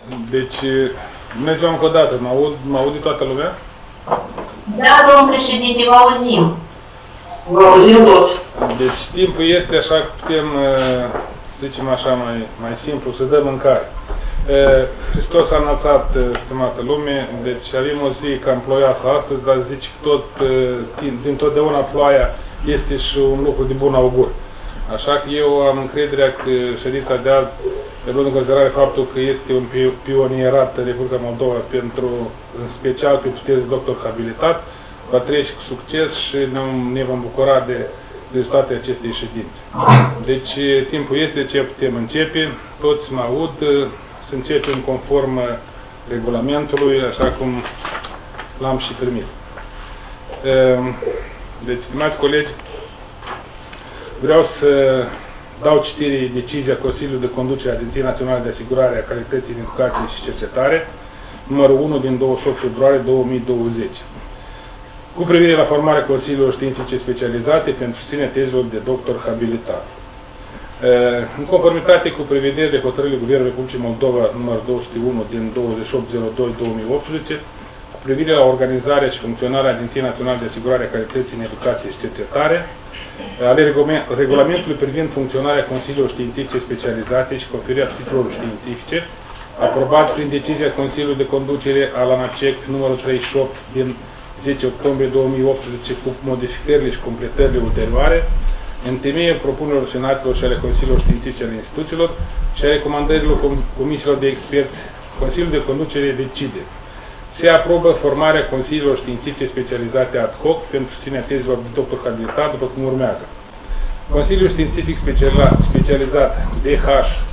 Deci, bună ziua încă o dată, mă aude toată lumea? Da, domnul președinte, vă auzim. Vă auzim toți. Deci timpul este așa, putem, să zicem așa, mai simplu, să dăm mâncare. Hristos a înălțat, stimată lume, deci avem o zi cam ploioasă astăzi, dar zici că dintotdeauna ploaia este și un lucru de bun augur. Așa că eu am încrederea că ședința de azi, luând în considerare faptul că este un pionierat în Republica Moldova pentru, în special pentru tezi doctor habilitat, va trece cu succes și ne vom bucura de rezultatele acestei ședințe. Deci timpul este, de ce putem începe, toți mă aud, să începem conform regulamentului, așa cum l-am și primit. Deci, stimați colegi, vreau să dau citire decizia Consiliului de Conducere a Agenției Naționale de Asigurare a Calității în Educație și Cercetare, numărul 1 din 28 februarie 2020, cu privire la formarea Consiliilor Științifice Specializate pentru susținerea tezelor de doctor habilitat. În conformitate cu prevederile hotărârii Guvernului Republicii Moldova numărul 201 din 28/02/2018, cu privire la organizarea și funcționarea Agenției Naționale de Asigurare a Calității în Educație și Cercetare, ale regulamentului privind funcționarea Consiliilor Științifice Specializate și conferirea titlurilor științifice, aprobat prin decizia Consiliului de Conducere al ANACEC numărul 38 din 10 octombrie 2018 cu modificările și completările ulterioare, în temeiul propunerilor senatelor și ale Consiliilor Științifice ale instituțiilor și a recomandărilor comisiilor de experți, Consiliul de Conducere decide: se aprobă formarea Consiliilor Științifice Specializate ad hoc pentru susținerea tezelor de doctor habilitat, după cum urmează. Consiliul Științific Specializat DH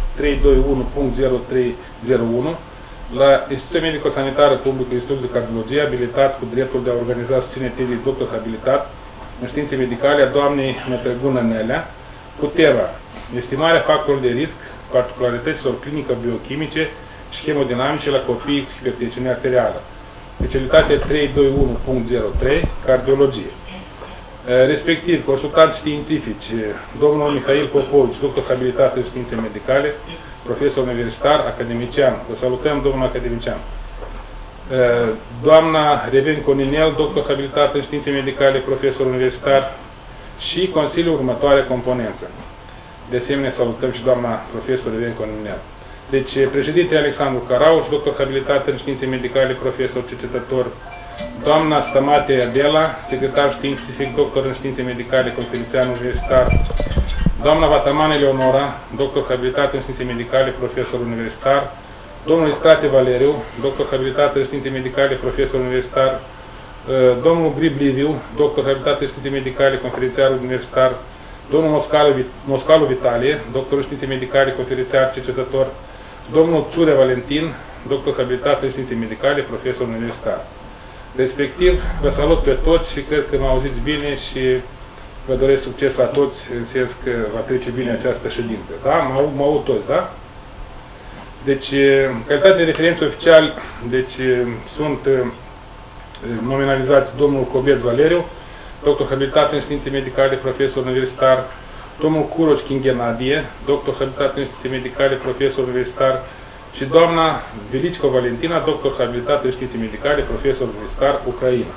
321.0301 la Instituția Medico-Sanitară Publică Institutul de Cardiologie, abilitat cu dreptul de a organiza susținerea tezei doctor habilitat în științe medicale a doamnei Mătăgună Nelea, cu tema estimarea factorilor de risc, particularităților clinico-biochimice și hemodinamice la copiii cu hipertensiune arterială. Specialitate 321.03, cardiologie. Respectiv, consultanți științifici, domnul Mihail Popovici, doctor habilitat în științe medicale, profesor universitar, academician. Vă salutăm, domnul academician. Doamna Revenco Ninel, doctor habilitat în științe medicale, profesor universitar și Consiliul următoare componență. De asemenea, salutăm și doamna profesor Revenco Ninel. Deci, președinte Alexandru Carauș, doctor habilitat în științe medicale, profesor cercetător, doamna Stămate Adela, secretar științific, doctor în științe medicale, conferențian universitar, doamna Vataman Eleonora, doctor habilitat în științe medicale, profesor universitar, domnul Istrate Valeriu, doctor habilitat în științe medicale, profesor universitar, domnul Grib Liviu, doctor habilitat în științe medicale, conferențiar universitar, domnul Moscalu Vitalie, doctor în științe medicale, conferențiar cercetător, domnul Țure Valentin, doctor habilitat în științe medicale, profesor universitar. Respectiv, vă salut pe toți și cred că mă auziți bine și vă doresc succes la toți, în sens că va trece bine această ședință. Da? Mă aud toți, da? Deci, în calitate de referenți oficiali, deci, sunt nominalizați domnul Cobeț Valeriu, doctor habilitat în științe medicale, profesor universitar, domnul Curoci Ghenadie, doctor habilitat în științe medicale, profesor universitar, și doamna Velicico Valentina, doctor habilitat în științe medicale, profesor universitar, Ucraina.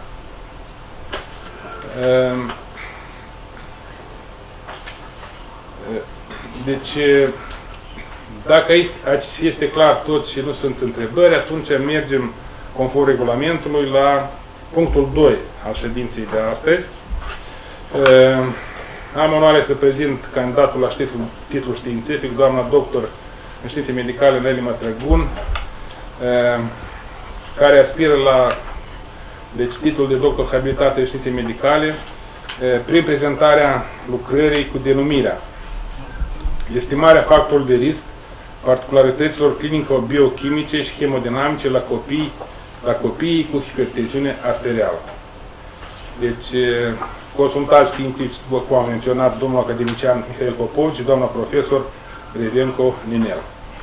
Deci, dacă este clar tot și nu sunt întrebări, atunci mergem, conform regulamentului, la punctul 2 al ședinței de astăzi. Am onoarea să prezint candidatul la titlul științific, doamna doctor în științe medicale Nelly Mătăgun, care aspiră la titlul de doctor habilitat în științe medicale prin prezentarea lucrării cu denumirea estimarea factorului de risc, particularităților clinico-biochimice și hemodinamice la copiii cu hipertensiune arterială. Deci, consultați științifici, cum am menționat, domnul academician Mihail Popovici și doamna profesor Revenco Ninel.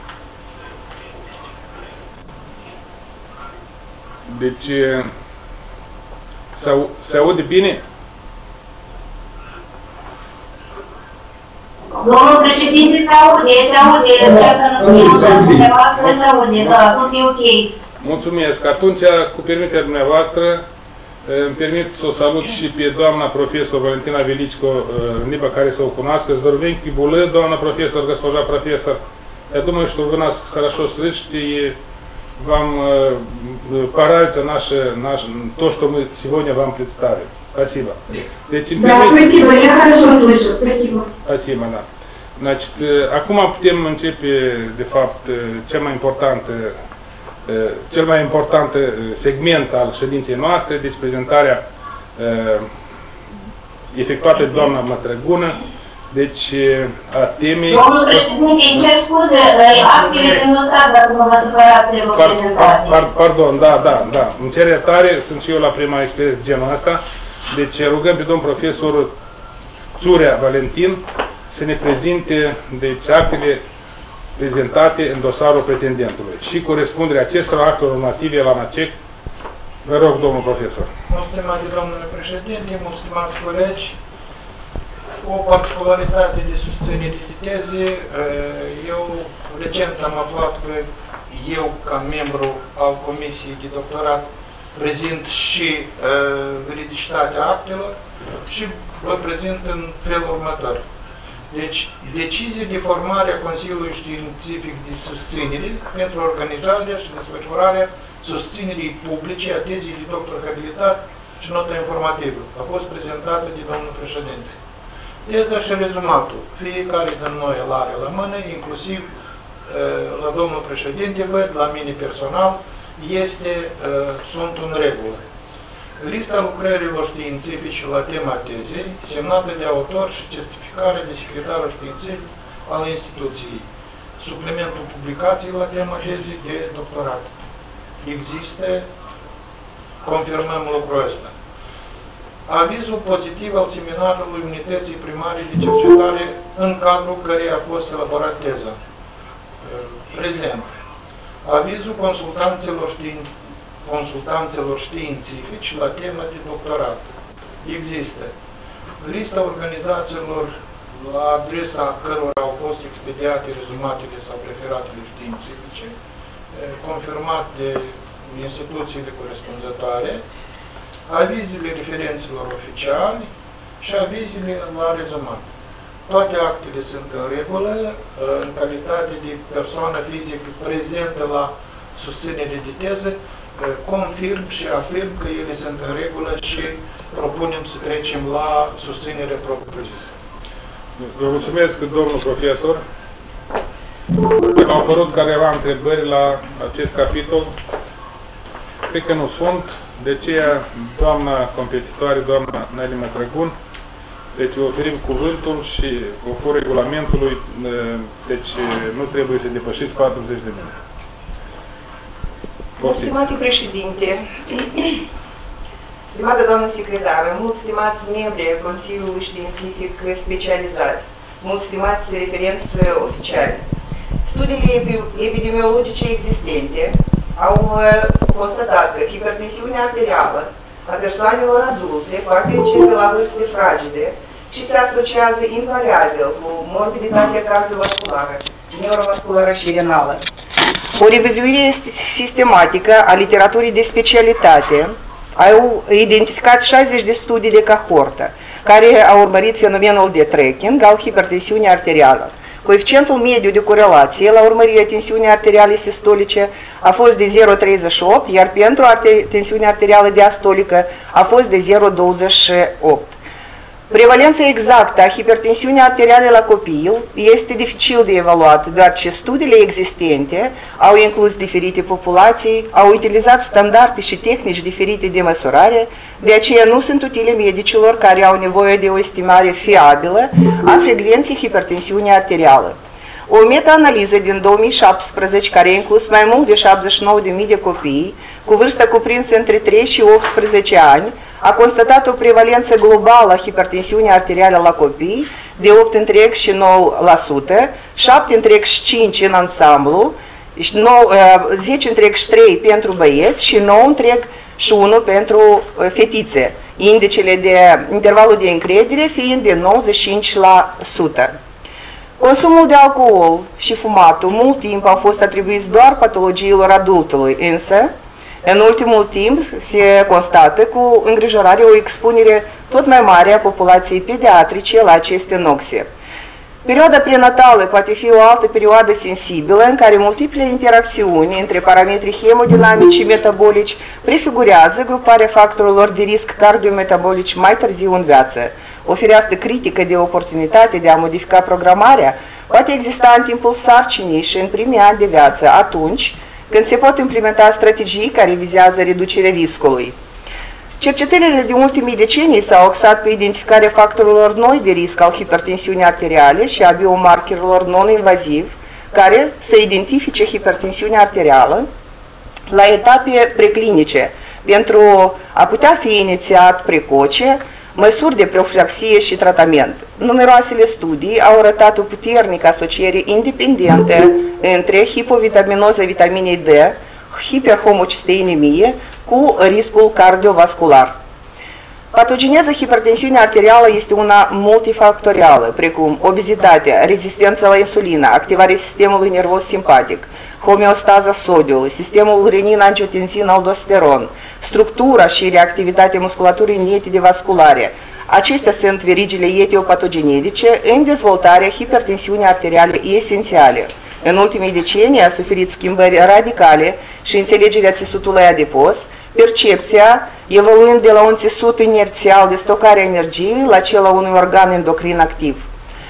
Deci, se aude bine? Domnul președinte, se aude, dumneavoastră se aude, da, tot e ok. Mulțumesc. Atunci, cu permiterea dumneavoastră, îmi permit să o salut și pe doamna profesor Valentina Величко, în limba care să o cunoască. Здоровенький були, doamna profesor, госпожа профессор. Я думаю, что вы нас хорошо слышите и вам понравится то, что мы сегодня вам представим. Спасибо. Да, спасибо, я хорошо слышу, спасибо. Спасибо, да. Значит, acum putem începe, de fapt, cel mai important segment al ședinței noastre, deci prezentarea efectuată de doamna Mătrăgună, deci a temei... Domnul președinte, îmi cer scuze, actele din dosar, dacă nu vă supărați, trebuie prezentate. Pardon, da, îmi cer iertare, sunt și eu la prima experiență genul ăsta, deci rugăm pe domnul profesor Țurea Valentin să ne prezinte, deci, actele prezentate în dosarul pretendentului și corespunderea acestor acte normative la NACEC. Vă rog, domnul profesor. Mulțumesc, domnule președinte, mulțumesc, colegi. O particularitate de susținere de teze, eu recent am aflat că eu, ca membru al Comisiei de Doctorat, prezint și veridicitatea actelor și vă prezint în felul următor. Deci, decizie de formare a Consiliului Științific de Susținere pentru organizarea și desfășurarea susținerii publice a tezii de doctor habilitat și notă informativă a fost prezentată de domnul președinte. Teza și rezumatul, fiecare din noi îl are la mână, inclusiv la domnul președinte, văd, la mine personal, sunt în regulă. Lista lucrărilor științifice la tema tezei, semnată de autor și certificare de secretarul științific al instituției. Suplimentul publicației la tema tezei de doctorat. Există, confirmăm lucrul ăsta. Avizul pozitiv al seminarului unității primare de cercetare în cadrul căreia a fost elaborat teza. Prezent. Avizul consultanțelor științifici la temă de doctorat. Există. Lista organizațiilor la adresa cărora au fost expediate rezumatele sau preferatele științifice, confirmat de instituțiile corespunzătoare, avizile referenților oficiali și avizile la rezumat. Toate actele sunt în regulă, în calitate de persoană fizică prezentă la susținere de teză, confirm și afirm că ele sunt în regulă și propunem să trecem la susținere propriu-zisă. Vă mulțumesc, domnul profesor. Au apărut careva întrebări la acest capitol. Cred că nu sunt. De aceea, doamna competitoare, doamna Nelly Mătrăgun, deci oferim cuvântul și conform regulamentului, deci nu trebuie să depășiți 40 de minute. Stimate președinte, stimată doamnă secretară, mulți stimați membri ai Consiliului Științific Specializați, mulți stimați referenți oficiali, studiile epidemiologice existente au constatat că hipertensiunea arterială a persoanelor adulte poate începe la vârste fragede și se asociază invariabil cu morbiditatea cardiovasculară, neurovasculară și renală. O revizuire sistematică a literaturii de specialitate au identificat 60 de studii de cohortă care au urmărit fenomenul de tracking al hipertensiunii arterială. Coeficientul mediu de corelație la urmărirea tensiunii arteriale sistolice a fost de 0,38, iar pentru tensiunea arterială diastolică a fost de 0,28. Prevalența exactă a hipertensiunii arteriale la copil este dificil de evaluat, deoarece studiile existente au inclus diferite populații, au utilizat standarde și tehnici diferite de măsurare, de aceea nu sunt utile medicilor care au nevoie de o estimare fiabilă a frecvenței hipertensiunii arteriale. O meta-analiză din 2017, care a inclus mai mult de 79.000 de copii, cu vârstă cuprinsă între 3 și 18 ani, a constatat o prevalență globală a hipertensiunii arteriale la copii de 8,9%, 7,5% în ansamblu, 10,3% pentru băieți și 9,1% pentru fetițe, indicele de intervalul de încredere fiind de 95%. Consumul de alcool și fumatul mult timp au fost atribuiți doar patologiilor adultului, însă, în ultimul timp se constată cu îngrijorare o expunere tot mai mare a populației pediatrice la aceste noxe. Perioada prenatală poate fi o altă perioadă sensibilă în care multiple interacțiuni între parametrii hemodinamici și metabolici prefigurează gruparea factorilor de risc cardiometabolici mai târziu în viață. O fereastră critică de oportunitate de a modifica programarea poate exista în timpul sarcinii și în primii ani de viață, atunci când se pot implementa strategii care vizează reducerea riscului. Cercetările din ultimii decenii s-au axat pe identificarea factorilor noi de risc al hipertensiunii arteriale și a biomarkerilor non-invazivi care să identifice hipertensiunea arterială la etape preclinice pentru a putea fi inițiat precoce măsuri de profilaxie și tratament. Numeroasele studii au arătat o puternică asociere independentă între hipovitaminoză vitaminei D, hiperhomocisteinemie cu riscul cardiovascular. Patogeneza hipertensiunii arterială este una multifactorială, precum obezitatea, rezistența la insulină, activarea sistemului nervos simpatic, homeostaza sodiului, sistemul renin-angiotensin-aldosteron, structura și reactivitatea musculaturii netide-vasculare. Acestea sunt verigile etiopatogenetice în dezvoltarea hipertensiunii arteriale esențiale. În ultimii decenii a suferit schimbări radicale și înțelegerea țesutului adipos, percepția evoluând de la un țesut inerțial de stocare a energiei la cel a unui organ endocrin activ.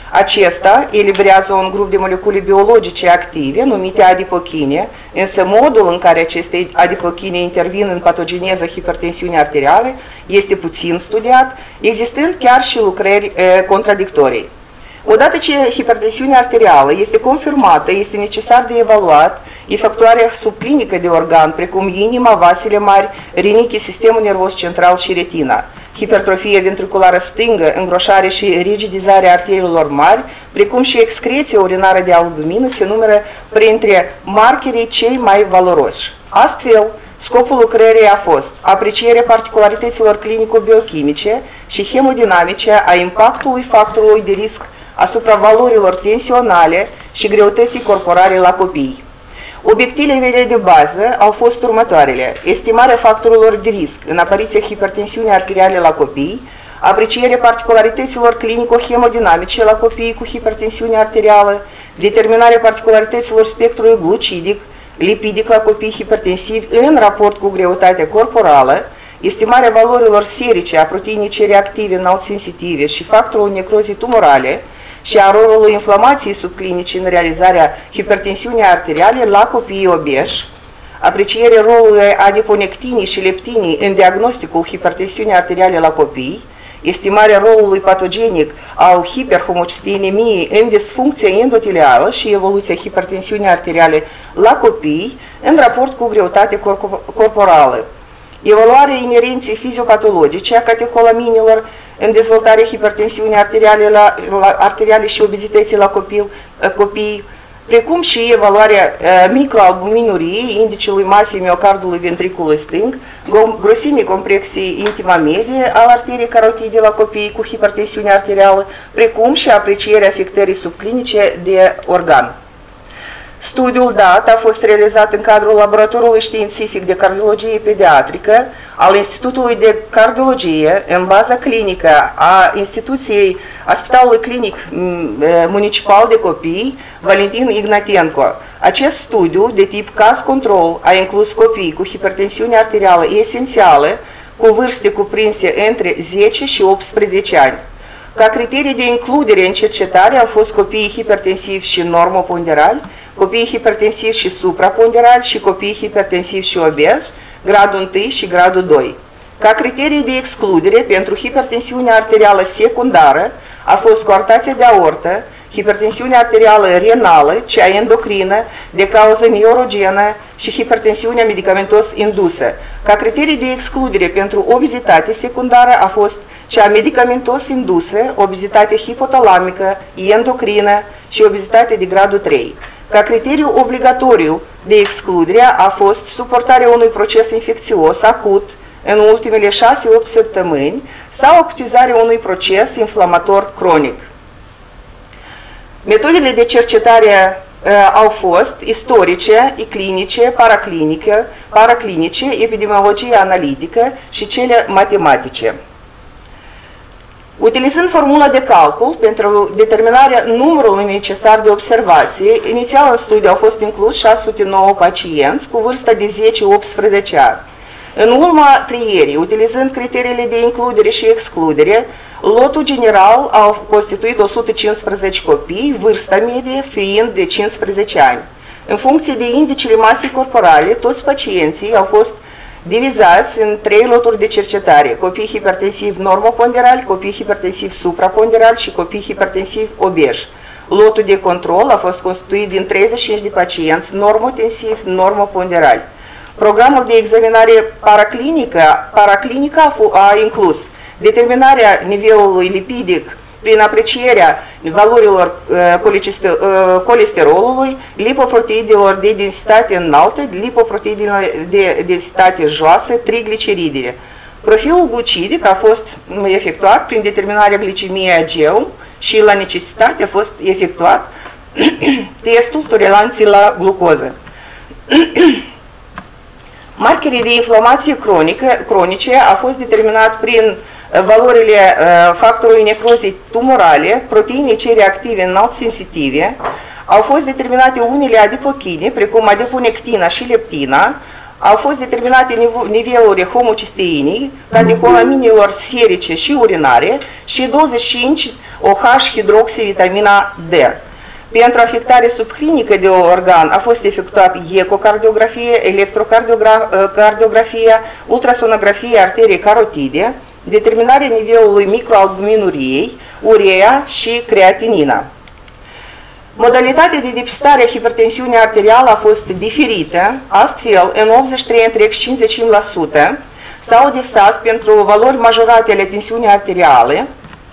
Acesta eliberează un grup de molecule biologice active numite adipochine, însă modul în care aceste adipochine intervin în patogeneza hipertensiunii arteriale este puțin studiat, existând chiar și lucrări contradictorii. Odată ce hipertensiunea arterială este confirmată, este necesar de evaluat efectuarea subclinică de organ, precum inima, vasele mari, rinichi, sistemul nervos central și retina. Hipertrofie ventriculară stângă, îngroșare și rigidizarea arteriilor mari, precum și excreția urinară de albumină, se numără printre markerii cei mai valoroși. Astfel, scopul lucrării a fost aprecierea particularităților clinico-biochimice și hemodinamice a impactului factorului de risc asupra valorilor tensionale și greutății corporale la copii. Obiectivele de bază au fost următoarele: estimarea factorilor de risc în apariția hipertensiunii arteriale la copii, aprecierea particularităților clinico-hemodinamice la copiii cu hipertensiune arterială, determinarea particularităților spectrului glucidic, lipidic la copii hipertensivi în raport cu greutatea corporală, estimarea valorilor serice a proteinii reactive înalt-sensitive și factorul necrozii tumorale și a rolului inflamației subclinice în realizarea hipertensiunii arteriale la copiii obeși, aprecierea rolului adiponectinii și leptinii în diagnosticul hipertensiunii arteriale la copii, estimarea rolului patogenic al hiperhomocisteinemiei în disfuncția endotelială și evoluția hipertensiunii arteriale la copii în raport cu greutatea corporală, evaluarea inerenței fiziopatologice a cateholaminilor în dezvoltarea hipertensiunii arteriale și obezității la copii, precum și evaluarea microalbuminuriei, indicului masei miocardului ventriculului stâng, grosimii complexiei intima medie al arteriei carotide la copii cu hipertensiune arterială, precum și aprecierea afectării subclinice de organ. Studiul dat a fost realizat în cadrul Laboratorului Științific de Cardiologie Pediatrică al Institutului de Cardiologie în baza clinică a instituției a Spitalului Clinic Municipal de Copii Valentin Ignatenco. Acest studiu de tip caz control a inclus copii cu hipertensiune arterială esențială cu vârste cuprinse între 10 și 18 ani. Ca criterii de includere în cercetare au fost copiii hipertensivi și normoponderali, copiii hipertensivi și supraponderali și copiii hipertensivi și obezi, gradul 1 și gradul 2. Ca criterii de excludere pentru hipertensiunea arterială secundară a fost coartația de aortă, hipertensiunea arterială renală, cea endocrină, de cauză neurogenă și hipertensiunea medicamentos indusă. Ca criterii de excludere pentru obezitate secundară a fost cea medicamentos indusă, obezitate hipotalamică, endocrină și obezitate de gradul 3. Ca criteriu obligatoriu de excludere a fost suportarea unui proces infecțios acut în ultimele 6-8 săptămâni sau acutizarea unui proces inflamator cronic. Metodele de cercetare au fost istorice, clinice, paraclinice, epidemiologie analitică și cele matematice. Utilizând formula de calcul pentru determinarea numărului necesar de observații, inițial în studiu au fost inclus 609 pacienți cu vârsta de 10-18 ani. În urma trierii, utilizând criteriile de includere și excludere, lotul general a constituit 115 copii, vârsta medie fiind de 15 ani. În funcție de indicele masei corporale, toți pacienții au fost divizați în 3 loturi de cercetare: copii hipertensivi normoponderali, copii hipertensivi supraponderali și copii hipertensivi obeși. Lotul de control a fost constituit din 35 de pacienți normotensivi normoponderali. Programul de examinare paraclinică a inclus determinarea nivelului lipidic prin aprecierea valorilor colesterolului, lipoproteidelor de densitate înaltă, lipoproteidelor de densitate joasă, trigliceridele. Profilul glucidic a fost efectuat prin determinarea glicemiei AGEUM și la necesitate a fost efectuat testul toleranței la glucoză. Markerii de inflamație cronice a fost determinat prin valorile factorului necrozei tumorale, proteine C reactive înalt sensitive. Au fost determinate unele adipochine, precum adiponectina și leptina. Au fost determinate nivelurile homocisteinii, cateholaminilor serice și urinare și 25 OH-hidroxivitamina D. Pentru afectare subclinică de organ a fost efectuat ecocardiografie, electrocardiografie, ultrasonografie arteriei carotide, determinarea nivelului microalbuminuriei, urea și creatinina. Modalitatea de depistare a hipertensiunii arteriale a fost diferită, astfel, în 83,55% s-au depistat pentru valori majorate ale tensiunii arteriale,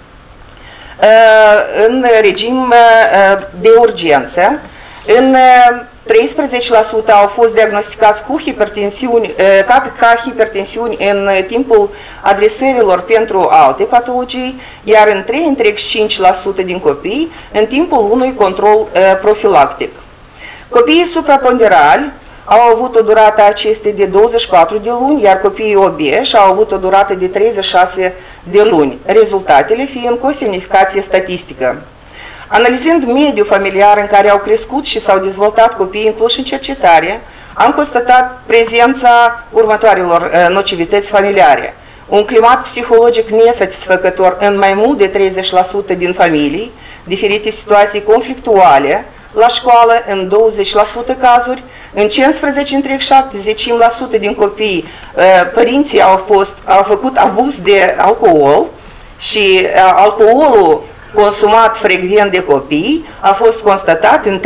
în regim de urgență. În 13% au fost diagnosticați cu hipertensiuni, ca hipertensiuni în timpul adresărilor pentru alte patologii, iar în 3,5% din copii în timpul unui control profilactic. Copiii supraponderali au avut o durată acestei de 24 de luni, iar copiii obeși au avut o durată de 36 de luni, rezultatele fiind cu o semnificație statistică. Analizând mediul familiar în care au crescut și s-au dezvoltat copiii incluși în cercetare, am constatat prezența următoarelor nocivități familiare: un climat psihologic nesatisfăcător în mai mult de 30% din familii, diferite situații conflictuale, la școală în 20% cazuri, în 15,7% din copii părinții au făcut abuz de alcool și alcoolul consumat frecvent de copii a fost constatat în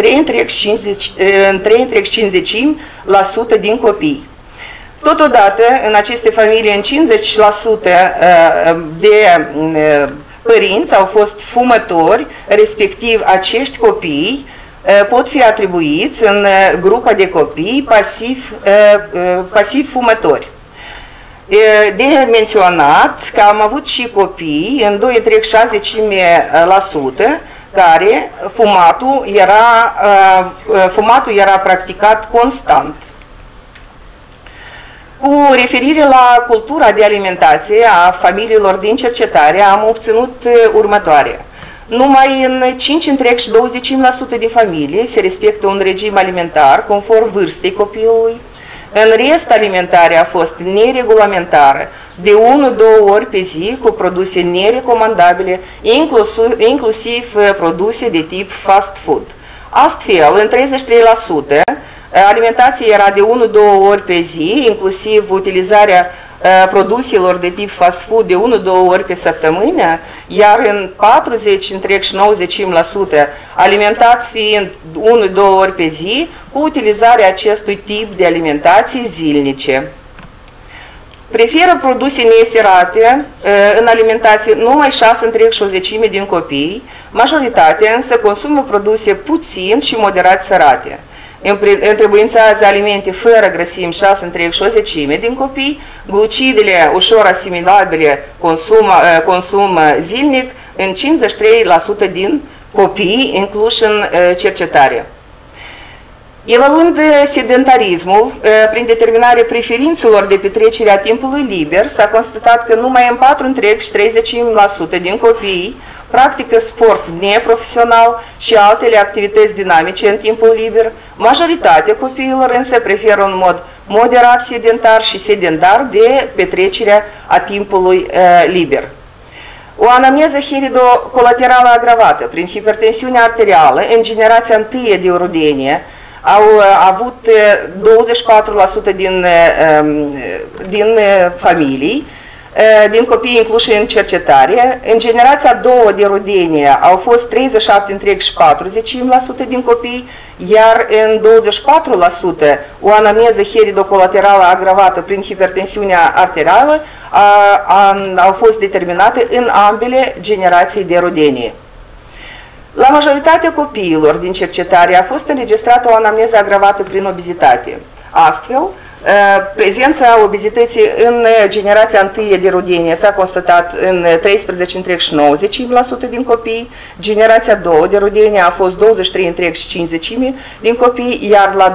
3,5% din copii. Totodată, în aceste familii, în 50% de părinți au fost fumători, respectiv acești copii pot fi atribuiți în grupa de copii pasiv fumători. De menționat că am avut și copii în 2,6% care fumatul era practicat constant. Cu referire la cultura de alimentație a familiilor din cercetare, am obținut următoare. Numai în 5,20% din familii se respectă un regim alimentar conform vârstei copilului. În rest, alimentarea a fost neregulamentară, de 1-2 ori pe zi, cu produse nerecomandabile, inclusiv produse de tip fast food. Astfel, în 33%, alimentația era de 1-2 ori pe zi, inclusiv utilizarea produselor de tip fast food de 1-2 ori pe săptămână, iar în 40,90% alimentați fiind 1-2 ori pe zi, cu utilizarea acestui tip de alimentație zilnice. Preferă produse neserate în alimentație numai 6,1% din copii, majoritatea însă consumă produse puțin și moderat sărate. Întrebuințează alimente fără grăsimi 6,1% din copii, glucidele ușor asimilabile consum zilnic în 53% din copii incluși în cercetare. Evaluând sedentarismul prin determinarea preferințelor de petrecere a timpului liber, s-a constatat că numai în 4,30% din copii practică sport neprofesional și altele activități dinamice în timpul liber. Majoritatea copiilor însă preferă un mod moderat sedentar și sedentar de petrecerea a timpului liber. O anamneză heredocolaterală agravată prin hipertensiune arterială în generația întâie de rudenie au avut 24% din familii, din copii incluși în cercetare. În generația a doua de rudenie au fost 37,40% din copii, iar în 24% o anamneză heredocolaterală agravată prin hipertensiunea arterială au fost determinate în ambele generații de rudenie. La majoritatea copiilor din cercetare a fost înregistrată o anamneză agravată prin obezitate. Astfel, prezența obezității în generația întâie de rudenie s-a constatat în 13,90% din copii, generația a doua de rudenie a fost 23,50% din copii, iar la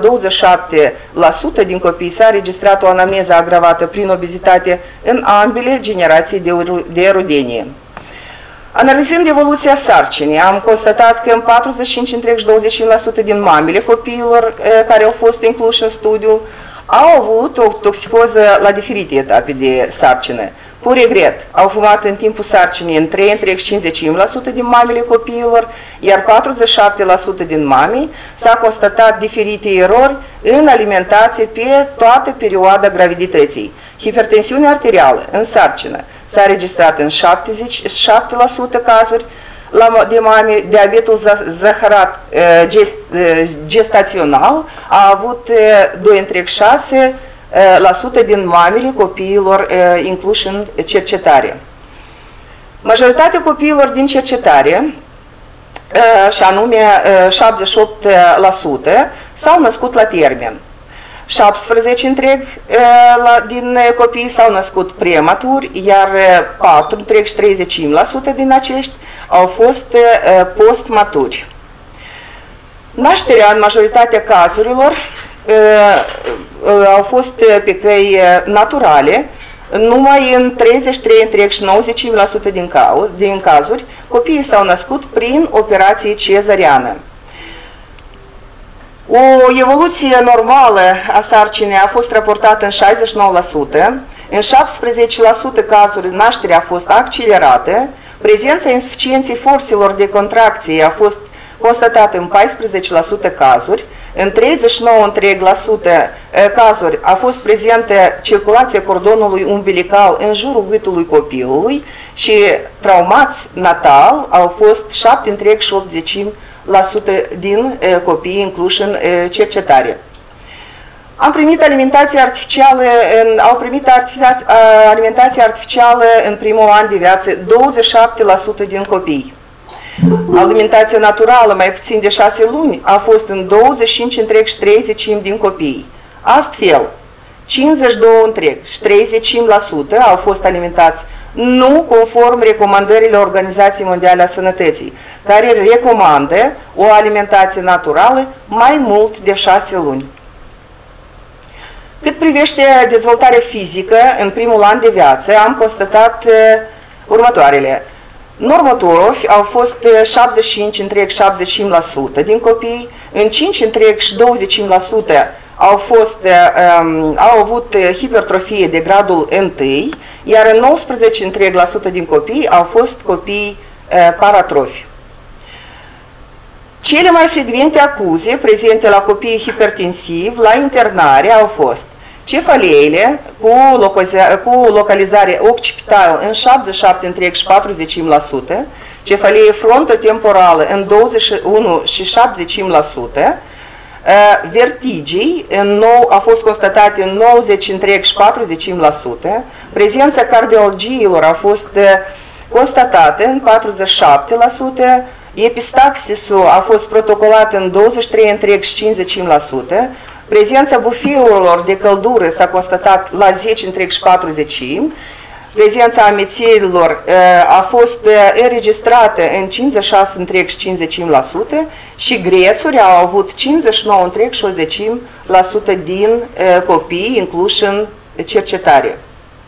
27% din copii s-a înregistrat o anamneză agravată prin obezitate în ambele generații de rudenie. Analizând evoluția sarcinii, am constatat că în 45,25% din mamele copiilor care au fost incluși în studiu au avut o toxicoză la diferite etape de sarcină. Cu regret, au fumat în timpul sarcinii în 3,55% din mamele copiilor, iar 47% din mame s-a constatat diferite erori în alimentație pe toată perioada gravidității. Hipertensiunea arterială în sarcină s-a înregistrat în 77% cazuri de mame, diabetul zaharat gestațional a avut 2,6% din mamele copiilor incluși în cercetare. Majoritatea copiilor din cercetare, și anume 78%, s-au născut la termen. 17 din copii s-au născut prematuri, iar 4,30% din acești au fost postmaturi. Nașterea în majoritatea cazurilor au fost pe căi naturale, numai în 33,90% din cazuri copiii s-au născut prin operație cezariană. O evoluție normală a sarcinii a fost raportată în 69%, în 17% cazuri nașterea a fost accelerată, prezența insuficienței forțelor de contracție a fost constatată în 14% cazuri, în 39,3% cazuri a fost prezentă circulația cordonului umbilical în jurul gâtului copilului și traumați natal au fost 7,80% din copii incluși în cercetare. Au primit alimentație artificială în primul an de viață 27% din copii. Alimentația naturală mai puțin de 6 luni a fost în 25,30% din copii. Astfel, 52,30% au fost alimentați nu conform recomandărilor Organizației Mondiale a Sănătății, care recomandă o alimentație naturală mai mult de 6 luni. Cât privește dezvoltarea fizică în primul an de viață, am constatat următoarele. Normotorofi au fost 75,75% din copii, în 5,25% au avut hipertrofie de gradul 1, iar în 19,3% din copii au fost copii paratrofi. Cele mai frecvente acuze prezente la copiii hipertensivi la internare au fost cefaleile cu localizare occipitală în 77,40%, cefalie frontotemporală în 21,70%, vertigii a fost constatate în 90,40%, prezența cardiologiilor a fost constatată în 47%, epistaxisul a fost protocolat în 23,55%, prezența bufeurilor de căldură s-a constatat la 10,40%, prezența amețiilor a fost înregistrată în 56,55% și grețuri au avut 59,60% din copii incluși în cercetare.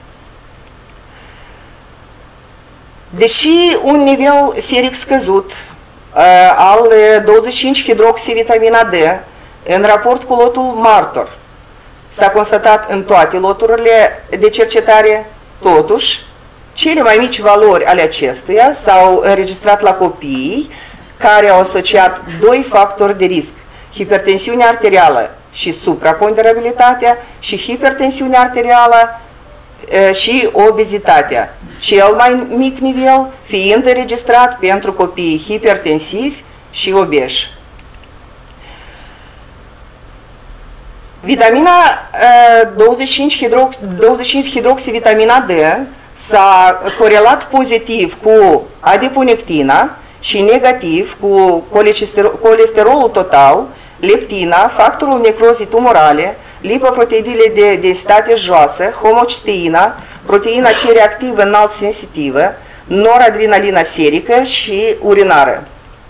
Deși un nivel seric scăzut al 25-hidroxivitamina D în raport cu lotul martor s-a constatat în toate loturile de cercetare, totuși, cele mai mici valori ale acestuia s-au înregistrat la copiii care au asociat doi factori de risc, hipertensiunea arterială și supraponderabilitatea și hipertensiunea arterială și obezitatea, cel mai mic nivel fiind înregistrat pentru copiii hipertensivi și obeși. Vitamina 25-hidroxivitamina D s-a corelat pozitiv cu adiponectina și negativ cu colesterolul total, leptina, factorul necrozii tumorale, lipoproteidile de densitate joasă, homocysteina, proteina C reactivă înalt sensitivă, noradrenalina serică și urinară.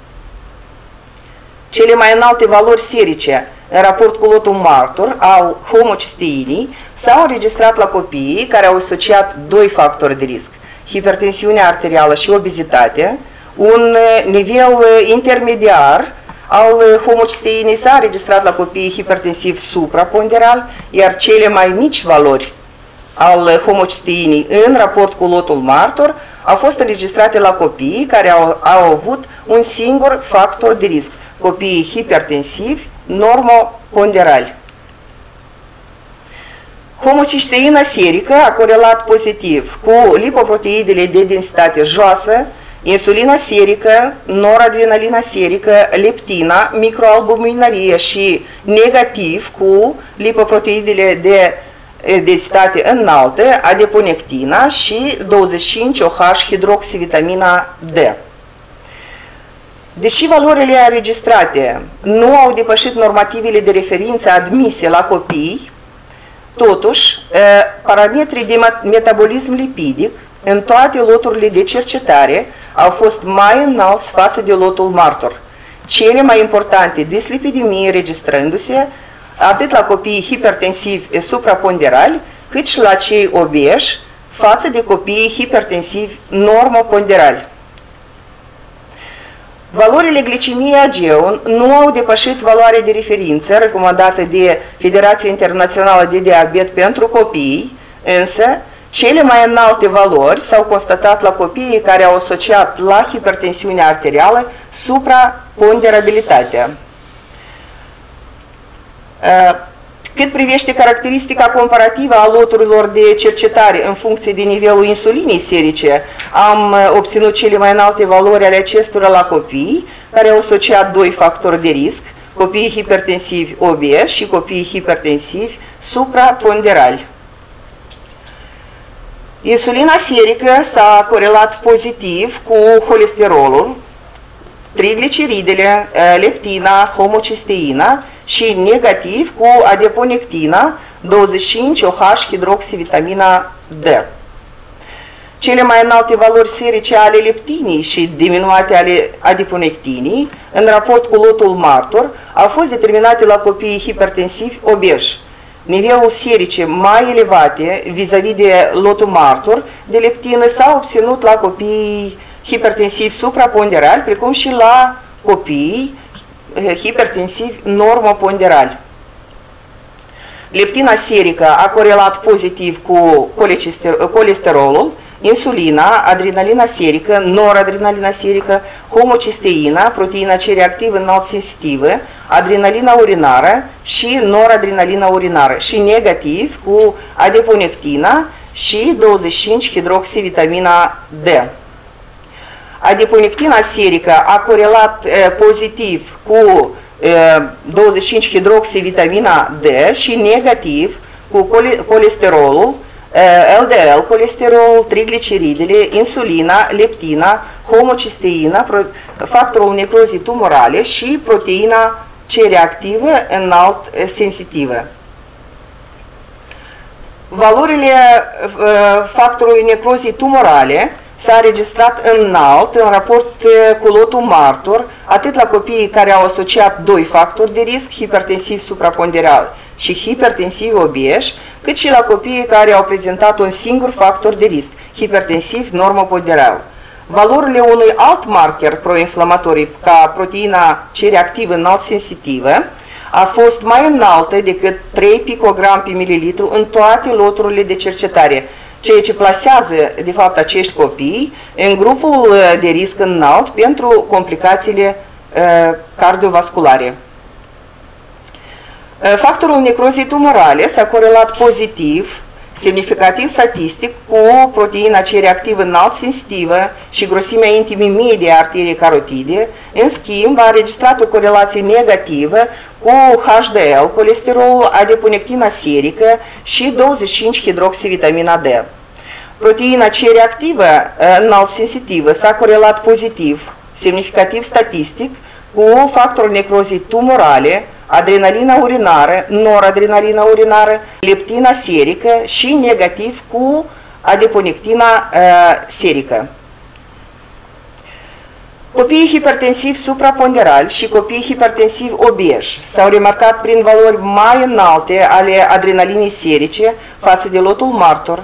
Cele mai înalte valori serice în raport cu lotul martor al homocysteinii s-au înregistrat la copiii care au asociat doi factori de risc, hipertensiunea arterială și obezitatea. Un nivel intermediar al homocysteinii s-a înregistrat la copiii hipertensivi supraponderal, iar cele mai mici valori al homocysteinii în raport cu lotul martor au fost înregistrate la copiii care au avut un singur factor de risc, copiii hipertensivi normoponderali. Homocysteina serică a corelat pozitiv cu lipoproteidele de densitate joasă, insulina serică, noradrenalina serică, leptina, microalbuminarie și negativ cu lipoproteidele de densitate înaltă, adiponectina și 25-OH-hidroxivitamina D. Deși valorile înregistrate nu au depășit normativele de referință admise la copii, totuși, parametrii de metabolism lipidic în toate loturile de cercetare au fost mai înalți față de lotul martor. Cele mai importante dislipidemii înregistrându-se atât la copiii hipertensivi supraponderali, cât și la cei obeși față de copiii hipertensivi normoponderali. Valorile glicemiei AGEON nu au depășit valoarea de referință recomandată de Federația Internațională de Diabet pentru copii, însă cele mai înalte valori s-au constatat la copiii care au asociat la hipertensiunea arterială supraponderabilitatea. Cât privește caracteristica comparativă a loturilor de cercetare în funcție de nivelul insulinei serice, am obținut cele mai înalte valori ale acestora la copii care au asociat doi factori de risc, copiii hipertensivi obeși și copiii hipertensivi supraponderali. Insulina serică s-a corelat pozitiv cu colesterolul, trigliceridele, leptina, homocysteina și negativ cu adiponectina, 25-OH-hidroxivitamina D. Cele mai înalte valori serice ale leptinii și diminuate ale adiponectinii în raport cu lotul martor au fost determinate la copiii hipertensivi obeși. Nivelul serice mai elevate vis-a-vis de lotul martor de leptină s-au obținut la copiii hipertensivi supraponderali, precum și la copiii hipertensivi normoponderali. Leptina serică a corelat pozitiv cu colesterolul, insulina, adrenalina serică, noradrenalina serică, homocysteina, proteina C reactivă înalt sensitivă, adrenalina urinară și noradrenalina urinară și negativ cu adiponectina și 25-hidroxivitamina D. Adiponectina serică a corelat pozitiv cu 25-hidroxivitamina D și negativ cu colesterolul, LDL, colesterol, trigliceridele, insulina, leptina, homocysteina, factorul necrozii tumorale și proteina C reactivă înalt sensitivă. Valorile factorului necrozii tumorale s-a înregistrat înalt în raport cu lotul martor, atât la copiii care au asociat 2 factori de risc, hipertensiv supraponderal și hipertensiv obeși, cât și la copiii care au prezentat un singur factor de risc, hipertensiv normoponderal. Valorile unui alt marker proinflamatoriu, ca proteina C reactivă înalt sensitivă, a fost mai înaltă decât 3 picogram pe mililitru în toate loturile de cercetare, ceea ce plasează, de fapt, acești copii în grupul de risc înalt pentru complicațiile cardiovasculare. Factorul necrozii tumorale s-a corelat pozitiv, semnificativ statistic, cu proteina C reactivă înalt sensitivă și grosimea intimii medie a arteriei carotide. În schimb, a înregistrat o corelație negativă cu HDL, colesterol, adiponectina serică și 25-hidroxivitamina D. Proteina C reactivă înalt sensitivă s-a corelat pozitiv, semnificativ statistic, cu factorul necrozii tumorale, adrenalina urinară, noradrenalina urinară, leptina serică și negativ cu adiponectina serică. Copiii hipertensivi supraponderali și copiii hipertensivi obeși s-au remarcat prin valori mai înalte ale adrenalinei serice față de lotul martor.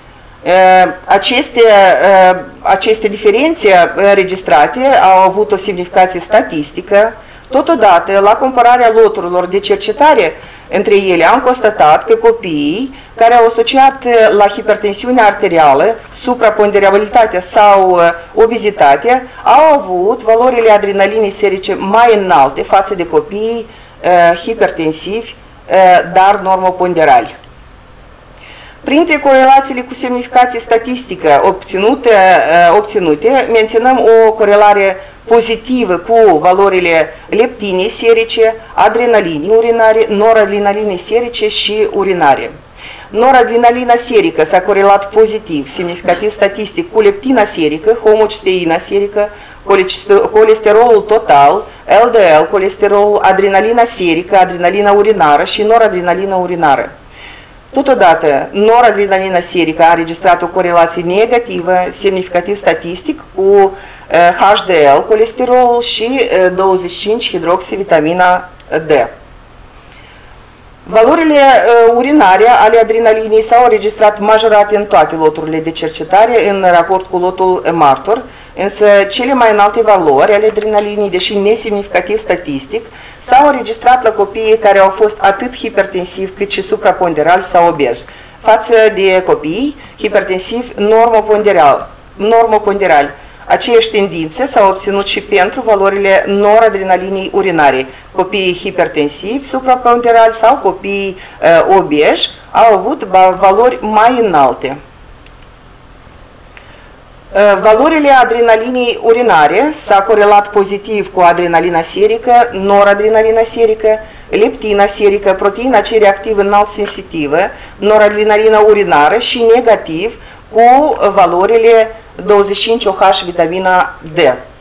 Aceste diferențe înregistrate au avut o semnificație statistică. Totodată, la compararea loturilor de cercetare între ele, am constatat că copiii care au asociat la hipertensiunea arterială, supraponderabilitatea sau obezitatea, au avut valorile adrenalinei serice mai înalte față de copiii hipertensivi, dar normoponderali. Printre corelațiile cu semnificație statistică obținute, menționăm o corelare pozitivă cu valorile leptinei serice, adrenalinii urinare, noradrenalinei serice și urinare. Noradrenalina serică s-a corelat pozitiv, semnificativ statistic, cu leptina serică, homocysteina serică, colesterolul total, LDL, colesterol, adrenalina serică, adrenalina urinară și noradrenalina urinară. Totodată, noradrenalina serică a înregistrat o corelație negativă, semnificativ statistic, cu HDL, colesterol și 25-hidroxivitamina D. Valorile urinare ale adrenalinei s-au înregistrat majorate în toate loturile de cercetare în raport cu lotul martor, însă cele mai înalte valori ale adrenalinei, deși nesemnificativ statistic, s-au înregistrat la copiii care au fost atât hipertensivi cât și supraponderali sau obeși, față de copiii hipertensivi normoponderali. Aceeași tendințe s-au obținut și pentru valorile noradrenalinei urinare. Copiii hipertensivi, supraponderali sau copiii obeși au avut valori mai înalte. Valorile adrenalinei urinare s-a corelat pozitiv cu adrenalina serică, noradrenalina serică, leptina serică, proteina C reactivă înalt sensitivă, noradrenalina urinară și negativ cu valorile 25-OH vitamina D.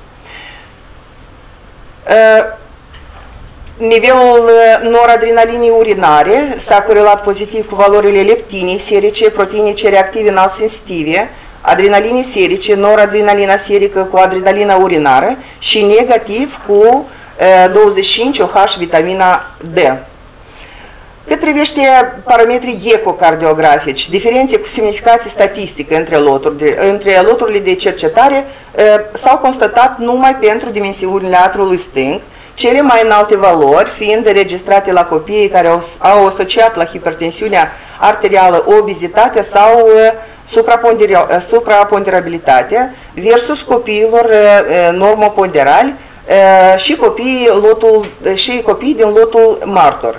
Nivelul noradrenalinei urinare s-a corelat pozitiv cu valorile leptinei serice, proteinei C reactive înalt sensitive, adrenalinei serice, noradrenalina serică cu adrenalina urinară și negativ cu 25-OH vitamina D. Cât privește parametrii ecocardiografici, diferențe cu semnificație statistică între loturile de cercetare s-au constatat numai pentru dimensiunile atriului stâng, cele mai înalte valori fiind înregistrate la copiii care au asociat la hipertensiunea arterială obezitatea sau supraponderabilitatea versus copiilor normoponderali și copiii din lotul martor.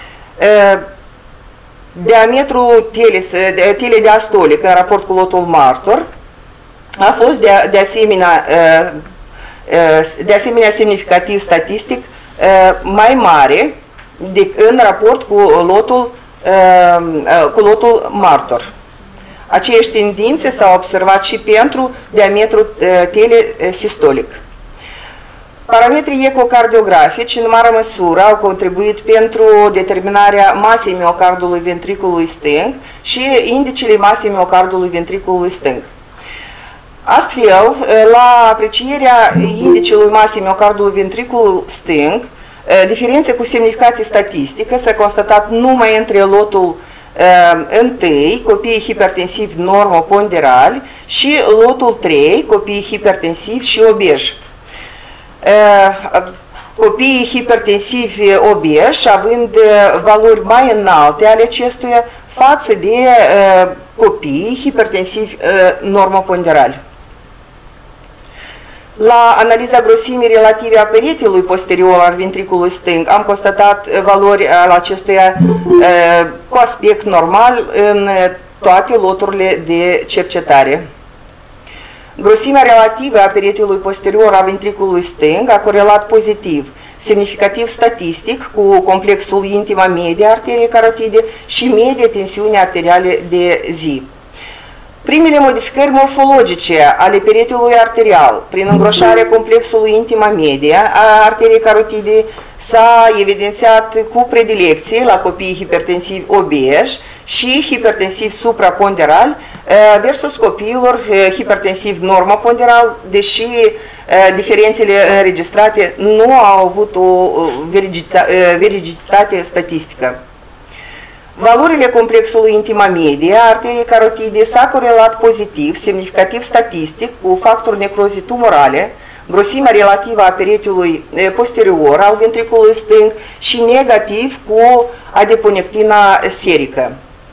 Diametrul telei diastolică în raport cu lotul martor a fost de asemenea semnificativ statistic mai mare în raport cu lotul martor. Aceeași tendințe s-au observat și pentru diametrul telesistolic. Parametrii ecocardiografici în mare măsură au contribuit pentru determinarea masei miocardului ventriculului stâng și indicele masei miocardului ventriculului stâng. Astfel, la aprecierea indicelui masei miocardului ventriculului stâng, diferențe cu semnificație statistică s-a constatat numai între lotul întâi, copiii hipertensivi normoponderali, și lotul 3, copiii hipertensivi și obeji. Copiii hipertensivi obeji având valori mai înalte ale acestuia față de copiii hipertensivi normoponderali. La analiza grosimii relative a peretelui posterior al ventriculului stâng am constatat valori al acestuia cu aspect normal în toate loturile de cercetare. Grosimea relativă a peretelui posterior a ventriculului stâng a corelat pozitiv, semnificativ statistic, cu complexul intima medie a arteriei carotide și medie tensiune arteriale de zi. Primele modificări morfologice ale peretelui arterial, prin îngroșarea complexului intima media a arteriei carotide, s-a evidențiat cu predilecție la copiii hipertensivi obeji și hipertensivi supraponderali versus copiilor hipertensivi normoponderali, deși diferențele înregistrate nu au avut o veriditate statistică. Valorile complexului intima medie a arteriei carotide s-a corelat pozitiv, semnificativ statistic, cu factori necrozii tumorale, grosimea relativă a peretelui posterior al ventriculului stâng și negativ cu adiponectina serică.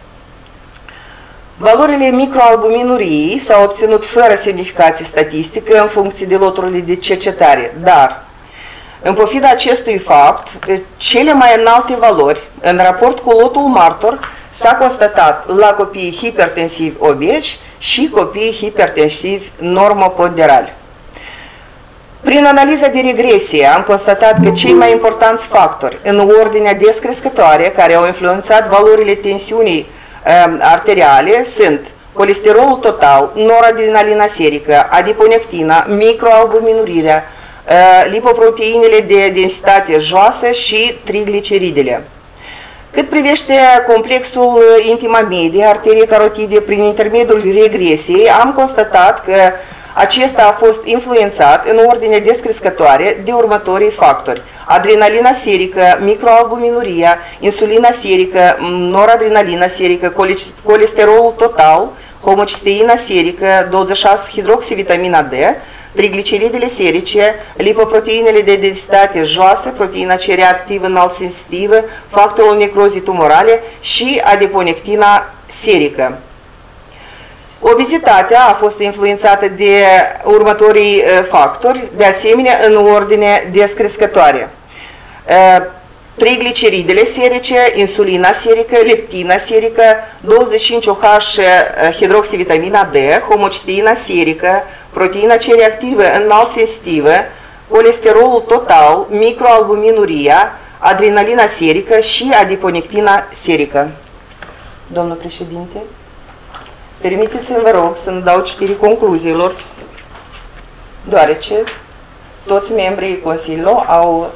Valorile microalbuminuriei s-au obținut fără semnificație statistică în funcție de loturile de cercetare, dar în pofida acestui fapt, cele mai înalte valori, în raport cu lotul martor, s-a constatat la copiii hipertensivi obeji și copiii hipertensivi normoponderali. Prin analiza de regresie am constatat că cei mai importanți factori în ordinea descrescătoare care au influențat valorile tensiunii arteriale sunt colesterolul total, noradrenalina serică, adiponectina, microalbuminurirea, lipoproteinele de densitate joasă și trigliceridele. Cât privește complexul intima medie, arteriei carotide, prin intermediul regresiei, am constatat că acesta a fost influențat în ordine descrescătoare de următorii factori: adrenalina serică, microalbuminuria, insulina serică, noradrenalina serică, colesterolul total, homocisteina serică, 26-hidroxivitamina D, trigliceridele serice, lipoproteinele de densitate joasă, proteina C reactivă înalt sensitivă, factorul necrozii tumorale și adiponectina serică. Obezitatea a fost influențată de următorii factori, de asemenea în ordine descrescătoare: trigliceridele serice, insulina serică, leptina serică, 25OH hidroxivitamina D, homocisteina serică, proteina C reactivă înalt sensitivă, colesterolul total, microalbuminuria, adrenalina serică și adiponectina serică. Domnul președinte, permiteți-mi, vă rog, să-mi dau citire concluziilor, deoarece toți membrii Consiliului au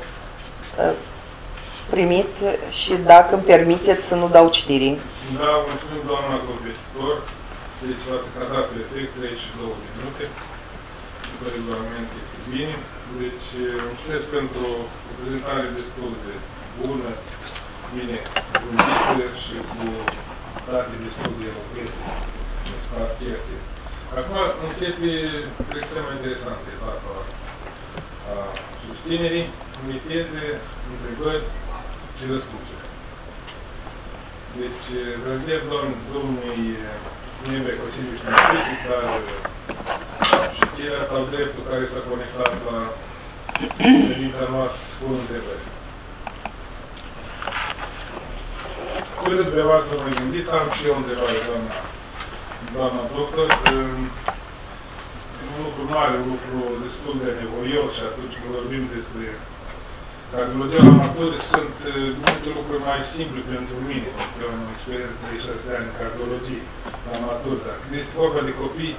primit și dacă îmi permiteți să nu dau citire. Da, mulțumim, doamna competitor. Deci v-ați acordat perfect 32 minute. După regulament este bine. Deci mulțumesc pentru o prezentare destul de bună, bine gândită și cu date destul de elocvente în spate certe. Acum începe, cred că cea mai interesantă etapă a susținerii unei teze, întrebări și răspunsuri. Deci, vă întreb domnului membri Consiliului Științific, dar și ceilalți au dreptul care s-a conectat la ședința noastră cu întrebări. Cât de dumneavoastră vă gândiți, am și eu o întrebare, doamna doctor. Un lucru mare, un lucru destul de nevoios și atunci când vorbim despre cardiologia la maturi, sunt multe lucruri mai simple pentru mine, pentru că eu am o experiență de 36 de ani în cardiologie la maturi, dar când este vorba de copii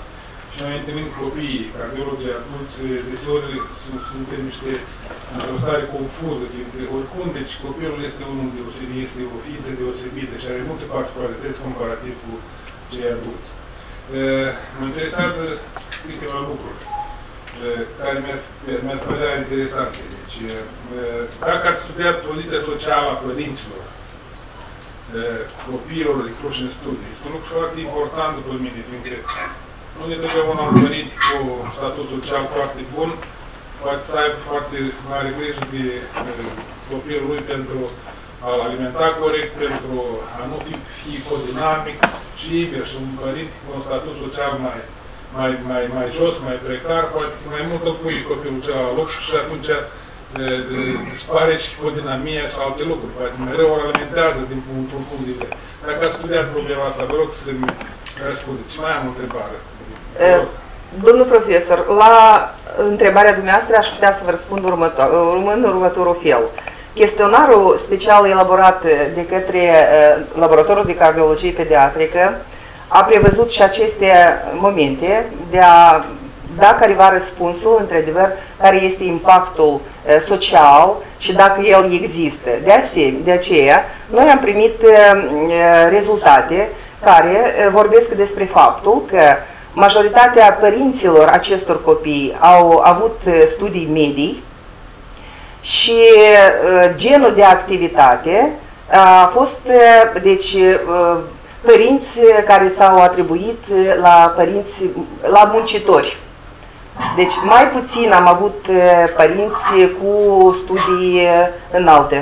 și noi întâlnim copiii, cardiologii adulți, deseori suntem într-o stare confuză, fiindcă oricum, deci copilul este unul deosebit, este o ființă deosebită și are multe particularități comparativ cu cei adulți. Mă interesează câteva lucruri care mi-ar părea interesante. Deci, dacă ați studiat poziția socială a părinților, copiilor incluși în studii, este un lucru foarte important după mine, fiindcă nu de totdeauna un părinte cu statut social foarte bun poate să aibă foarte mare grijă de copilul lui pentru a-l alimenta corect, pentru a nu fi hipodinamic și invers. Un părinte cu un statut social mai jos, mai precar, poate că mai mult îl pune copilul celălalt și atunci dispare și hipodinamia și alte lucruri. Poate mereu o alimentează din un punct de vedere. Dacă ați studiat problema asta, vă rog să-mi răspundeți. Și mai am o întrebare. Domnul profesor, la întrebarea dumneavoastră aș putea să vă răspund în următorul fel. Chestionarul special elaborat de către Laboratorul de Cardiologie Pediatrică a prevăzut și aceste momente de a da careva răspunsul, într-adevăr, care este impactul social și dacă el există. De aceea, noi am primit rezultate care vorbesc despre faptul că majoritatea părinților acestor copii au avut studii medii și genul de activitate a fost, deci, părinți care s-au atribuit la muncitori. Deci mai puțin am avut părinți cu studii înalte.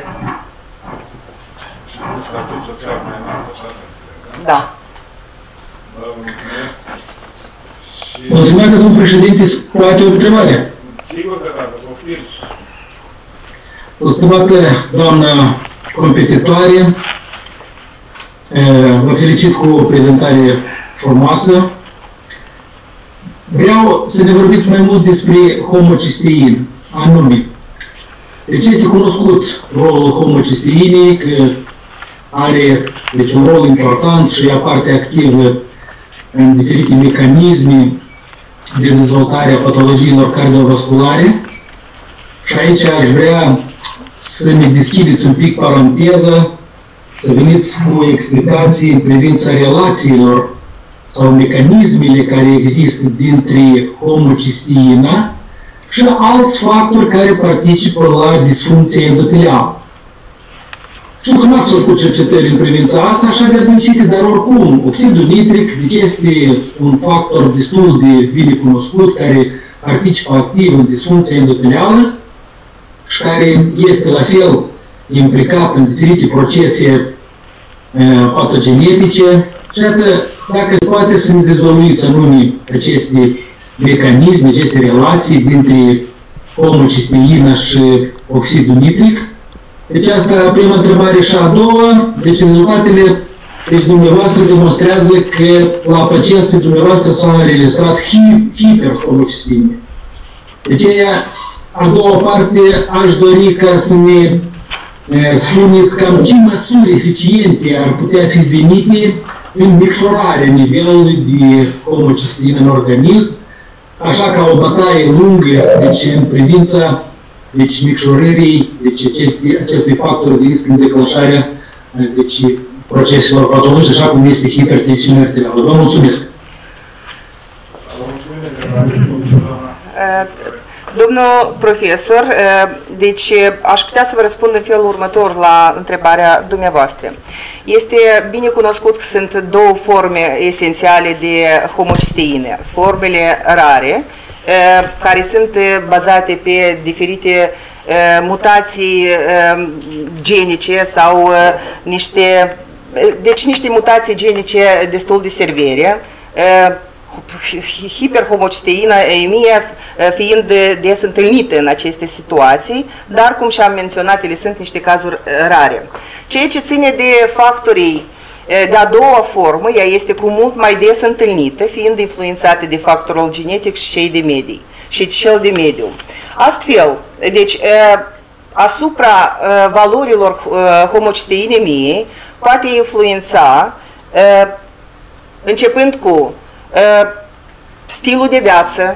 Și cu statut social mai înalt, așa să înțeleg, da? Vă mulțumesc. Mulțumesc, domnul președinte, poate o întrebare. Sigur că da, vă poftim. O stimată doamnă competitoare, vă felicit cu o prezentare frumoasă. Vreau să ne vorbiți mai mult despre homocystein, anume. Deci este cunoscut rolul homocysteinii, că are deci, un rol important și ia parte activă în diferite mecanisme de dezvoltare a patologiilor cardiovasculare. Și aici aș vrea să ne deschideți un pic paranteza, să veniți cu explicații în privința relațiilor sau mecanismele care există dintre homocysteina și alți factori care participă la disfuncția endotelială. Știu că nu ați făcut cercetări în privința asta, așa de adâncite, dar oricum, oxidul nitric deci este un factor destul de bine cunoscut care participă activ în disfuncția endotelială și care este la fel implicat în diferite procese patogenetice. Și atât, dacă se poate să ne dezvăluiți anume aceste mecanisme, aceste relații dintre homocysteină și oxidul nitric. Deci asta prima întrebare și a doua. Deci rezultatele deci dumneavoastră demonstrează că la pacienții dumneavoastră s-a înregistrat hiperhomocysteinie. Deci a doua parte aș dori ca să ne spuneți cam ce măsuri eficiente ar putea fi venite în micșorarea nivelului de homocysteină în organism, așa ca o bătaie lungă deci, în privința deci, micșorării deci, acestui factor de risc în declanșarea deci, proceselor patologice, așa cum este hipertensiunea arterială. Vă mulțumesc! Domnul profesor, deci aș putea să vă răspund în felul următor la întrebarea dumneavoastră. Este bine cunoscut că sunt două forme esențiale de homocysteină. Formele rare, care sunt bazate pe diferite mutații genice sau niște mutații genice destul de severe, hiperhomocysteinemia fiind des întâlnită în aceste situații, dar, cum și-am menționat, ele sunt niște cazuri rare. Ceea ce ține de factorii de a doua formă, ea este cu mult mai des întâlnită, fiind influențată de factorul genetic și cel de mediu. Astfel, deci, asupra valorilor homocysteinemiei poate influența, începând cu stilul de viață,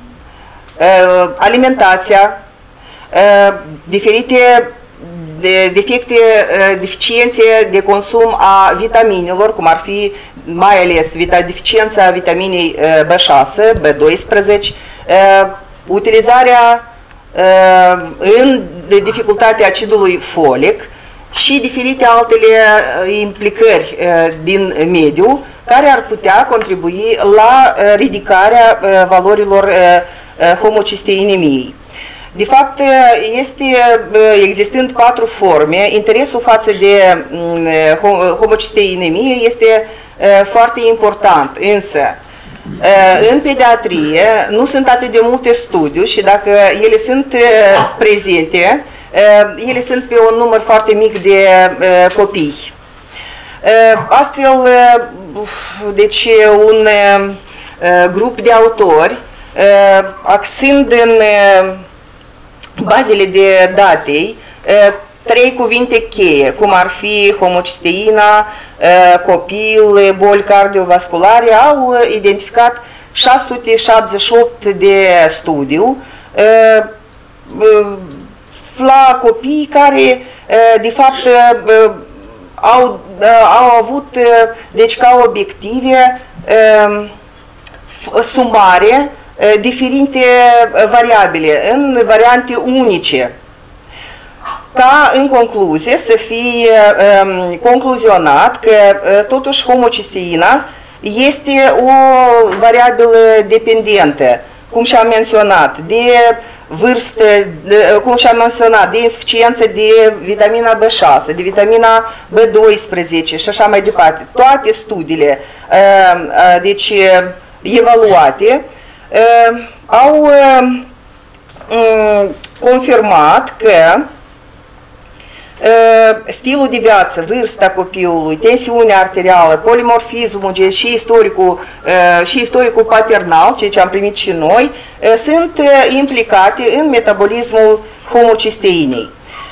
alimentația, diferite defecte, deficiențe de consum a vitaminelor, cum ar fi mai ales deficiența vitaminei B6, B12, utilizarea în dificultatea acidului folic și diferite altele implicări din mediu care ar putea contribui la ridicarea valorilor homocisteinemiei. De fapt, existând 4 forme, interesul față de homocisteinemie este foarte important, însă în pediatrie nu sunt atât de multe studii și dacă ele sunt prezente, ele sunt pe un număr foarte mic de copii. Astfel, deci un grup de autori, axând în bazele de date 3 cuvinte cheie, cum ar fi homocisteina, copil, boli cardiovasculare, au identificat 678 de studii la copii care, de fapt, au avut, deci, ca obiective sumare diferite variabile, în variante unice, ca în concluzie să fie concluzionat că totuși homocisteina este o variabilă dependentă, cum și-am menționat, de vârstă, cum și-am menționat, de insuficiență de vitamina B6, de vitamina B12 și așa mai departe. Toate studiile deci, evaluate au confirmat că stilul de viață, vârsta copilului, tensiunea arterială, polimorfismul și istoricul paternal, ceea ce am primit și noi, sunt implicate în metabolismul homocisteinei.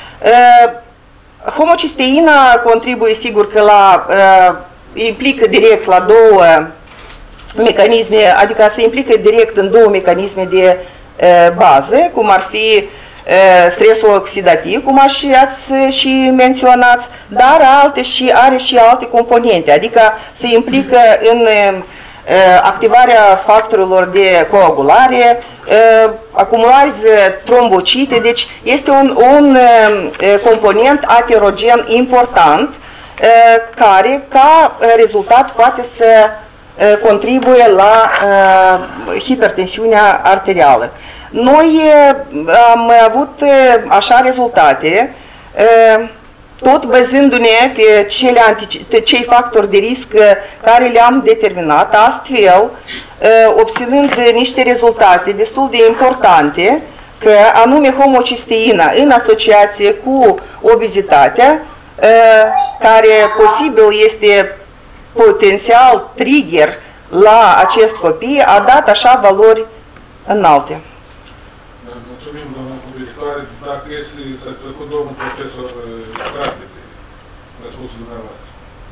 Homocisteina contribuie sigur că implică direct la 2 mecanisme, adică se implică direct în 2 mecanisme de bază, cum ar fi stresul oxidativ, cum ați și menționat, dar are și alte componente, adică se implică în activarea factorilor de coagulare, acumulează trombocite, deci este un component aterogen important care, ca rezultat, poate să contribuie la hipertensiunea arterială. Noi am avut așa rezultate, tot bazându-ne pe cei factori de risc care le-am determinat, astfel obținând niște rezultate destul de importante, că anume homocisteina în asociație cu obezitatea, care posibil este potențial trigger la acest copii, a dat așa valori înalte. Mulțumim, doamna publicitoare. Dacă este să-ți făcut domnul profesor Strate de răspunsul dumneavoastră.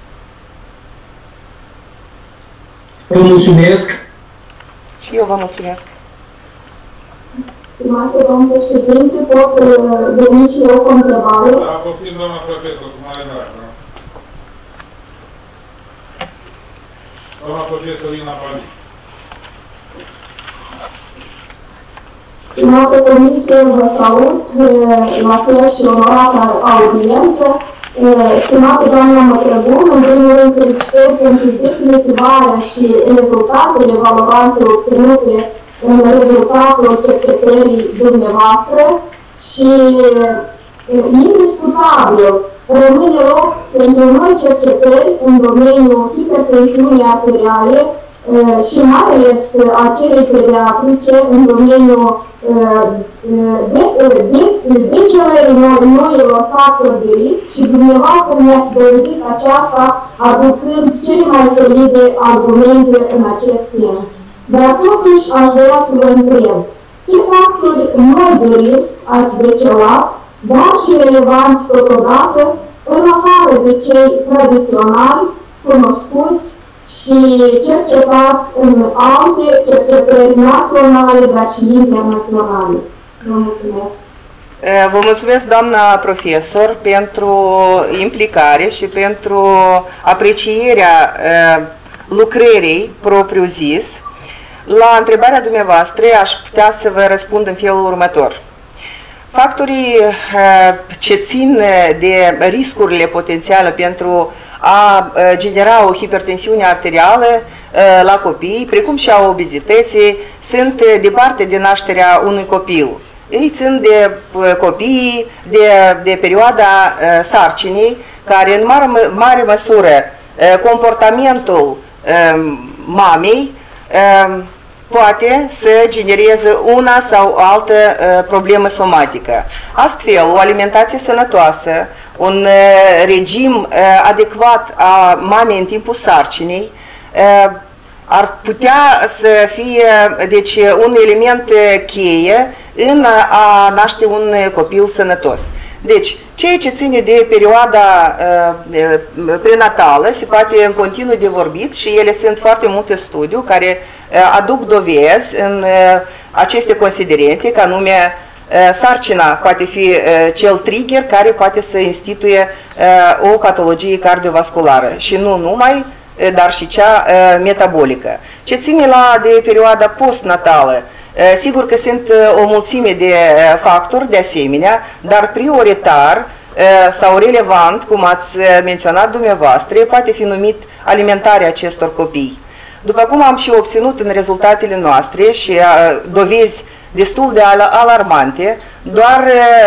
Vă mulțumesc. Și eu vă mulțumesc. Stimate domn președinte, pot veni și eu cu o întrebare? Da, poftim, doamna profesor, cu mare drag, da? Doamna profesor Ina Pali. Stimată comisie, vă salut, la fel și onorată audiență. Stimată doamna Mătrăgun, în primul rând felicitări pentru definitivarea și rezultatele valoroase obținute în rezultatul cercetării dumneavoastră și indiscutabil rămâne loc pentru noi cercetări în domeniul hipertensiunii arteriale și mai ales a celei pediatrice în domeniul decelării noilor factori de risc și dumneavoastră mi-ați dovedit aceasta aducând cele mai solide argumente în acest sens. Dar totuși aș vrea să vă întreb, ce factori noi de risc ați decelat, dar și relevanți totodată, în afară de cei tradiționali, cunoscuți și și cercetați în alte cercetări naționale, dar și internaționale. Vă mulțumesc! Vă mulțumesc, doamna profesor, pentru implicare și pentru aprecierea lucrării propriu-zis. La întrebarea dumneavoastră aș putea să vă răspund în felul următor. Factorii ce țin de riscurile potențiale pentru a genera o hipertensiune arterială la copii, precum și a obezității, sunt departe de nașterea unui copil. Ei țin de copii, de perioada sarcinii, care în mare măsură comportamentul mamei poate să genereze una sau altă problemă somatică. Astfel, o alimentație sănătoasă, un regim adecvat a mamei în timpul sarcinii, ar putea să fie deci, un element cheie în a naște un copil sănătos. Deci, ceea ce ține de perioada prenatală se poate în continuu de vorbit și ele sunt foarte multe studii care aduc dovezi în aceste considerente, ca anume sarcina poate fi cel trigger care poate să instituie o patologie cardiovasculară și nu numai, dar și cea metabolică. Ce ține de perioada postnatală, sigur că sunt o mulțime de factori de asemenea, dar prioritar sau relevant, cum ați menționat dumneavoastră, poate fi numit alimentarea acestor copii. După cum am și obținut în rezultatele noastre și dovezi destul de alarmante, doar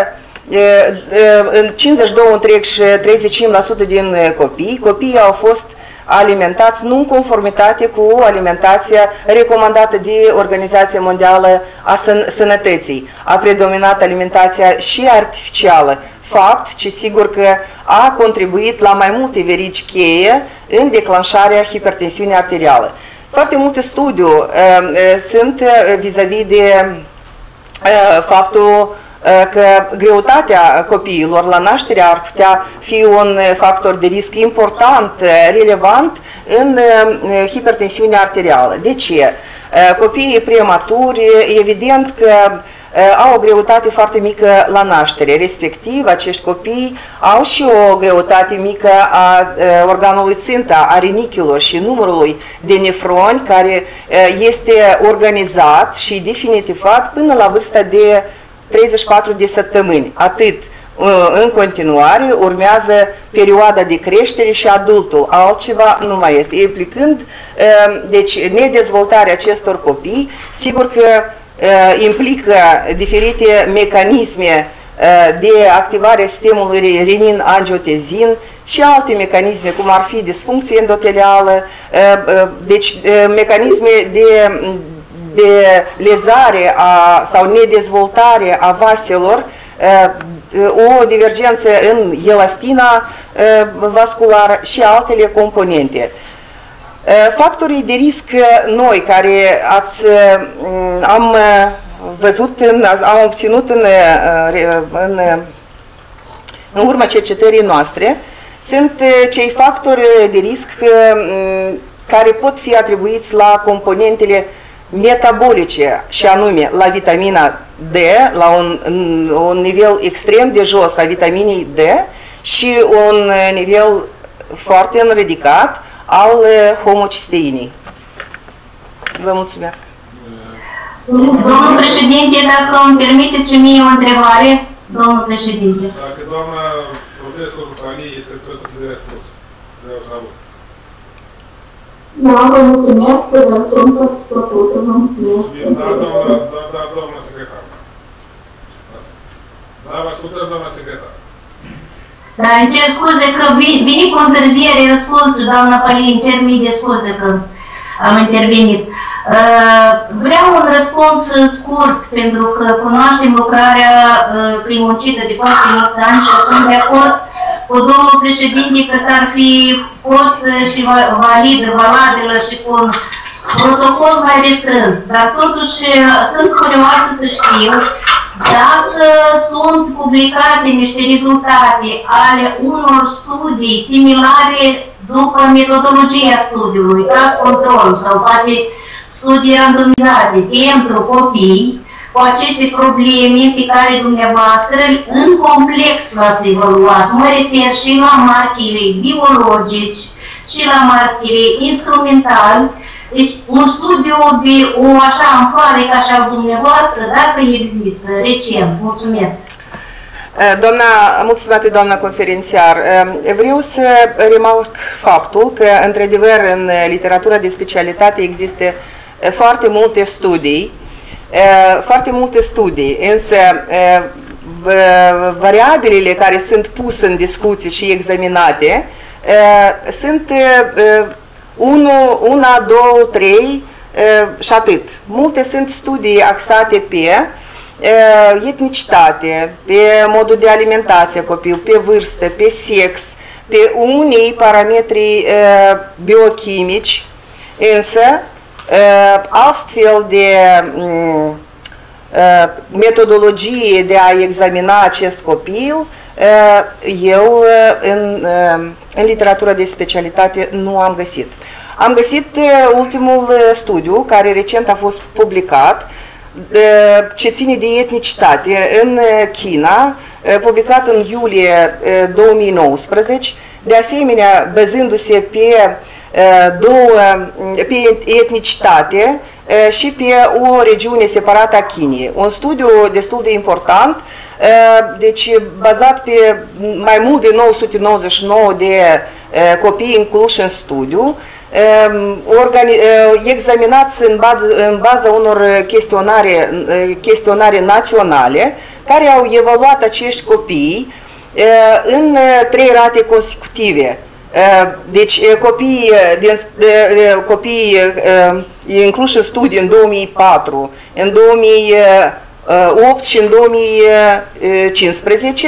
în 52,35% din copiii au fost alimentați nu în conformitate cu alimentația recomandată de Organizația Mondială a Sănătății. A predominat alimentația și artificială, fapt ce sigur că a contribuit la mai multe verigi cheie în declanșarea hipertensiunii arteriale. Foarte multe studii sunt vis-a-vis de faptul că greutatea copiilor la naștere ar putea fi un factor de risc important, relevant în hipertensiunea arterială. De ce? Copiii prematuri, evident că au o greutate foarte mică la naștere, respectiv acești copii au și o greutate mică a organului țintă, a rinichiilor și numărului de nefroni care este organizat și definitivat până la vârsta de 34 de săptămâni. Atât în continuare urmează perioada de creștere și adultul, altceva nu mai este. Implicând deci nedezvoltarea acestor copii, sigur că implică diferite mecanisme de activare a sistemului renin-angiotenzin și alte mecanisme, cum ar fi disfuncție endotelială, deci mecanisme de lezare sau nedezvoltare a vaselor, o divergență în elastina vasculară și altele componente. Factorii de risc noi care am văzut, am obținut în urma cercetării noastre, sunt cei factori de risc care pot fi atribuiți la componentele metabolice, și anume la vitamina D, la un nivel extrem de jos a vitaminei D și un nivel foarte ridicat al homocisteinii. Vă mulțumesc. Domnul președinte, dacă îmi permiteți și mie o întrebare, domnul președinte. Dacă doamna profesor Palie să-ți facă de răspuns, vreau să aud. Da, vă mulțumesc, sunt satisfăcută, vă mulțumesc. Da, doamna secretar. Da, vă ascultăm, doamna secretar. Da, îmi cer scuze că vine cu întârziere răspunsul, doamna Palie, îmi cer mii de scuze că am intervenit. Vreau un răspuns scurt, pentru că cunoaștem lucrarea că e muncită de foarte mulți ani și sunt de acord cu domnul președinte că s-ar fi fost și valabilă și cu un protocol mai restrâns. Dar totuși sunt curioasă să știu dacă sunt publicate niște rezultate ale unor studii similare după metodologia studiului, caz control sau poate studii randomizate pentru copii cu aceste probleme pe care dumneavoastră în complex l-ați evaluat. Mă refer și la markerii biologici și la markerii instrumentali. Deci un studiu de o așa amploare ca și al dumneavoastră, dacă există, recent. Mulțumesc! Mulțumesc, doamna conferențiar. Vreau să remarc faptul că, într-adevăr, în literatura de specialitate există foarte multe studii, însă variabilele care sunt puse în discuție și examinate sunt 1, 2, 3 și atât. Multe sunt studii axate pe etnicitate, pe modul de alimentație a copilului, pe vârstă, pe sex, pe unii parametri biochimici, însă astfel de metodologie de a examina acest copil, eu în literatura de specialitate nu am găsit. Am găsit ultimul studiu, care recent a fost publicat, ce ține de etnicitate în China, publicat în iulie 2019, de asemenea bazându-se pe pe etnicitate și pe o regiune separată a Chinei. Un studiu destul de important, deci bazat pe mai mult de 999 de copii incluși în studiu, examinați în baza unor chestionare naționale care au evaluat acești copii în 3 rate consecutive. Deci copiii incluși în studiu în 2004, în 2008 și în 2015,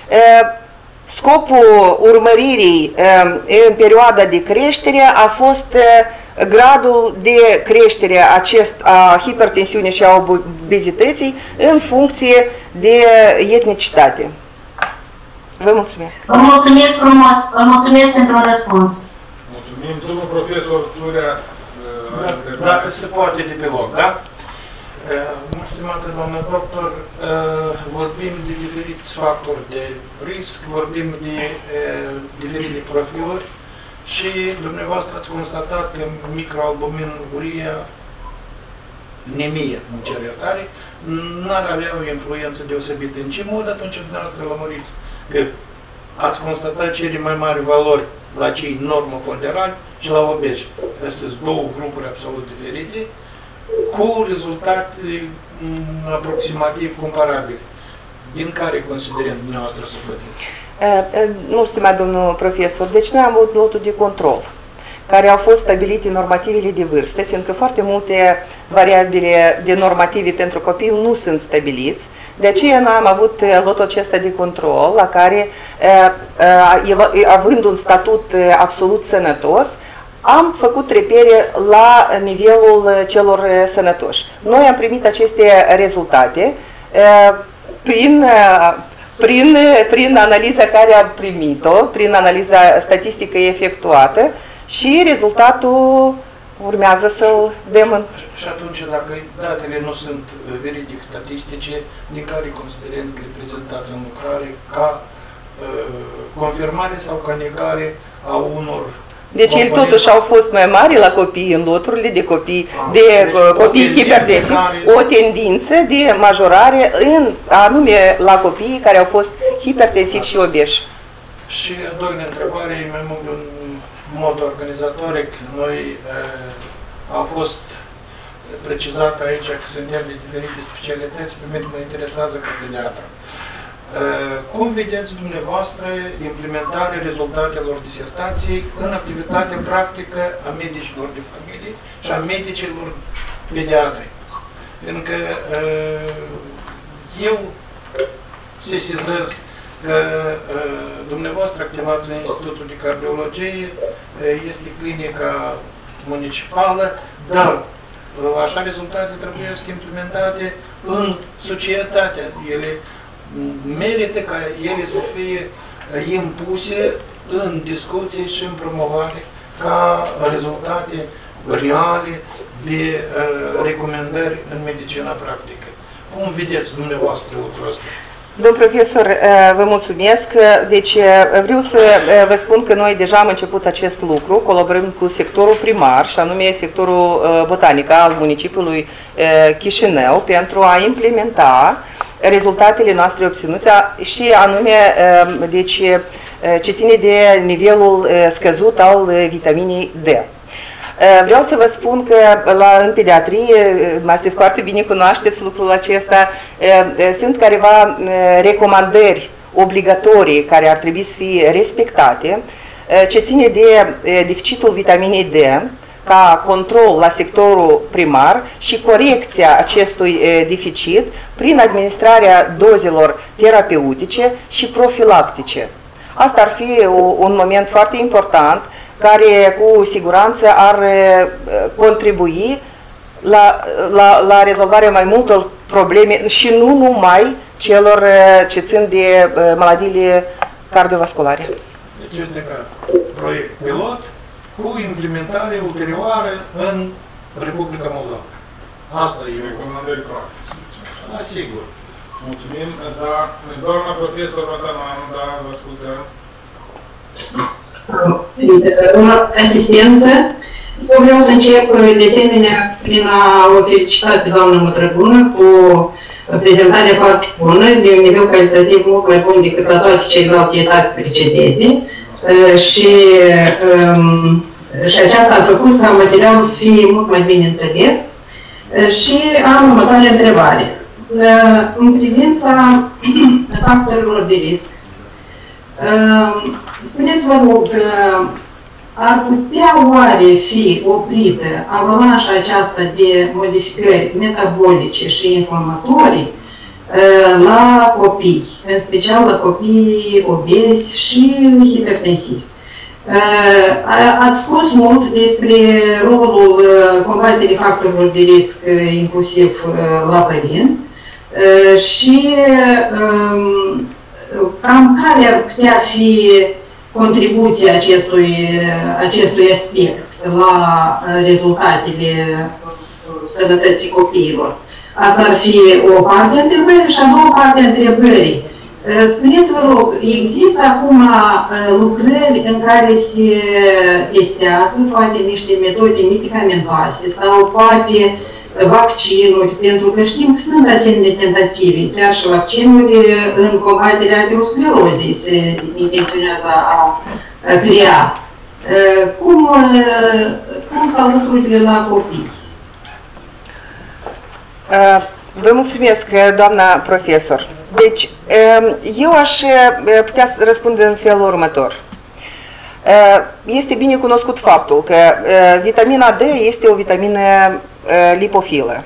scopul urmăririi în perioada de creștere a fost gradul de creștere a hipertensiunii și a obezității în funcție de etnicitate. Vă mulțumesc. Vă mulțumesc frumos. Vă mulțumesc pentru un răspuns. Mulțumim. Domnul profesor Turea, dacă se poate de pe loc, da? Stimată doamnă doctor, vorbim de diferiți factori de risc, vorbim de diferite profiluri și dumneavoastră ați constatat că microalbuminuria, nemie, în cer iertare, n-ar avea o influență deosebită. În ce mod atunci dumneavoastră lămuriți că ați constatat cele mai mari valori la cei normoponderali și la obeși? Astea sunt două grupuri absolut diferite, cu rezultate aproximativ comparabile. Din care considerăm dumneavoastră să plătiți? Nu, stimat domnul profesor, deci noi am avut notul de control, care au fost stabilite normativele de vârstă, fiindcă foarte multe variabile de normative pentru copil nu sunt stabiliți. De aceea noi am avut lotul acesta de control, la care, având un statut absolut sănătos, am făcut repere la nivelul celor sănătoși. Noi am primit aceste rezultate prin analiza care am primit-o, prin analiza statistică efectuată, și rezultatul urmează să-l dăm în... Și atunci, dacă datele nu sunt veridic statistice, din care considerăm că le prezentați în lucrare ca confirmare sau ca negare a unor... Deci ele totuși au fost mai mari la copii, în loturile de copii, copii hipertensivi, o tendință de majorare anume la copiii care au fost hipertensivi și obeși. Și a doua întrebare, mai mult în mod organizatoric, noi a fost precizat aici că suntem de diferite specialități, pe mine mă interesează ca pediatră. Cum vedeți dumneavoastră implementarea rezultatelor disertației în activitatea practică a medicilor de familie și a medicilor pediatri? Pentru că eu sesizez că dumneavoastră activați în Institutul de Cardiologie, este clinica municipală, dar așa rezultate trebuie să implementate în societate. Ele merită ca ele să fie impuse în discuții și în promovare ca rezultate reale de recomandări în medicina practică. Cum vedeți dumneavoastră lucrul ăsta? Domn profesor, vă mulțumesc. Deci vreau să vă spun că noi deja am început acest lucru, colaborând cu sectorul primar, și anume sectorul botanic al municipiului Chișinău, pentru a implementa rezultatele noastre obținute și anume deci, ce ține de nivelul scăzut al vitaminei D. Vreau să vă spun că în pediatrie, dumneavoastră foarte bine cunoașteți lucrul acesta, sunt careva recomandări obligatorii care ar trebui să fie respectate, ce ține de deficitul vitaminei D, ca control la sectorul primar și corecția acestui deficit prin administrarea dozelor terapeutice și profilactice. Asta ar fi un moment foarte important care cu siguranță ar contribui la rezolvarea mai multor probleme și nu numai celor ce țin de maladiile cardiovasculare. Deci este ca proiect pilot cu implementare ulterioară în Republica Moldova. Asta e recomandări practice. Da, sigur. Mulțumim. Da, doamna profesor Rotananu, da, vă ascultăm. Asistență. Eu vreau să încep de asemenea prin a o felicita pe doamna Mătrăgună cu prezentarea foarte bună, de un nivel calitativ mult mai bun decât la toate celelalte etape precedente și aceasta a făcut ca materialul să fie mult mai bine înțeles și am următoarea întrebare. În privința factorilor de risc, spuneți-vă rog, ar putea oare fi oprită avalanșa aceasta de modificări metabolice și inflamatorii la copii, în special la copii obezi și hipertensivi? Ați spus mult despre rolul combaterii factorilor de risc, inclusiv la părinți, și cam care ar putea fi contribuția acestui aspect la rezultatele sănătății copiilor. Asta ar fi o parte a întrebării și a doua parte a întrebării. Spuneți-vă rog, există acum lucrări în care se testează poate niște metode medicamentoase sau poate vaccinuri, pentru că știm că sunt asemenea tentative, chiar și vaccinuri în combaterea aterosclerozei se intenționează a crea. Cum stau lucrurile la copii? Vă mulțumesc, doamna profesor. Deci, eu aș putea să răspund în felul următor. Este bine cunoscut faptul că vitamina D este o vitamină lipofilă.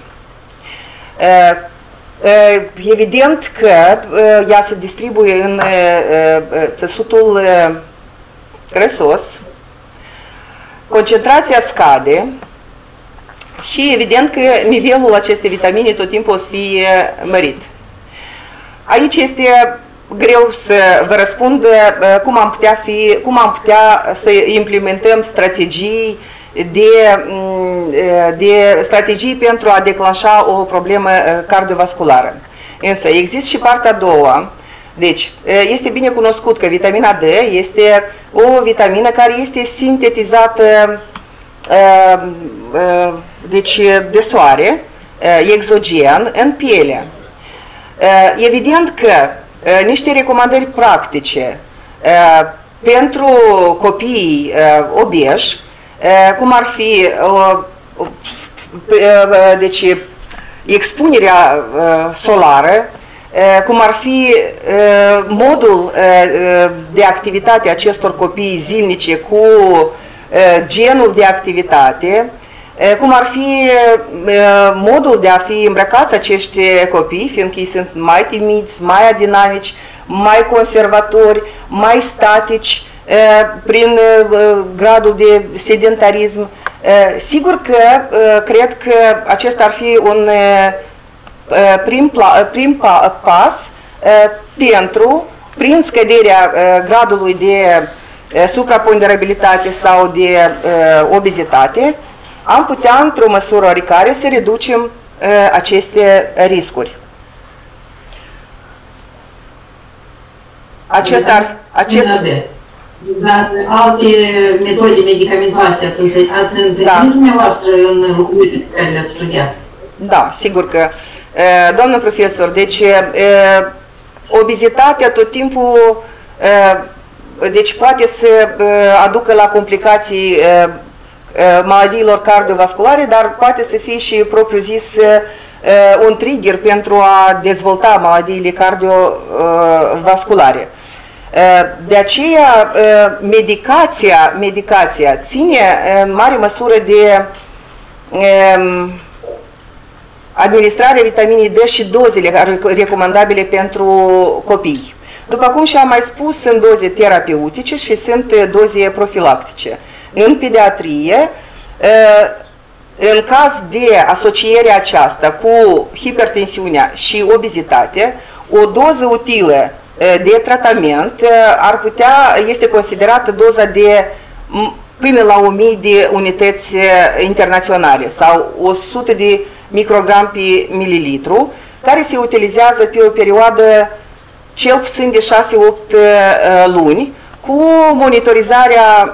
Evident că ea se distribuie în țesutul grăsos, concentrația scade și evident că nivelul acestei vitamine tot timpul o să fie mărit. Aici este greu să vă răspund cum am putea să implementăm strategii strategii pentru a declanșa o problemă cardiovasculară. Însă există și partea a doua. Deci, este bine cunoscut că vitamina D este o vitamină care este sintetizată deci, de soare, exogen, în piele. Evident că niște recomandări practice pentru copiii obeși, cum ar fi deci, expunerea solară, cum ar fi modul de activitate acestor copii zilnice cu genul de activitate, cum ar fi modul de a fi îmbrăcați acești copii, fiindcă ei sunt mai timizi, mai adinamici, mai conservatori, mai statici, prin gradul de sedentarism. Sigur că cred că acesta ar fi un prim pas pentru, prin scăderea gradului de supraponderabilitate sau de obezitate, am putea, într-o măsură oarecare, să reducem aceste riscuri. Dar alte metode medicamentoase ați întâlnit dumneavoastră în lucrurile pe care le-ați studiat? Da, sigur că. Doamnă profesor, deci obezitatea tot timpul deci poate să aducă la complicații maladiilor cardiovasculare, dar poate să fie și propriu zis un trigger pentru a dezvolta maladiile cardiovasculare. De aceea, medicația ține în mare măsură de administrarea vitaminei D și dozele recomandabile pentru copii. După cum și am mai spus, sunt doze terapeutice și sunt doze profilactice. În pediatrie, în caz de asociere aceasta cu hipertensiunea și obezitate, o doză utilă de tratament ar putea, este considerată doza de până la 1000 de unități internaționale sau 100 de microgram pe mililitru, care se utilizează pe o perioadă cel puțin de 6-8 luni, cu monitorizarea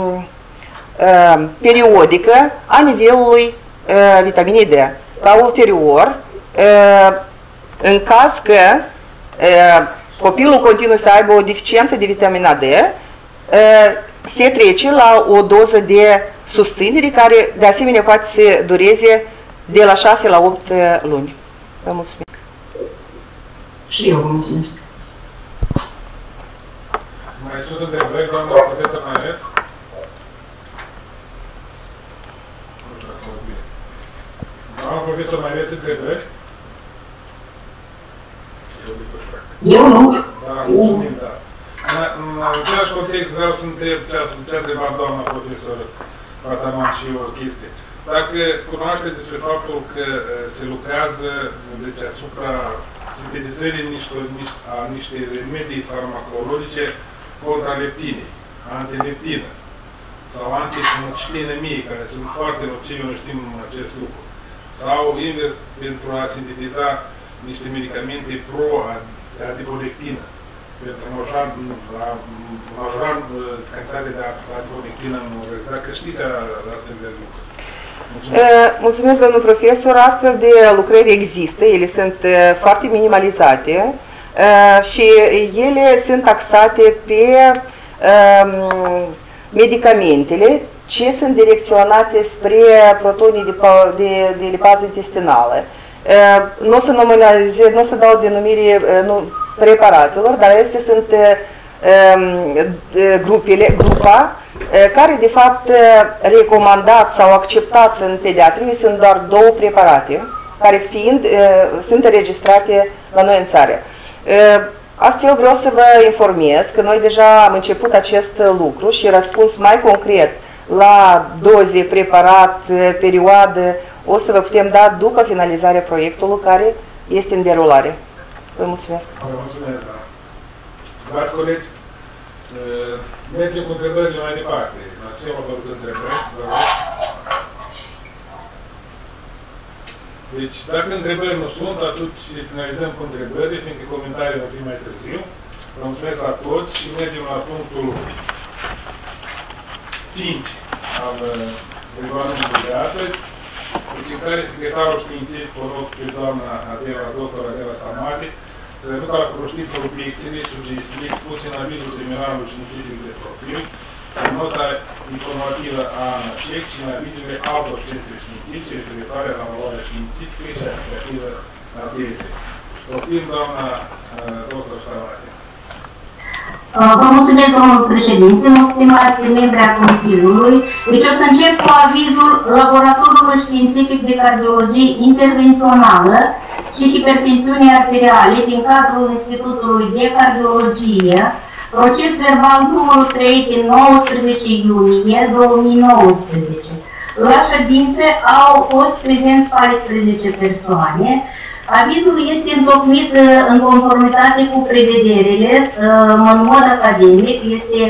periodică a nivelului vitaminei D. Ca ulterior, în caz că copilul continuă să aibă o deficiență de vitamina D, se trece la o doză de susținere care de asemenea poate să dureze de la 6 la 8 luni. Vă mulțumesc. Și eu vă mulțumesc. Mai sunt întrebări, doamna profesor, mai aveți? Doamna profesor, mai aveți întrebări? Eu nu. Da, mulțumim, da. În același context vreau să întreb ce a întrebat doamna profesor Ataman și o chestie. Dacă cunoașteți despre faptul că se lucrează deci, asupra sintetizării niște remedii farmacologice contra leptinei, antileptină sau antimucitinămie, care sunt foarte nocive, nu știm acest lucru. Sau invers, pentru a sintetiza niște medicamente pro-adipolectină, pentru a majora cantitatea de adipolectină în organism. Dacă știți astfel de lucruri. Mulțumesc, domnul profesor. Astfel de lucrări există, ele sunt foarte minimalizate și ele sunt axate pe medicamentele ce sunt direcționate spre protonii de lipază intestinală. Nu o să nominalizez, nu o să dau denumire preparatelor, dar acestea sunt grupa care de fapt recomandat sau acceptat în pediatrie sunt doar 2 preparate, care sunt înregistrate la noi în țară. Astfel vreau să vă informez că noi deja am început acest lucru și răspuns mai concret la doze, preparat, perioadă, o să vă putem da după finalizarea proiectului care este în derulare. Vă mulțumesc. Vă mulțumesc, da. Stimați colegi, mergem cu întrebările mai departe. La ce am avut întrebări? Deci, dacă întrebări nu sunt, atunci finalizăm cu întrebări, fiindcă comentarii vor fi mai târziu. Vă mulțumesc la toți și mergem la punctul 5 al regulamentului de astăzi, în care secretarul științific, vă rog pe doamna doctor Adela Samati, să le ducă la cunoștință obiecțiile și sugestii expuse în avizul seminarului științific de profil, în nota informativă a ANACEC și în avizele altor centre științifice referitoare la valoarea științifică și aplicativă la TET. Poftim, doamna doctor Samati. Vă mulțumesc, domnul președinte, stimați membri a Consiliului. Deci o să încep cu avizul Laboratorului Științific de Cardiologie Intervențională și Hipertensiune Arteriale din cadrul Institutului de Cardiologie, proces verbal numărul 3 din 19 iunie 2019. La ședință au fost prezenți 14 persoane. Avizul este întocmit în conformitate cu prevederile, în mod academic, este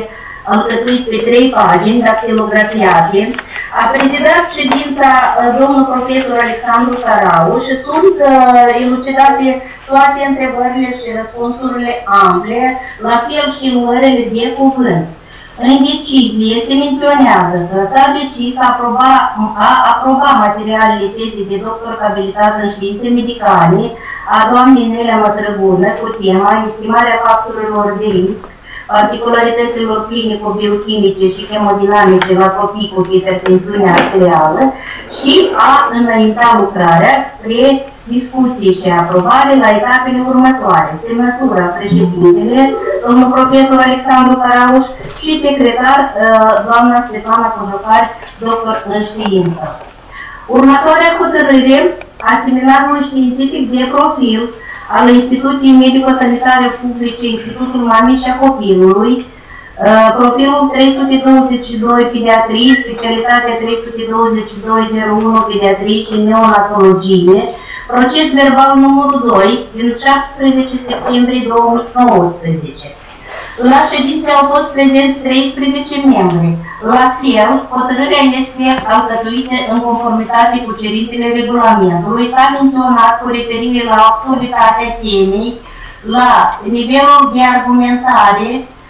alcătuit pe 3 pagini, dactilografiate. A prezidat ședința domnul profesor Alexandru Carau și sunt elucidate toate întrebările și răspunsurile ample, la fel și luările de cuvânt. În decizie se menționează că s-a decis a aproba materialele tezei de doctor abilitat în științe medicale a doamnei Nelea Mătrăgună cu tema estimarea factorilor de risc, particularităților clinico-biochimice și hemodinamice la copii cu hipertensiune arterială și a înainta lucrarea spre discuție și aprobare la etapele următoare. Semnătura președintele, domnul profesor Alexandru Carauș și secretar, doamna Svetlana Cojocari, doctor în știință. Următoarea hotărâre a seminarului științific de profil al Instituției Medico-Sanitare Publice, Institutul Mamei și a Copilului, profilul 322 pediatrie, specialitatea 322-01 pediatrie și neonatologie, proces verbal numărul 2 din 17 septembrie 2019. La ședință au fost prezenți 13 membri. La fel, hotărârea este alcătuită în conformitate cu cerințele regulamentului. S-a menționat cu referire la actualitatea temei, la nivelul de argumentare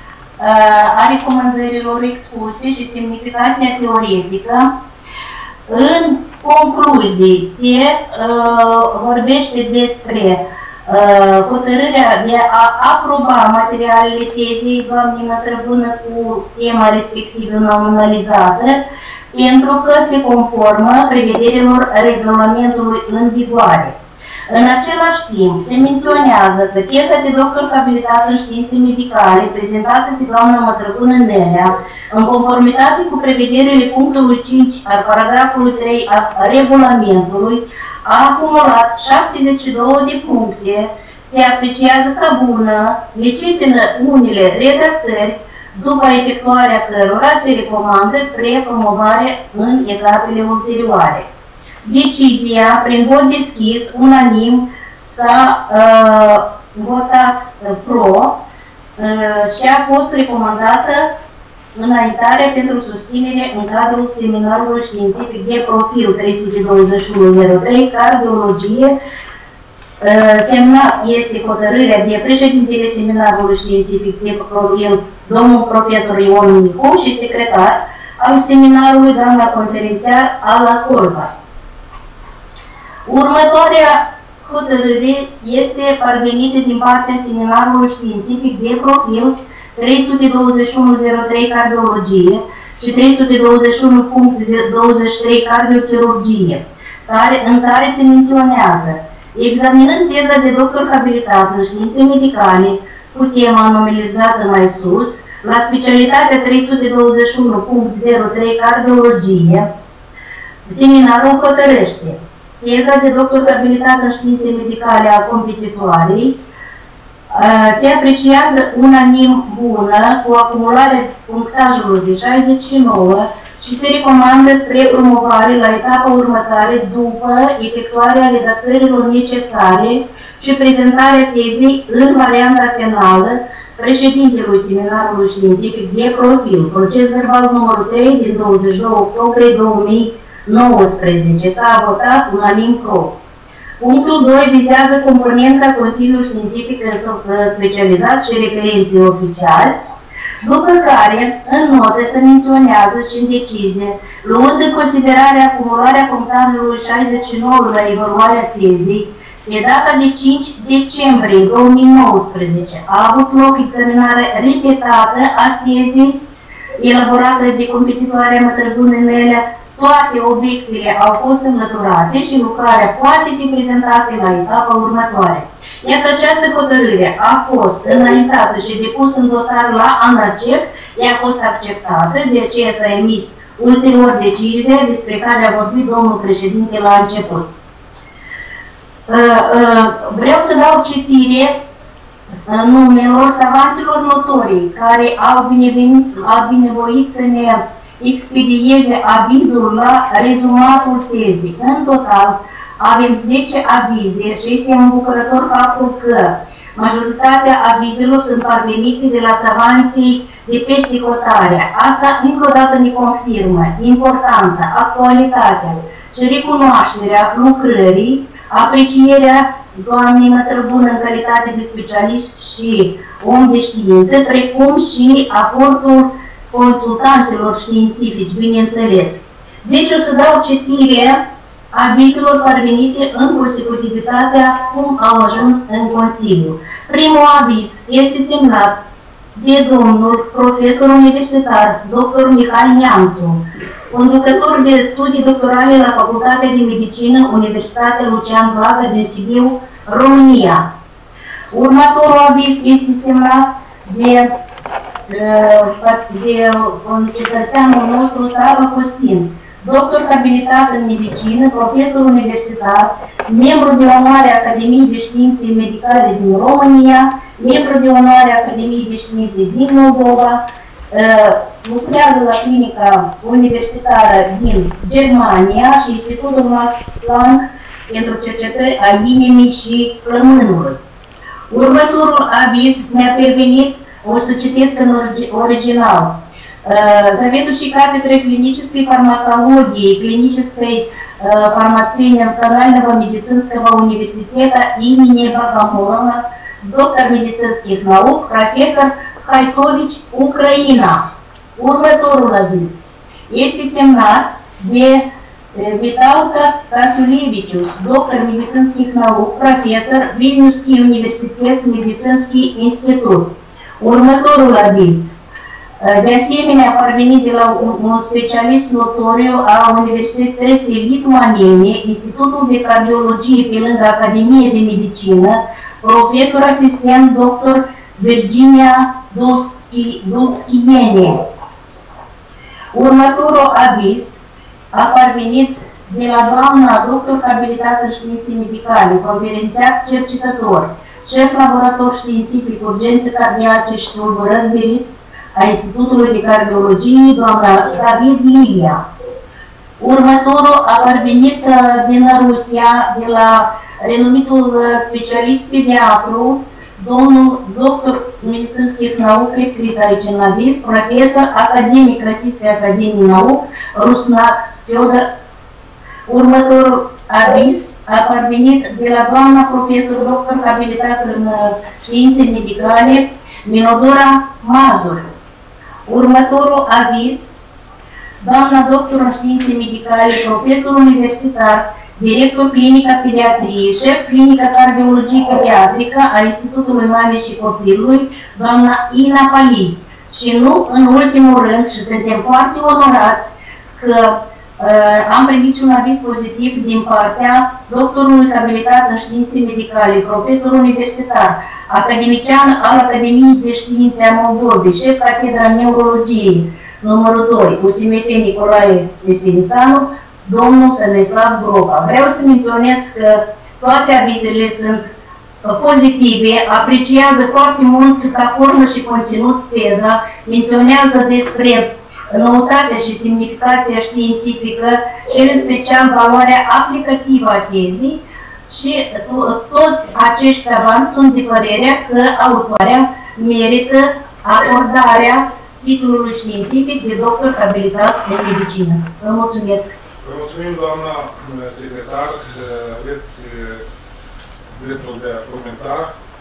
a recomandărilor expuse și semnificația teoretică. În concluzie, se vorbește despre hotărârea de a aproba materialele tezei doamnei Mătrăgună cu tema respectivă nominalizată, pentru că se conformă prevederilor regulamentului în vigoare. În același timp, se menționează că teza de doctor abilitat în științe medicale, prezentată de doamna Mătrăgună Nelea, în conformitate cu prevederile punctului 5 al paragrafului 3 al regulamentului, a acumulat 72 de puncte, se apreciază ca bună, necesită unele redactări, după efectuarea cărora se recomandă spre promovare în etapele ulterioare. Decizia, prin vot deschis, unanim, s-a votat pro și a fost recomandată înaintarea pentru susținere în cadrul seminarului științific de profil 321-03, cardiologie. Semnat este hotărârea de președintele seminarului științific de profil, domnul profesor Ion Nicu și secretar al seminarului, doamna conferențiar Ala Corba. Următoarea hotărâre este parvenită din partea seminarului științific de profil 321-03 cardiologie și 321.23 cardiochirurgie, în care se menționează: examinând teza de doctor abilitat în științe medicale cu tema nominalizată mai sus, la specialitatea 321.03 cardiologie, seminarul hotărăște teza de doctor abilitat în științe medicale a competitoarei se apreciază unanim bună cu acumularea punctajului de 69 și se recomandă spre promovare la etapa următoare după efectuarea redactărilor necesare și prezentarea tezei în varianta finală președintelui seminarului științific de profil, proces verbal numărul 3 din 22 octombrie 2019. S-a votat unanim pro. Punctul 2 vizează componența Consiliului Științific Specializat și referenții oficiali, după care, în notă, se menționează și în decizie, luând în considerare acumularea punctajului 69 la evaluarea tezei, pe data de 5 decembrie 2019 a avut loc examinarea repetată a tezei elaborată de competitoarea Mătrăgună Nelea. Toate obiecțiile au fost înlăturate și lucrarea poate fi prezentată la etapa următoare. Iată, această hotărâre a fost înaintată și depusă în dosar la ANACEP, ea a fost acceptată, de aceea s-a emis ulterior decizia despre care a vorbit domnul președinte la început. Vreau să dau citire numelor savanților notorii care au binevoit să ne expedieze avizul la rezumatul tezei. În total avem 10 avize și este îmbucurător faptul că majoritatea avizelor sunt parvenite de la savanții de peste hotarea. Asta încă o dată ne confirmă importanța, actualitatea și recunoașterea lucrării, aprecierea doamnei Mătrăbună în calitate de specialist și om de știință, precum și aportul consultanților științifici, bineînțeles. Deci o să dau citire avizelor parvenite în consecutivitatea cum au ajuns în Consiliu. Primul aviz este semnat de domnul profesor universitar, dr. Mihai Neamțu, conducător de studii doctorale la Facultatea de Medicină, Universitatea Lucian Blaga din Sibiu, România. Următorul aviz este semnat de cetățeanul nostru, Sava Costin, doctor abilitat în medicină, profesor universitar, membru de onoare a Academiei de Științe Medicale din România, membru de onoare a Academiei de Științe din Moldova, lucrează la clinica universitară din Germania și Institutul Max Planck pentru cercetări a inimii și flămânului. Următorul aviz mi-a pervenit, o să citesc în original. Заведующий кафедрой клинической фармакологии клинической фармации Национального медицинского университета имени Богомолова, доктор медицинских наук, профессор Хайтович, Украина. Următorul aviz este semnat de Vitautas Kasulevicius, doctor медицинских наук, профессор Vilniuский университет, медицинский институт. Următorul aviz de asemenea a parvenit de la un specialist notoriu a Universității Lituaniene, Institutul de Cardiologie pe lângă Academie de Medicină, profesor asistent dr. Virginia Dulschiene. Următorul aviz a parvenit de la doamna doctor abilitată științe medicale, conferențiar cercetător, șef laborator științific urgențe cardiace și tulburări de ritm a Institutului de Cardiologie, doamna David Lilia. Următorul a parvenit din Rusia, de la renumitul specialist pediatru, domnul doctor медицинских наук, scris aici în aviz, profesor academic Российской Академии Наук, Rusnak Fiodor. Următorul aviz a parvenit de la doamna profesor doctor abilitat în științe medicale, Minodora Mazur. Următorul aviz, doamna doctor în științe medicale, profesor universitar, director clinica pediatrie, șef clinica cardiologie pediatrică a Institutului Mamei și Copilului, doamna Ina Pali. Și nu în ultimul rând, și suntem foarte onorați că am primit un aviz pozitiv din partea doctorului abilitat în științe medicale, profesor universitar, academician al Academiei de Științe a Moldovei, șef catedra neurologiei, numărul 2, USMF Nicolae Destinițanu, domnul Săneslav Gropa. Vreau să menționez că toate avizele sunt pozitive, apreciază foarte mult ca formă și conținut teza, menționează despre noutatea și semnificația științifică și în special valoarea aplicativă a tezii și toți acești savanți sunt de părerea că autoarea merită acordarea titlului științific de doctor abilitat în medicină. Vă mulțumesc! Vă mulțumim, doamna secretar. Aveți dreptul de a comenta.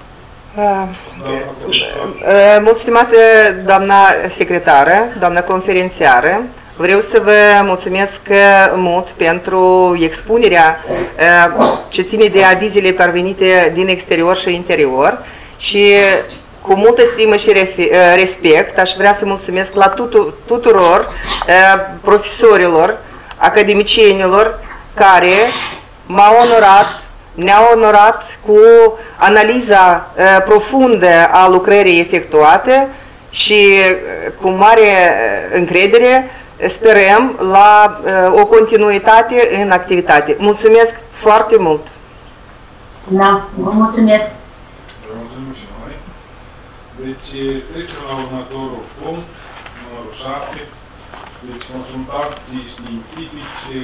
Mulțumată doamna secretară, doamna conferențiară, vreau să vă mulțumesc mult pentru expunerea ce ține de avizele parvenite din exterior și interior și cu multă stimă și respect aș vrea să mulțumesc la tuturor profesorilor, academicienilor care m-au onorat, ne-au onorat cu analiza profundă a lucrării efectuate și cu mare încredere sperăm la o continuitate în activitate. Mulțumesc foarte mult! Da, vă mulțumesc! Vă mulțumim și noi! Deci trecem la următorul punct, numărul 7. Deci consultații științifice.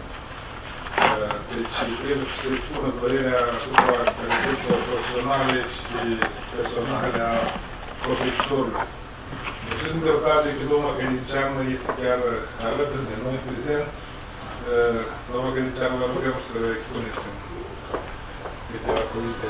Deci trebuie să se spună părerea asupra calităților profesionale și personale a profesorului. Sunt de ocazie că domnul Gălnicianu este chiar alături de noi prezent. Domnul Gălnicianu, vă rugăm să expuneți în câteva cuvinte.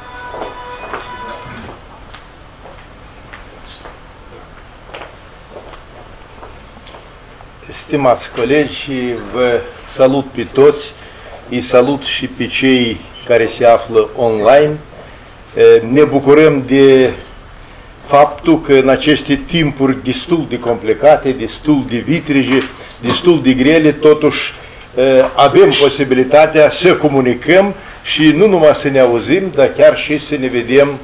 Stimați colegi, vă salut pe toți, îi salut și pe cei care se află online. Ne bucurăm de faptul că în aceste timpuri destul de complicate, destul de vitrige, destul de grele, totuși avem posibilitatea să comunicăm și nu numai să ne auzim, dar chiar și să ne vedem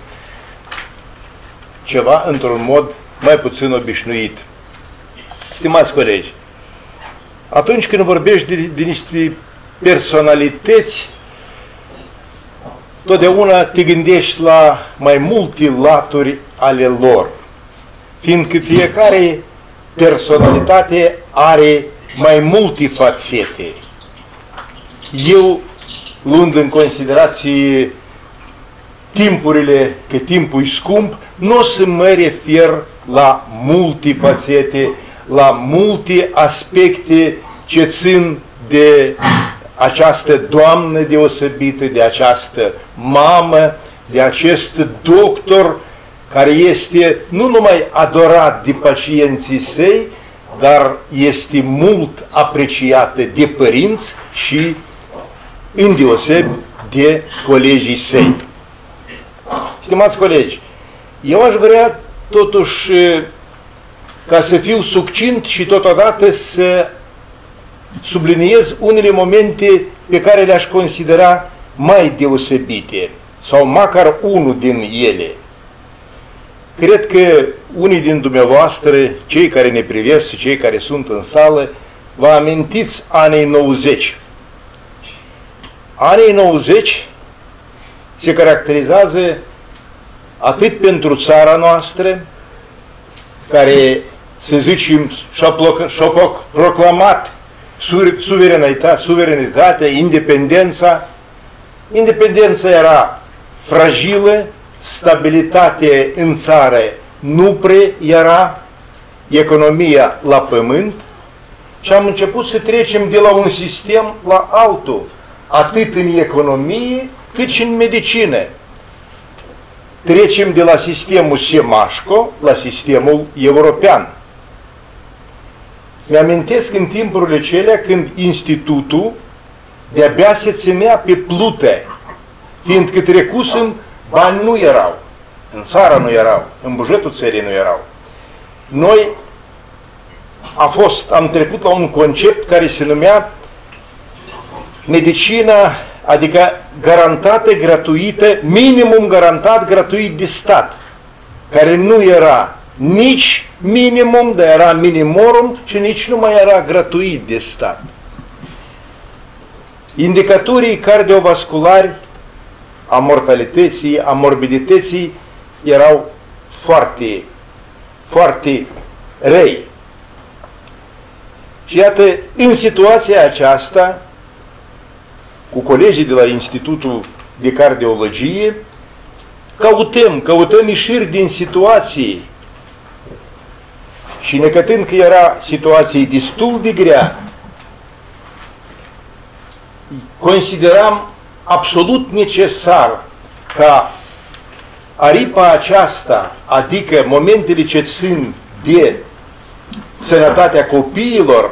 ceva într-un mod mai puțin obișnuit. Stimați colegi, atunci când vorbești de niște personalități, totdeauna te gândești la mai multe laturi ale lor, fiindcă fiecare personalitate are mai multe fațete. Eu, luând în considerație timpurile, că timpul e scump, nu o să mă refer la multe fațete, la multe aspecte ce țin de această doamnă deosebită, de această mamă, de acest doctor care este nu numai adorat de pacienții săi, dar este mult apreciată de părinți și îndeosebi de colegii săi. Stimați colegi, eu aș vrea totuși ca să fiu succint și totodată să subliniez unele momente pe care le-aș considera mai deosebite, sau măcar unul din ele. Cred că unii din dumneavoastră, cei care ne privesc și cei care sunt în sală, vă amintiți anii 90. Anii 90 se caracterizează atât pentru țara noastră, care, să zicem, și-a proclamat suveranitatea, independența. Independența era fragilă, stabilitate în țară nu prea era, economia la pământ și am început să trecem de la un sistem la altul, atât în economie cât și în medicină. Trecem de la sistemul Semașco la sistemul european. Mi-amintesc în timpurile acelea când institutul de-abia se ținea pe plute, fiindcă trecusem, bani nu erau, în țară nu erau, în bugetul țării nu erau. Noi am trecut la un concept care se numea medicina, adică garantată, gratuită, minimum garantat, gratuit de stat, care nu era nici minimum, dar era minimorum și nici nu mai era gratuit de stat. Indicatorii cardiovasculari a mortalității, a morbidității erau foarte, foarte răi. Și iată, în situația aceasta, cu colegii de la Institutul de Cardiologie, căutăm ieșiri din situații și necătând că era situație destul de grea, consideram absolut necesar ca aripa aceasta, adică momentele ce țin de sănătatea copiilor,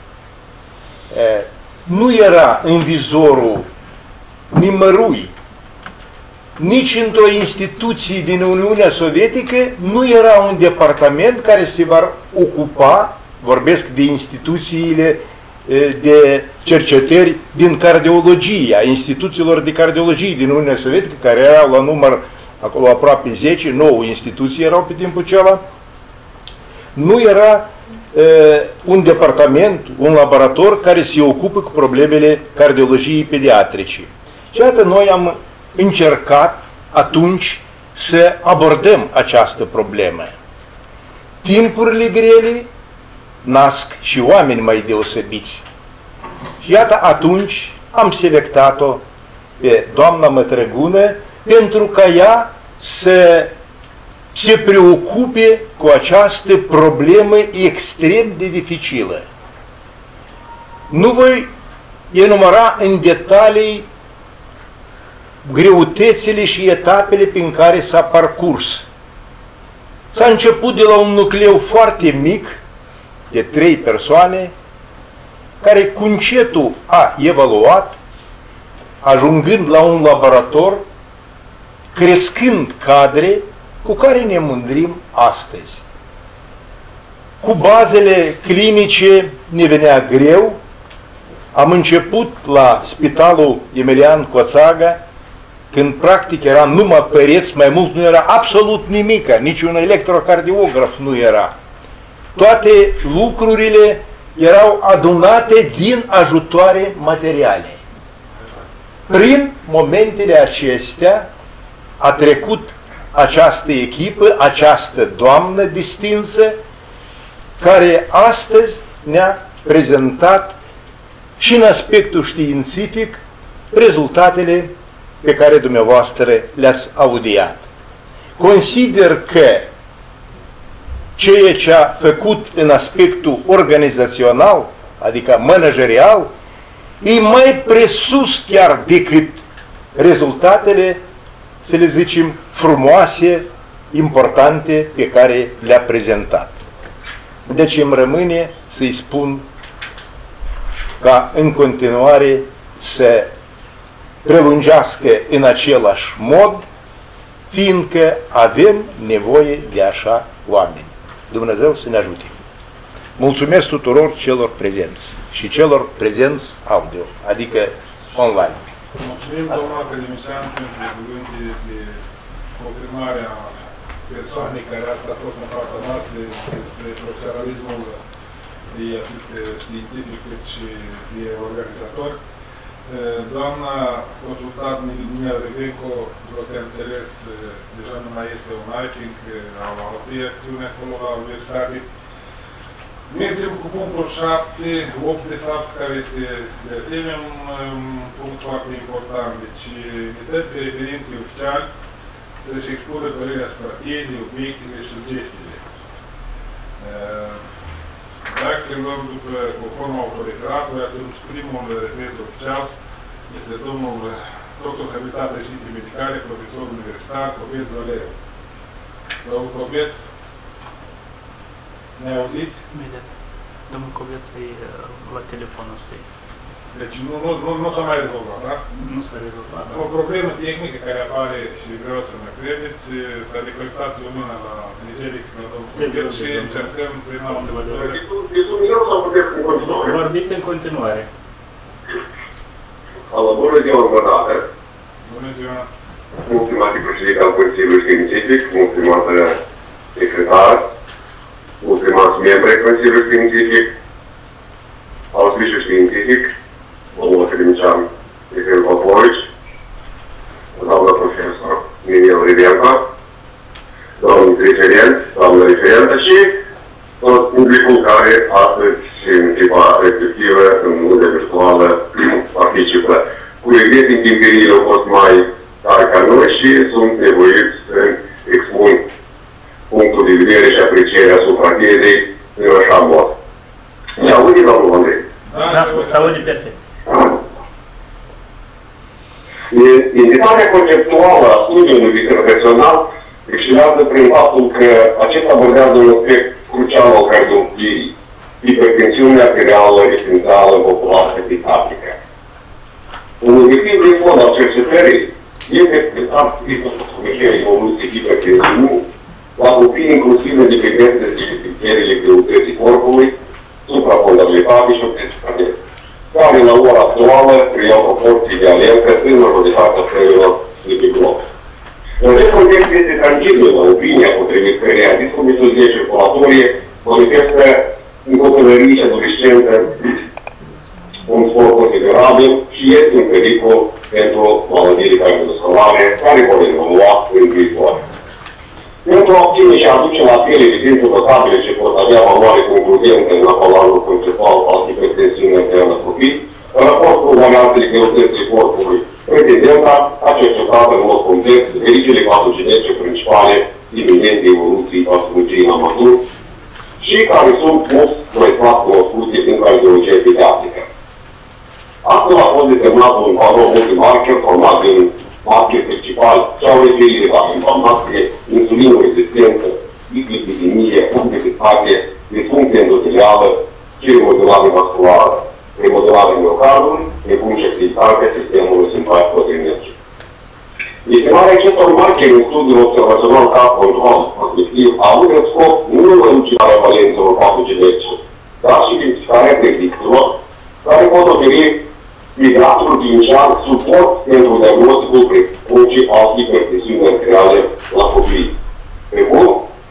nu era în vizorul nimărui. Nici într-o instituție din Uniunea Sovietică nu era un departament care se va ocupa, vorbesc de instituțiile de cercetări din cardiologie, a instituțiilor de cardiologie din Uniunea Sovietică, care erau la număr acolo aproape 10, 9 instituții erau pe timpul acela. Nu era un departament, un laborator care se ocupă cu problemele cardiologiei pediatrice. Și iată, noi am încercat atunci să abordăm această problemă. Timpurile grele nasc și oameni mai deosebiți. Și iată, atunci am selectat-o pe doamna Mătrăgună pentru ca ea să se preocupe cu această problemă extrem de dificilă. Nu voi enumera în detalii greutățile și etapele prin care s-a parcurs. S-a început de la un nucleu foarte mic, de 3 persoane, care cu încetul a evaluat, ajungând la un laborator, crescând cadre cu care ne mândrim astăzi. Cu bazele clinice ne venea greu. Am început la Spitalul Emilian Coțaga, când practic era numai pereți, mai mult nu era absolut nimic, nici un electrocardiograf nu era. Toate lucrurile erau adunate din ajutoare materiale. Prin momentele acestea a trecut această echipă, această doamnă distinsă, care astăzi ne-a prezentat și în aspectul științific rezultatele pe care dumneavoastră le-ați audiat. Consider că ceea ce a făcut în aspectul organizațional, adică managerial, e mai presus chiar decât rezultatele, să le zicem, frumoase, importante pe care le-a prezentat. Deci îmi rămâne să-i spun ca în continuare să prelungească în același mod, fiindcă avem nevoie de așa oameni. Dumnezeu să ne ajute. Mulțumesc tuturor celor prezenți și celor prezenți audio, adică online. Mulțumim, doamna academician, pentru cuvinte de confirmare a persoanei care asta a fost în fața noastră despre profesionalismul de atât științific cât și de organizator. Doamna consultat Nina Revenco, după care înțeles, deja nu mai este online, fiindcă au avut acțiune acolo la universitate. Mergem cu punctul 8 de fapt, care este de asemenea un punct foarte important. Deci, invităm pe referinții oficiali să-și expună părerea asupra tezei, obiecțiile și sugestiile. Dacă luăm după conform autoreferatului, atunci primul referent oficial este domnul doctor habilitat de științe medicale, profesor universitar, Cobeț Valeriu. Domnul Cobeț, ne auziți? Imediat. Domnul Cobeț e la telefonul său. Deci nu s-a mai rezolvat, da? Nu s-a rezolvat, da. O problemă tehnică care apare și vreau să mă credeți, s-a recolectat lumina la Nigeric, la domnul Cobeț și încercăm prin autoritățile. Vorbiți în continuare. Bună ziua încă o dată. Bună ziua. Mulțumesc președinte al Consiliului Științific, mulțumesc secretar, mulțumesc membri ai Consiliului Științific, al Serviciului Științific, domnul academician Mihail Poporovici, doamna profesor Nina Revenco, domnul referent, doamna referentă și tot publicul care astăzi în echipa respectivă, în modă virtuală, participă. Colegii din timperiile au fost mai tari ca noi și sunt nevoiți să expun punctul de vedere și aprecierea asupra tezei în așa mod. Se aude, domnul Andrei? Da, se aude perfect. Indicarea conceptuală a studiului dissertațional excelentă prin faptul că acesta abordează un aspect crucial al cardiopatii, hipertensiunea arterială esențială în populația pediatrică. Un obiectiv de fond al cercetării este expresat prin evoluției hipertensiunii, la copii inclusiv în dependență de criteriile greutății corpului, suprapondabilitate și obesitate, care la ora actuală preiau proporții de alertă în majoritatea țărilor de pe glob. În acest context este tangibilă opinia potrivit căreia discursul circulatorie manifestă în copilărie și adolescență un spor considerabil și este un pericol pentru maladiile cardiovasculare care vor evolua în viitor. Pentru a obține și a aduce la fel evidențe notabile ce pot avea valoare concludentă în apalanul conceptual al hipertensiunii arterială copii, în raport cu variantele greutății corpului, pretendenta a cercetat în mod complex verigile patogenetice principale de iminente evoluții a soluției în amatur și care sunt mult mai clar cunoscute din cardiologia pediatrică. Astfel a fost determinat un panou multimarker format din marker principal ce au referire la inflamație, insulinorezistență, hiperglicemie, obesitate, disfuncție endotelială și remodelare vasculară, remodelare miocardului, precum și activitatea sistemului simpatic-adrenergic. Estimarea acestor markeri în studiul observațional ca control prospectiv a avut în scop nu elucidarea valențelor patogenetice, dar și identificarea predicțiilor care pot oferi pediatrul clinician suport pentru diagnosticul precoce al hipertensiunii arteriale la copii, precum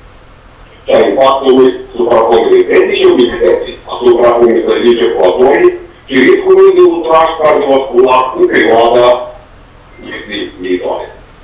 și a impactului supracondibilității și obezității asupra unității circulatorii și riscului de ultraj cardiovascular în perioada vieții viitoare.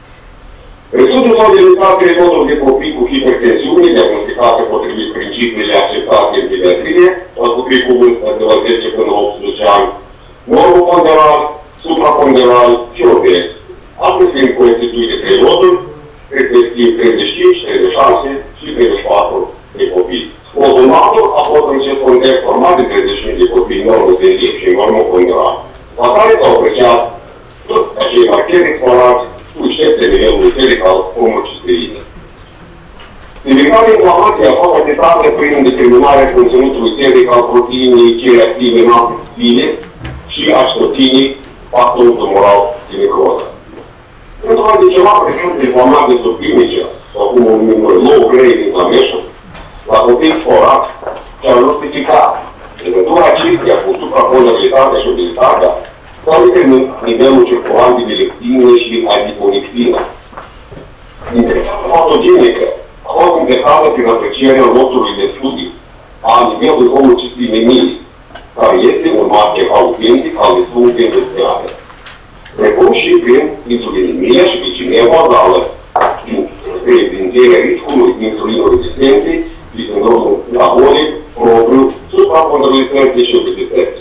În studiul s-au dezvoltat metoduri de copii cu hipertensiune diagnosticate potrivit principiile acceptate în pediatrie, la copii cu vârstă de la 10 până la 18 ani, normoponderal, supraponderal și obez. Astăzi fiind constituite 3 loturi, respectiv 35, 36 și 34 de copii. Lotul NATO a fost în acest context format de 35 de copii normotensiv și normoponderal, la care s-au apreciat toți acei marcheri explorați cu excepție nivelului seric al homocisteinii. Indicarea inflamației a fost atestată prin determinarea conținutului seric al proteinii C-reactive natriile și aștotinii factorul tumoral de necroză. Pentru a de ceva prezent inflamație subclinice, sau cum o numim noi, low grade inflammation, la copii explorați și-au justificat legătura acestea cu supraponderabilitatea și obezitatea sau determinat nivelul circulant de lectine și adiponectină. Interesanța patogenică a fost implicată prin aprecierea lotului de studiu a nivelului homocistinemii, care este un marker autentic al disfuncției industriale, precum și prin insulinemia și glicemia bazală, prin reprezenterea riscului insulinorezistenței și sindromul metabolic propriu, supraponderabilității și obezității.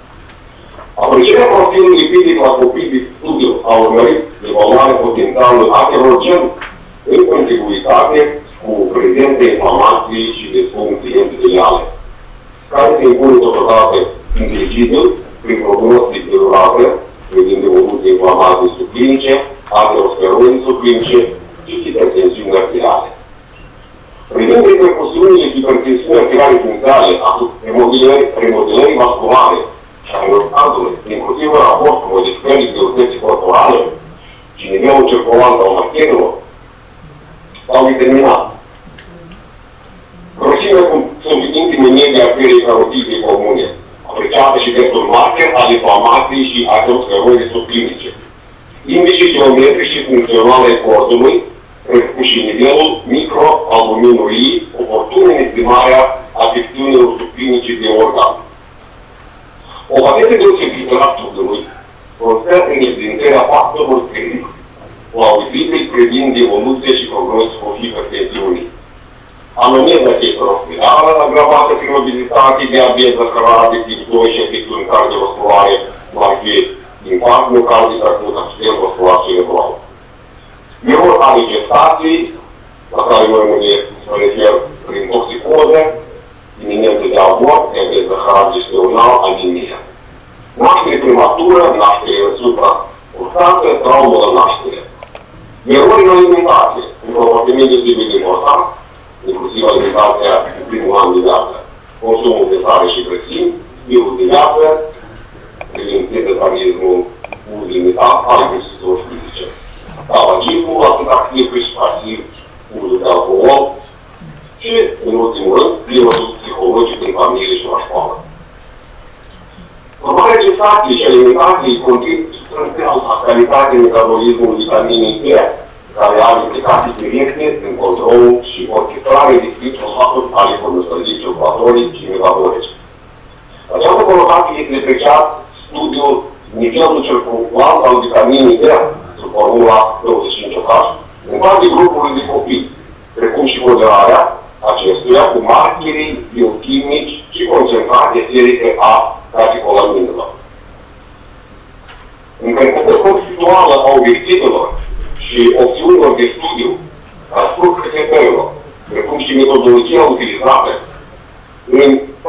Aprecierea profilului lipidic la copii de studiu a urmărit evaluarea potențialului aterogen în contiguitate cu prezența inflamației și disfuncții endoteliale, care se impune totodată inteligibil prin prognostic de durată, privind evoluția inflamației subclinice, aterosclerozii subclinice și hipertensiuni arteriale. Privind repercusiunile hipertensiunii arteriale inițiale asupra remodelării vasculare și a neurocardului, inclusiv în raport cu modificările greutății corporale și nivelul circulant al marcherilor, s-au determinat grosimea subintime medie a arteriei carotide comune, apreciată și pentru marker al inflamației și aterosclerozii subclinice, indicii geometrici și funcționale ai cordului, precum și nivelul microalbuminului, oportun în estimarea afecțiunilor subclinice de organ. O variantă deosebită a studiului constă în evidențarea factorilor clinici plauzibili privind evoluția și prognosticul hipertensiunii. Anomia acestor ospitale agravată prin obezitate, diabet, zăcărare de tip 2 și afecțiuni cardiovasculare, cum ar fi infarct miocardic acut, accident vascular cerebral. Erori ale gestației, la care noi mă refer prin toxicoză, iminență de abort, diabet zăcărat gestațional, anemia. Naștere prematură, naștere supraurtată, traumă la naștere. Erori în alimentație, un comportament deosebit de important, inclusiv alimentația în primul an de viață, consumul de sare și grăsimi, stilul de viață, privind sedentarismul, uz limitat al gustului fizice. Tabagismul, atât activ cât și pasiv, uzul de alcool și, în ultimul rând, climatul psihologic în familie și la școală. Formarea gestației și alimentației contribuie substanțial la calitatea metabolismului vitaminei E, care are implicații directe în controlul și orchestrarea discriminării ale formării circulatorii și metabolice. Această conotație este apreciat studiul nivelul circulant al vitaminei D, sub formula 25H, în toate grupurile de copii, precum și corelarea acestuia cu markerii biochimici și concentrația serică a catecolaminelor. În cantitatea conceptuală a obiectivelor și opțiunilor de studiu, a spus cercetărilor, precum și metodologia utilizată în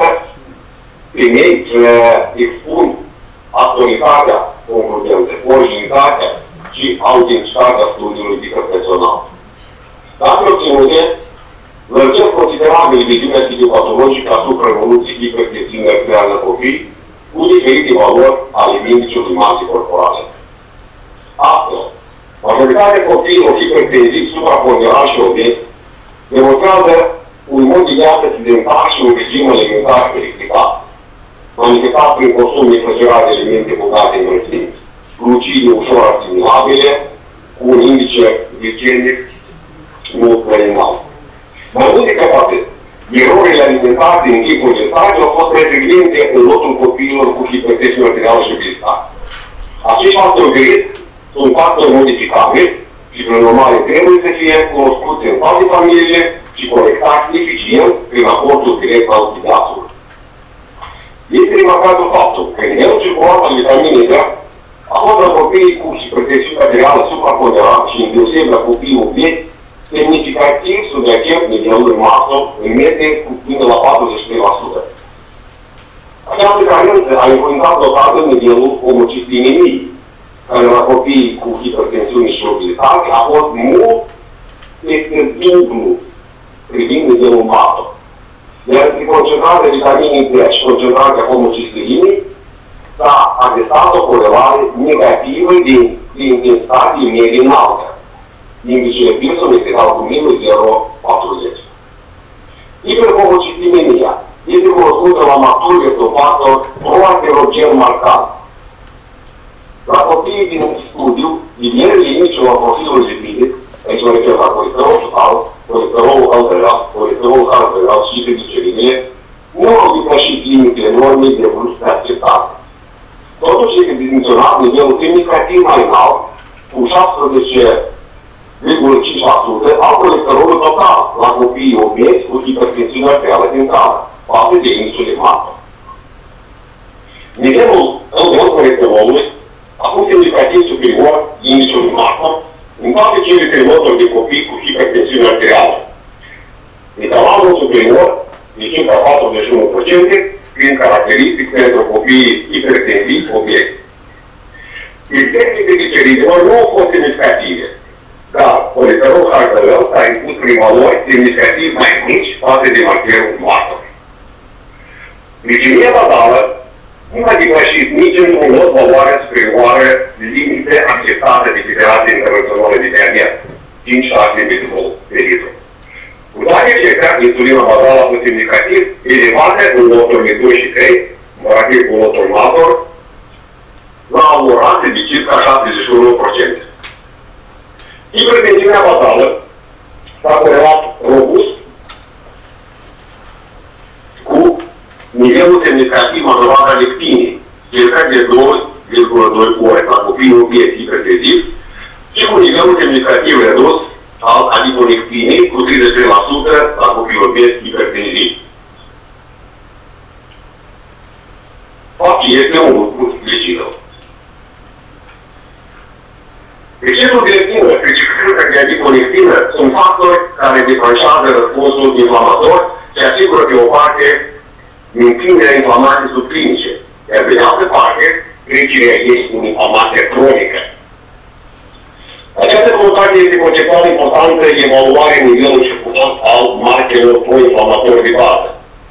femei expun actualitatea concludentă, originalitatea și autenticitatea studiului dissertațional. Dacă obținute, lărgesc considerabil viziunea psihopatologică asupra evoluției hipertensiunii arteriale la copii cu diferite valori ale indicului masei corporale. Astfel, majoritatea copiilor hipertensivi, supraponderați și obezi demonstrează un mod de viață sedentar și un regim alimentar periclitat, manifestat prin consum exagerat de elemente bogate în grăsimi, glucide ușor asimilabile, cu un indice glicemic mult mai înalt. Mai mult decât atât, erorile alimentare din timpul gestației au fost mai frecvente în lotul copiilor cu hipertensiune arterială și obezitate. Acești factori de risc sunt factori modificabili și, prin urmare, trebuie să fie cunoscuți în toate familiile și corectați eficient prin aportul direct al pediatrului. Este remarcatul faptul că nivelul circulant al vitaminei D a fost la copiii cu hipertensiune arterială supraponderată și îndeosebi la copiii obezi semnificativ subiacent nivelul masă în medie cu până la 43%. Această carență a influențat totodată nivelul homocistiminii, care la copiii cu hipertensiune și obezitate a fost mult peste dublu privind nivelul masă. Iar prin concentrarea vitaminei D și concentrarea homocistiminii s-a atestat o corelare negativă din intensitate medie înaltă. Indicele Pearson este egal cu minus 0,40. Hiperhomocistiminea este cunoscută la matur, este un factor proaterogen marcant. La copiii din studiu, dilierile indicele la profilul lipidic, aici mă refer la colesterol total, colesterolul alterat, colesterolul alterat și trigliceriile, nu au depășit limitele normei de vârstă acceptate. Totuși este dimensionat nivelul semnificativ mai înalt, cu 16,5% al colesterolului total la copiii obezi cu hipertensiune arterială din țară, față de indicele masă. Nivelul LDL colesterolului a fost semnificativ superior indicului masă în toate cele trei loturi de copii cu hipertensiune arterială. Metalanul superior de circa 41%, prin caracteristic pentru copiii hipertensivi obezi. Efectele trigliceridelor nu au fost semnificative, dar colesterolul HDL s-a impus prin valori semnificativ mai mici față de markerul masă. Glicemia bazală nu a depășit nici într-un lot valoare superioară limite acceptate de Federația Internațională de Diabet, 5-6 mg pe litru. Cu toate acestea, insulina bazală a fost semnificativ elevată în loturile 2 și 3, morativ cu lotul major, la o rată de circa 71%. Hipertensiunea bazală s-a corelat robust cu nivelul semnificativ majorat al leptinei, circa de 2,2 ori la copiii obezi hipertensivi și cu nivelul semnificativ redus al adiponectinei cu 33% la copiii obezi hipertensivi. Faptul este un lucru glicidă. Excesul de leptină, critificarea de adiponectină sunt factori care declanșează răspunsul inflamator și asigură pe o parte menținerea inflamației subclinice, iar pe de altă parte, trecerea ei în inflamație cronică. Această comunitate este conceptual importantă evaluarea nivelului circulant al markerelor pro-inflamatori de bază.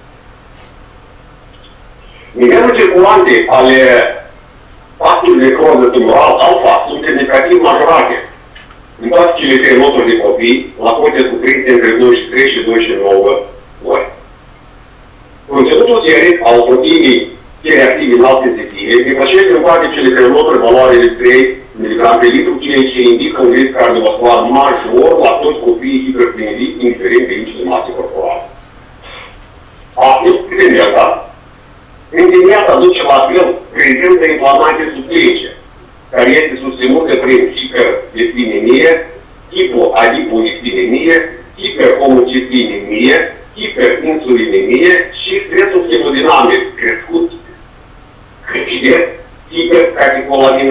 Nivelul circulante ale factorilor de croză tumoral alfa sunt semnificativ majorate în toate cele trei loturi de copii, la cote cuprinse între 23 și 29 ori. Conținutul serei al proteinei C-reactive înalt-sensitive depășește în toate cele trei loturi valoarele 3 mg pe litru, ceea ce indică un risc cardiovascular major la toți copiii hipertensivi, indiferent de indice de masă corporală. Astfel, tendința duce la fel prezentă inflamație subclinice, care este susținută prin hiperleptinemie, hipoadiponectinemie, hiperhomocistinemie, hiperinsulinemie și stresul hemodinamic crescut de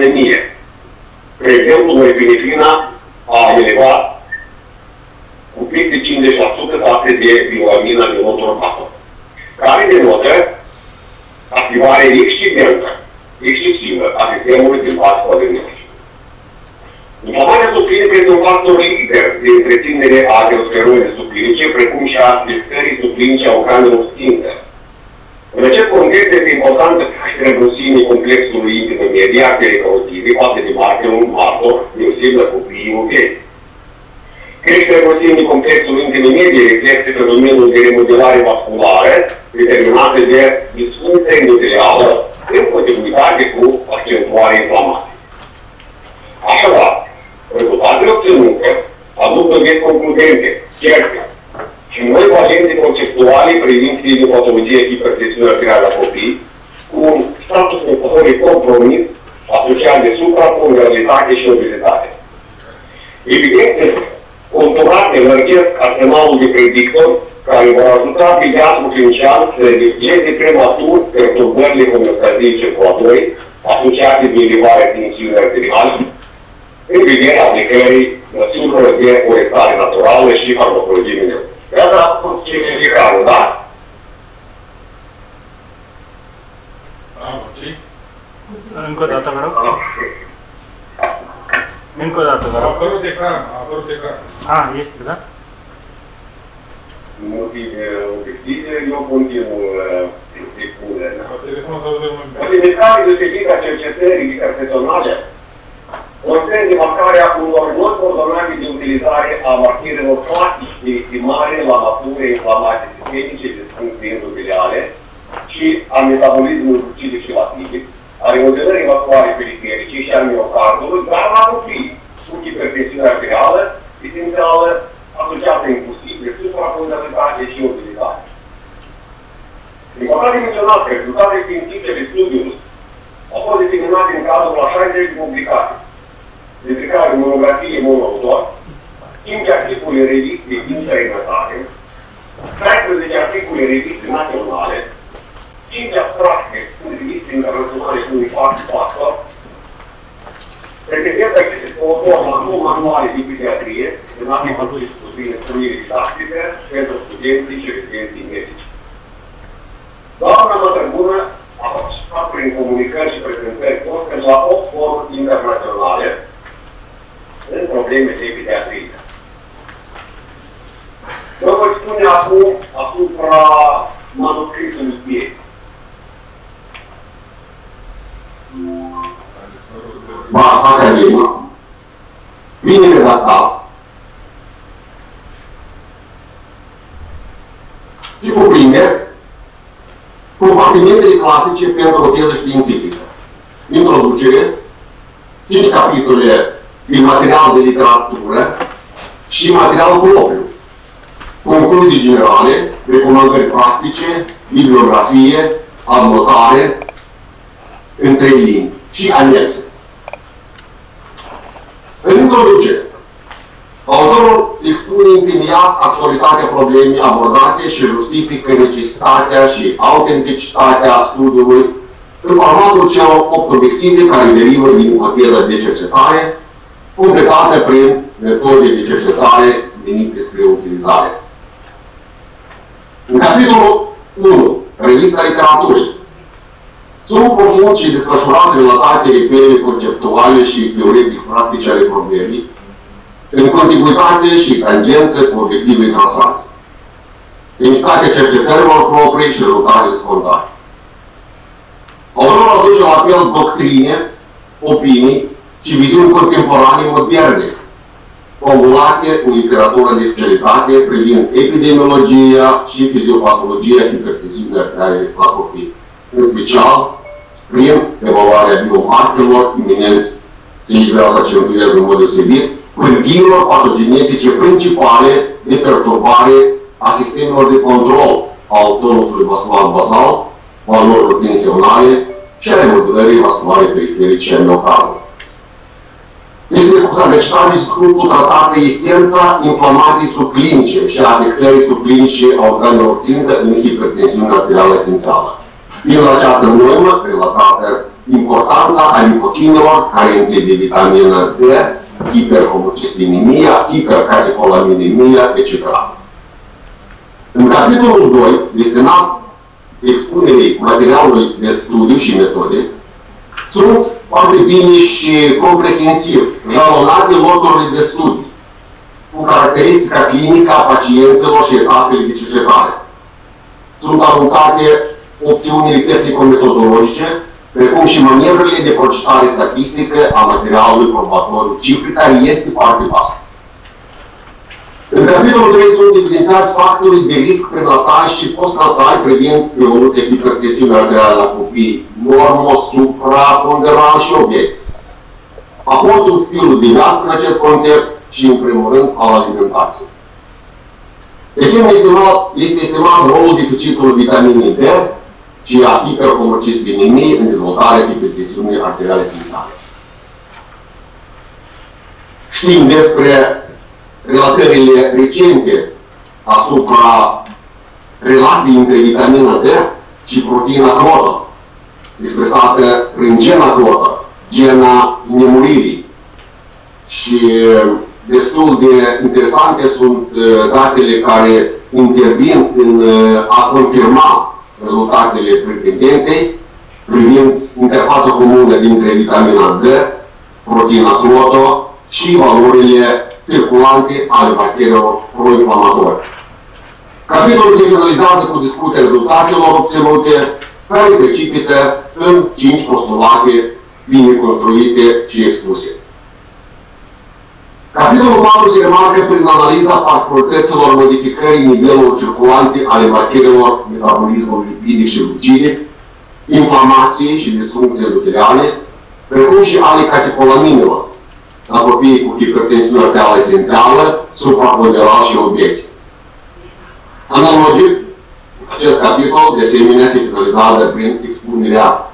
hipercatecolaminemie. Prezentul norepinefrina a elevat cu peste 50% față de bioamina de motorbator, care denotă activare excesivă a sistemului simpatic adrenal. Inflamarea suplinică este un factor lider de întreținere a aterosclerozei suplinice, precum și a afectării suplinice a organelor sfinte. În acest context este importantă creșterea grosimii complexului intim-medie arterei carotide față de martor, deosebit la copiii vechi. Creșterea grosimii complexului intim-medie reflectă fenomenul de remodelare vasculară determinată de disfuncția endotelială în continuitate cu accentuarea inflamației. Așadar, rezultatele obținute aduc dovezi concludente, certe și noi variante conceptuale privind patologia hipertensiunii arteriale a copii, cu un status inflamatoriu compromis asociat de supraponderalitate și obezitate. Evident, conturate lărgesc arsenalul de predictori care vor ajuta pediatrul clinician să reduceze prematur perturbările homeostaziei circulatorii asociate de elevarea tensiunii arteriale, în vederea aplicării măsurilor de corectare naturală și farmacologie mineură. Iată acum ce e realul, da? Încă o dată, vă rog. Încă o dată, vă rog. A apărut ecran, a apărut ecran. Este, da? În motive obiective, eu continuu expunerea. La telefon să auzim mai bine. Utilizarea deosebită a cercetării interpersonale conține marcarea unor noi coordonate de utilizare a martirelor clasici de estimare la natură inflamații sistemice de disfuncții endoteliale și a metabolismului glucidic și lactic, a remodelării vasculare periferice și a miocardului, dar la copii cu hipertensiune arterială, esențială, asociată inclusiv de supraponderalitate și obezitate. Important de menționat că rezultatele științifice de studiului au fost diseminate în cadrul la 60 de publicații, dintre care monografie monoautor, 5 articole reviste din străinătate, 16 articole reviste naționale, 5 abstracte în reviste internaționale cu impact factor, reprezintă o formă nu manuale de pediatrie, în articole de instruire didactice pentru studenții și rezidenții medici. Doamna Mătărbună a participat prin comunicări și prezentări poste la 8 foruri internaționale în probleme de pediatrie. Vă voi spune acum asupra manuscrisului ei. Baza academică, bine redactat și cuprinde compartimentele clasice pentru o teză științifică. Introducere, 5 capitole din material de literatură și material propriu. Concluzii generale, recomandări practice, bibliografie, anotare, în 3 limbi și anexe. În introducere, autorul expune întemeiat actualitatea problemei abordate și justifică necesitatea și autenticitatea studiului în formatul celor 8 obiective care derivă din ipoteza de cercetare, completată prin metode de cercetare venite spre utilizare. În capitolul 1, Revista Literaturii, sunt profund și desfășurate relatate reperele conceptuale și teoretic-practice ale problemei, în contiguitate și tangență cu obiectivele trasate, unificarea cercetărilor proprii și rezultatele spontane. Autorul aduce la apel doctrine, opinii și viziuni contemporane moderne, formulate în literatură de specialitate privind epidemiologia și fiziopatologia hipertensiunii arteriale la copii, în special prin evaluarea biomarkerilor iminenți. Și aici vreau să accentuez în mod deosebit pârghiilor patogenetice principale de perturbare a sistemelor de control al tonusului vascular bazal, valorilor tensionale și a remodelării vasculare periferice a miocardului. Este cu sagăcitate și scrupul tratată esența inflamației subclinice și a afectării subclinice a organelor țintă în hipertensiune arterială esențială. Din această normă relatată importanța a lipochinelor, carenței de vitamină D, hiperhomocistinemia, hipercatecholaminemia, etc. În capitolul 2, destinat expunerii materialului de studiu și metode, sunt foarte bine și comprehensiv jalonate loturile de studii, cu caracteristica clinică a pacienților și etapele de cercetare. Sunt aruncate opțiunile tehnico-metodologice, precum și manevrele de procesare statistică a materialului probatoriu, cifre care este foarte vastă. În capitolul 3 sunt evidențiați factorii de risc prenatal și postnatal privind evoluția hipertensiunii arteriale la copii normo-supraponderal și obiect. Aportul stilului de viață în acest context și, în primul rând, al alimentației. De ce este estimat rolul deficitului vitaminei D și a hiperhomocistinemii în dezvoltarea hipertensiunii arteriale esențiale? Știm despre relatările recente asupra relației între vitamina D și proteina crotă, expresată prin gena crotă, gena nemuririi. Și destul de interesante sunt datele care intervin în a confirma rezultatele pretendentei privind interfața comună dintre vitamina D, proteina crotă și valorile circulante ale bacteriilor pro-inflamatorii. Capitolul se finalizează cu discuția rezultatelor obținute, care precipită în 5 postulate bine construite și expuse. Capitolul 4 se remarcă prin analiza particularităților modificării nivelului circulante ale bacteriilor metabolismului lipidic și glucidic, inflamației și disfuncției endoteliale, precum și ale catecolaminelor la copiii cu hipertensiune arterială esențială, supraponderal și obezi. Analogic, acest capitol, de asemenea, se finalizează prin expunerea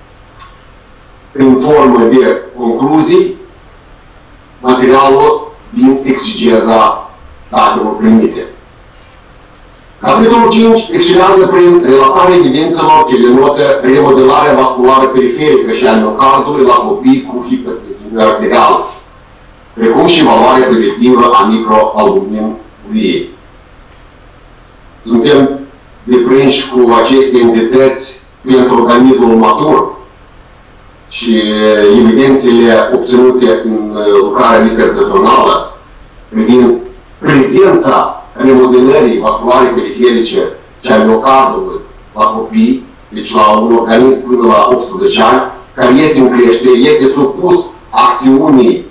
în formă de concluzii materialul din exegeza datelor primite. Capitolul 5 excedează prin relatarea evidențelor ce denotă remodelarea vasculară periferică și a miocardului la copii cu hipertensiune arterială, precum și valoarea predictivă a microalbuminuriei. Suntem deprinși cu aceste entități pentru organismul matur și evidențele obținute în lucrarea disertațională privind prezența remodelării vasculare periferice și a miocardului la copii, deci la un organism până la 18 ani, care este în creștere, este supus acțiunii,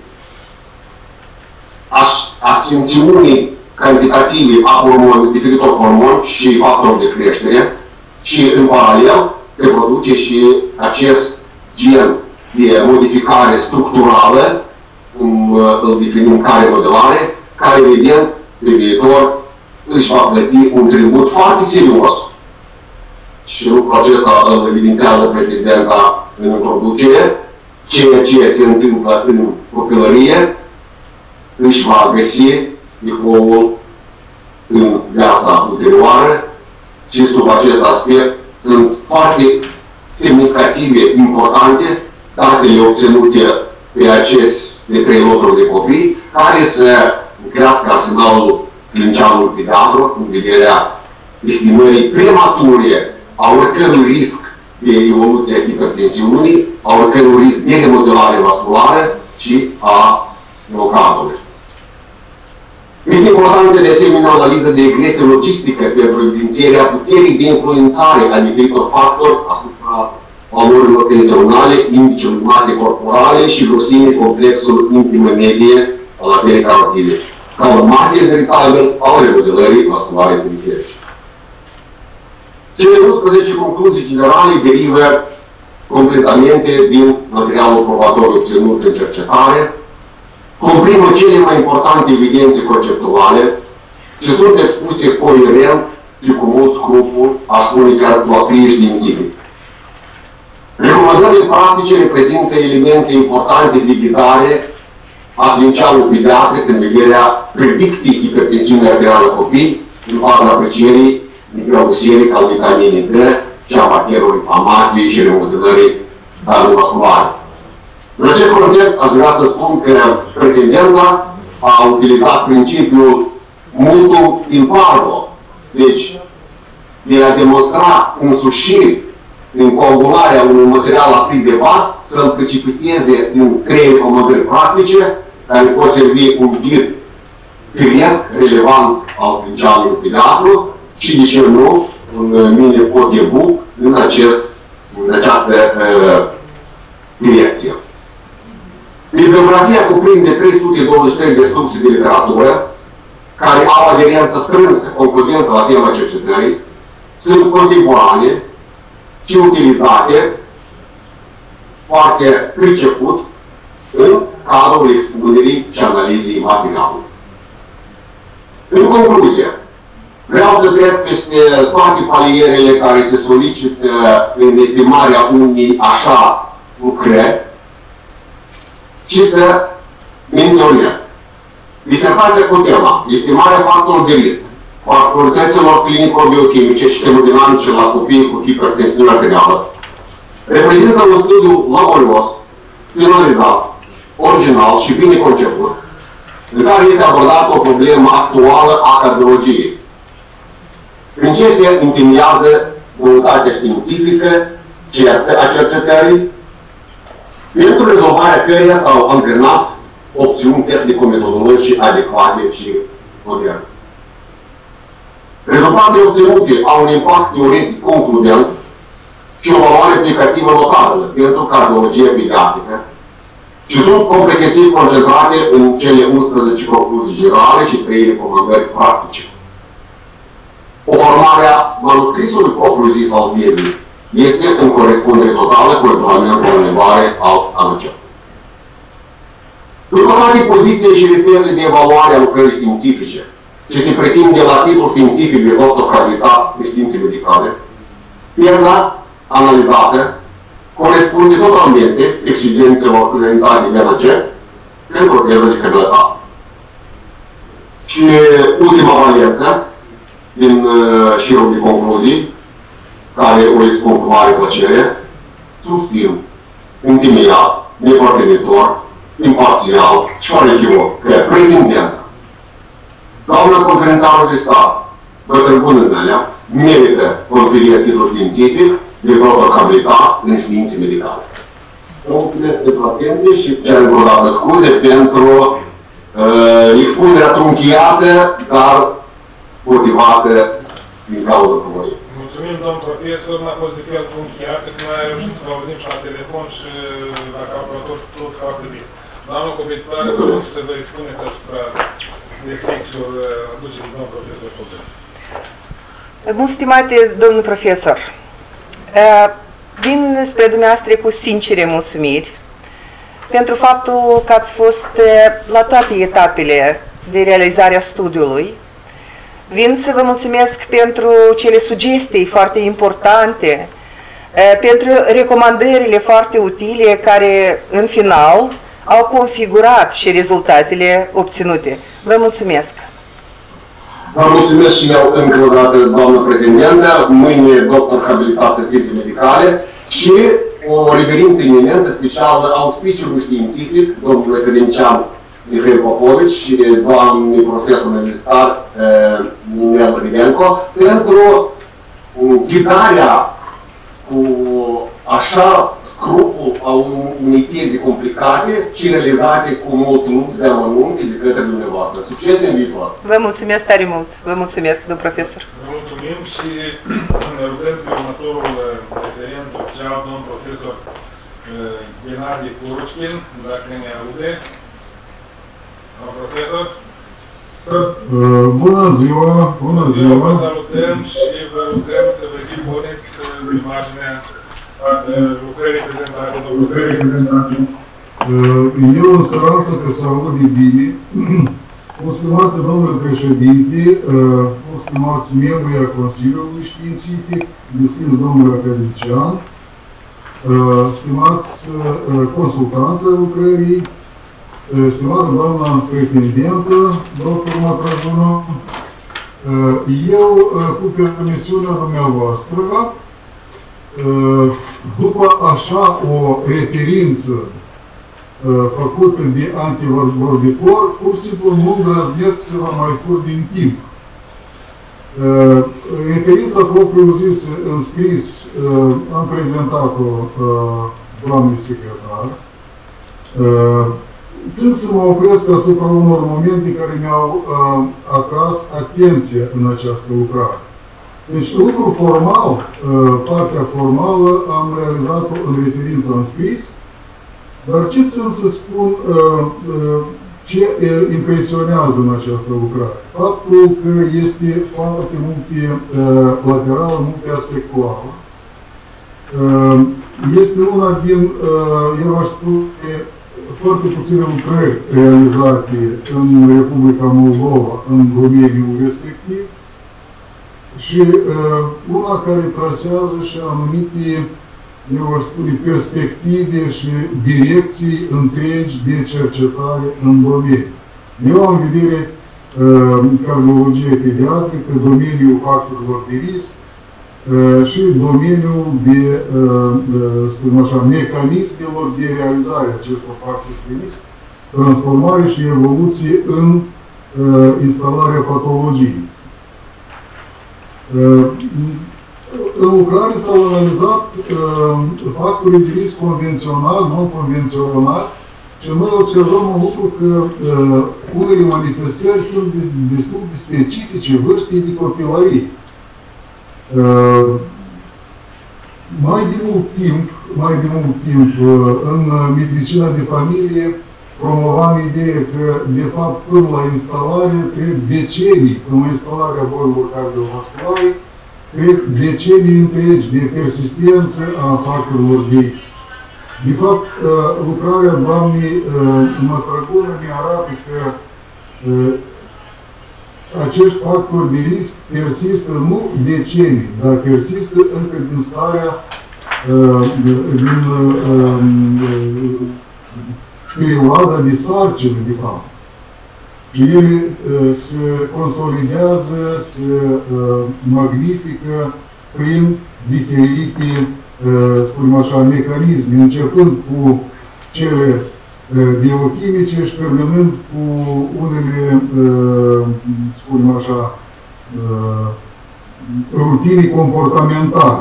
ascensiunii cantitative a hormoni, diferitor hormoni și factori de creștere și, în paralel, se produce și acest gen de modificare structurală, cum îl definim ca remodelare, care, evident, pe viitor își va plăti un tribut foarte serios. Și lucrul acesta îl evidențiază pretendenta în introducere. Ceea ce se întâmplă în copilărie își va găsi ecoul în viața ulterioară și sub acest aspect sunt foarte semnificative, importante, datele obținute pe aceste 3 loturi de copii, care să crească arsenalul clinicianului pediatru în vederea estimării premature a oricărui risc de evoluție a hipertensiunii, a oricărui risc de remodelare vasculară și a miocardului. Este importantă de asemenea analiză de regresie logistică pentru evidențierea puterii de influențare a diferitor factori asupra valorilor tensionale, indicelui mase corporale și grosimii complexului intimă-medie al arteriei carotide, ca urmare veritabil al remodelării vasculare periferice. Cele 11 concluzii generale derivă completamente din materialul probatoriu obținut în cercetare, comprimă cele mai importante evidențe conceptuale și sunt expuse coerent și cu mult scrupul, a spune chiar cu aprie științific. Recomandările practice reprezintă elemente importante de ghidare a clinicianului pediatric în vederea predicției hipertensiunii arteriale la copii în baza aprecierii microoseric al vitaminei D și a factorilor inflamației și remodelării cardiovasculare. În acest context, aș vrea să spun că pretendenta a utilizat principiul multum in parvo, deci de a demonstra însușiri în coagularea unui material atât de vast, să-l precipiteze în 3 recomandări practice, care pot servi un ghid firesc, relevant al principiului pediatru și, de ce nu, un mini audiobook în această direcție. Bibliografia cuprinde 323 de surse de literatură, care au aderență strânsă, concludentă la tema cercetării, sunt contemporane și utilizate foarte priceput în cadrul expunerii și analizei materialului. În concluzie, vreau să trec peste toate palierele care se solicită în estimarea unei așa lucrări și să menționez disertația cu tema estimarea factorului de risc, factorităților clinico-biochimice și hemodinamice la copii cu hipertensiune arterială, reprezintă un studiu laborios, finalizat, original și bine conceput, în care este abordată o problemă actuală a cardiologiei, prin ce se intimiază unitatea științifică a cercetării, pentru rezolvarea căreia s-au angrenat opțiuni tehnico-metodologice adecvate și moderne. Rezultatele obținute au un impact teoretic concludent și o valoare aplicativă notabilă pentru cardiologie pediatrică și sunt comprehensiv concentrate în cele 11 concluzii generale și 3 recomandări practice. O formare a manuscrisului propriu-zis al tezei este în corespundere totală cu regulamentul de limbare al ANCEP. După toate pozițiile și reperele de evaluare a lucrării științifice, ce se pretinde la titlul științific de doctor habilitat de științe medicale, teza analizată corespunde totalmente exigențelor înaintate de ANC pentru o teză de habilitate. Și ultima valență din șirul de concluzii, care o expun cu mare plăcere, susțin, întemeiat, nepărtenitor, imparțial și fără echivoc, că pretendent, doamna conferințarul de stat, bătrânul alea, merită conferirea titlul științific de doctor habilitat în științe medicale. Vă mulțumesc pentru atenție și cer încă o dată scuze pentru expunerea trunchiată, dar motivată din cauza provocării. Mulțumim, domn profesor, n-a fost de fel trunchiată, că noi am reușit să vă auzim și la telefon și la calculator tot foarte bine. Doamnă competitoare, vă rog să vă expuneți asupra reflexiilor aduse de domnul profesor Popescu. Mult stimate domnul profesor, vin spre dumneavoastră cu sincere mulțumiri pentru faptul că ați fost la toate etapele de realizare a studiului. Vin să vă mulțumesc pentru cele sugestii foarte importante, pentru recomandările foarte utile care, în final, au configurat și rezultatele obținute. Vă mulțumesc! Vă mulțumesc și eu încă o dată, doamnă pretendentă, mâine doctor habilitat în științe medicale și o reverință iminentă specială auspiciului științific, domnul academician Mihail Popovici și doamnei profesor universitar Nel Rivenco, pentru ghidarea cu așa scrupul a unei teze complicate și realizate cu mult lux de amănunte de către dumneavoastră. Succes în viitor! Vă mulțumesc tare mult! Vă mulțumesc, domn profesor! Vă mulțumim și ne rugăm pe următorul referent oficial, domn profesor Gennadi Kuruchkin, dacă ne aude. Domn profesor? Bună ziua! Bună ziua! Vă salutăm și vă rugăm să vă expuneți imaginea lucrării prezentate, domnul profesor. Eu în speranță că se aude bine. O stimați domnule președinte, o stimați membri a Consiliului Științific, distinși domnule academician, stimați consultanți ai lucrării, stimată doamna pretendentă, doctor Matraguna, eu, cu permisiunea dumneavoastră, după așa o referință făcută de antivorbitor, pur și simplu nu îndrăznesc să vă mai fur din timp. Referința propriu-zisă în scris am prezentat-o doamnei secretar. Țin să mă opresc asupra unor momente care mi-au atras atenția în această lucrare. Deci, lucrul formal, partea formală, am realizat-o în referință în scris, dar ce țin să spun, ce impresionează în această lucrare? Faptul că este foarte multe laterală, multe aspectuală. Este una din, eu aș spune, foarte puține lucrări realizate în Republica Moldova, în domeniul respectiv, și una care trasează și anumite, eu aș spune, perspective și direcții întregi de cercetare în domeniu. Eu am în vedere cardiologie pediatrică, domeniul factorilor de risc și domeniul de, spunem așa, mecanismelor de realizare acestor factori de risc, transformare și evoluție în instalarea patologiei. În lucrare s-au analizat factorii de risc convențional, non-convențional, și noi observăm un lucru că unele manifestări sunt destul de specifice vârstei de copilărie. Mai de mult timp, în medicina de familie promovam ideea că, de fapt, până la instalare, trec decenii, până la instalarea bolilor cardiovasculare, trec decenii întregi de persistență a factorilor de risc. De fapt, lucrarea doamnei Mătrăgună ne arată că acești factori de risc persistă nu decenii, dar persistă încă din starea, din perioada de sarcină, de fapt. Și ele se consolidează, se magnifică prin diferite, spunem așa, mecanisme, începând cu cele biochimice și terminând cu unele, spunem așa, rutine comportamentale.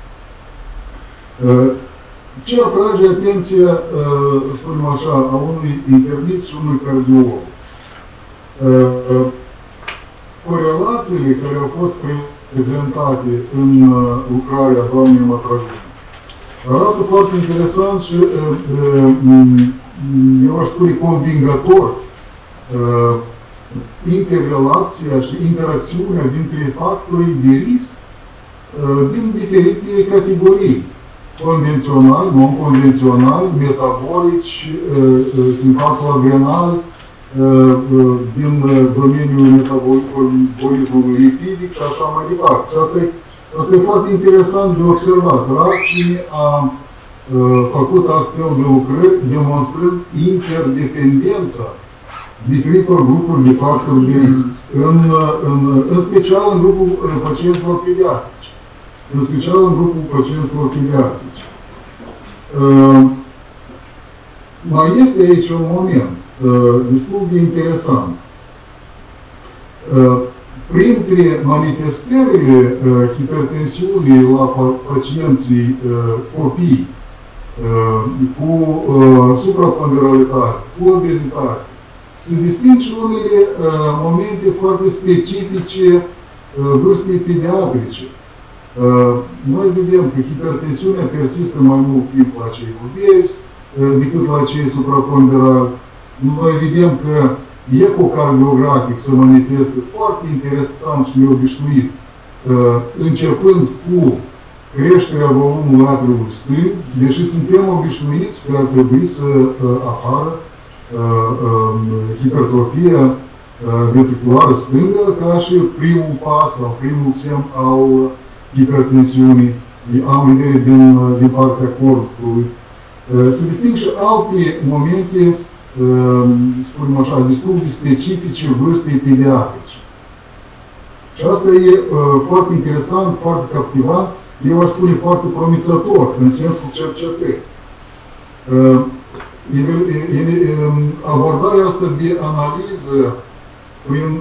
Ce atrage atenția, spunem așa, a unui internist și unui cardiolog? Corelațiile care au fost prezentate în lucrarea doamnei Mătrăgună arată foarte interesant și, eu aș spune, convingător interrelația și interacțiunea dintre factorii de risc din diferite categorii. Convențional, non-convențional, metabolici, simpatoadrenal, din domeniul metabolismului lipidic și așa mai departe. Și asta e foarte interesant de observat. Rar cine a făcut astfel de lucrări demonstrând interdependența diferitor grupuri de factori de risc, în special în grupul pacienților pediatrici. În special în grupul pacienților pediatrici. Mai este aici un moment destul de interesant. Printre manifestările hipertensiunii la pacienții copii cu supraponderalitate, cu obezitate, se disting și unele momente foarte specifice vârstei pediatrice. Noi vedem că hipertensiunea persistă mai mult timp la cei obezi decât la cei supraponderali. Noi vedem că ecocardiografic se manifestă foarte interesant și neobișnuit, începând cu creșterea volumului atriului stâng, deși suntem obișnuiți că ar trebui să apară hipertrofia ventriculară stângă ca și primul pas sau primul semn al hipertensiunii, am vedere din partea corpului. Se disting și alte momente, spunem așa, destul de specifice vârstei pediatrice. Și asta e foarte interesant, foarte captivant, eu aș spune foarte promițător în sensul cercetării. abordarea asta de analiză prin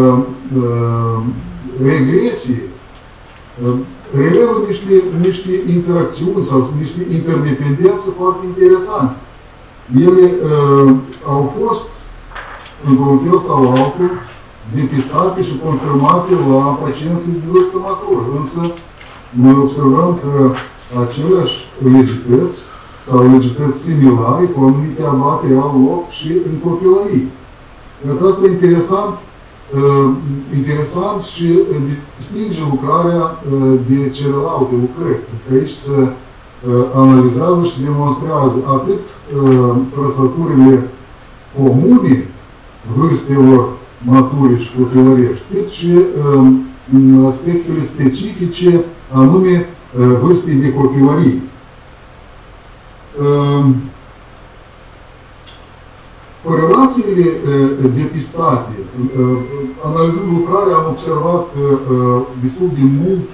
regresie relevă niște interacțiuni sau niște interdependențe foarte interesante. Ele au fost, într-un fel sau altul, depistate și confirmate la pacienții de vârstă matură. Însă, noi observăm că aceleași legități sau legități similare cu anumite abateri au loc și în copilărie. Iată, asta e interesant și distinge lucrarea de celelalte lucrări. Că aici se analizează și demonstrează atât trăsăturile comune vârstelor mature și copilărești, cât și aspectele specifice, anume vârstei de copilărie. Corelațiile depistate, analizând lucrarea, am observat că destul de mult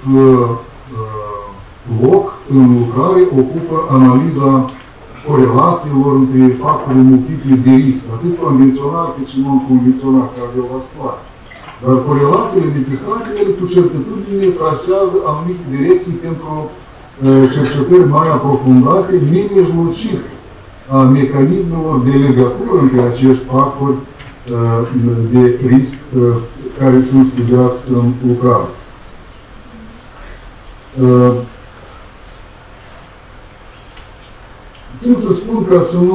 loc în lucrare ocupă analiza corelațiilor între factori multiple de risc, atât convențional cât și non-convențional, cardiovascular. Dar corelațiile depistate, ele cu certitudine trasează anumite direcții pentru cercetări mai aprofundate, nemijlocit a mecanismelor de legătură între acești factori de risc care sunt studiați în lucrare. Țin să spun ca să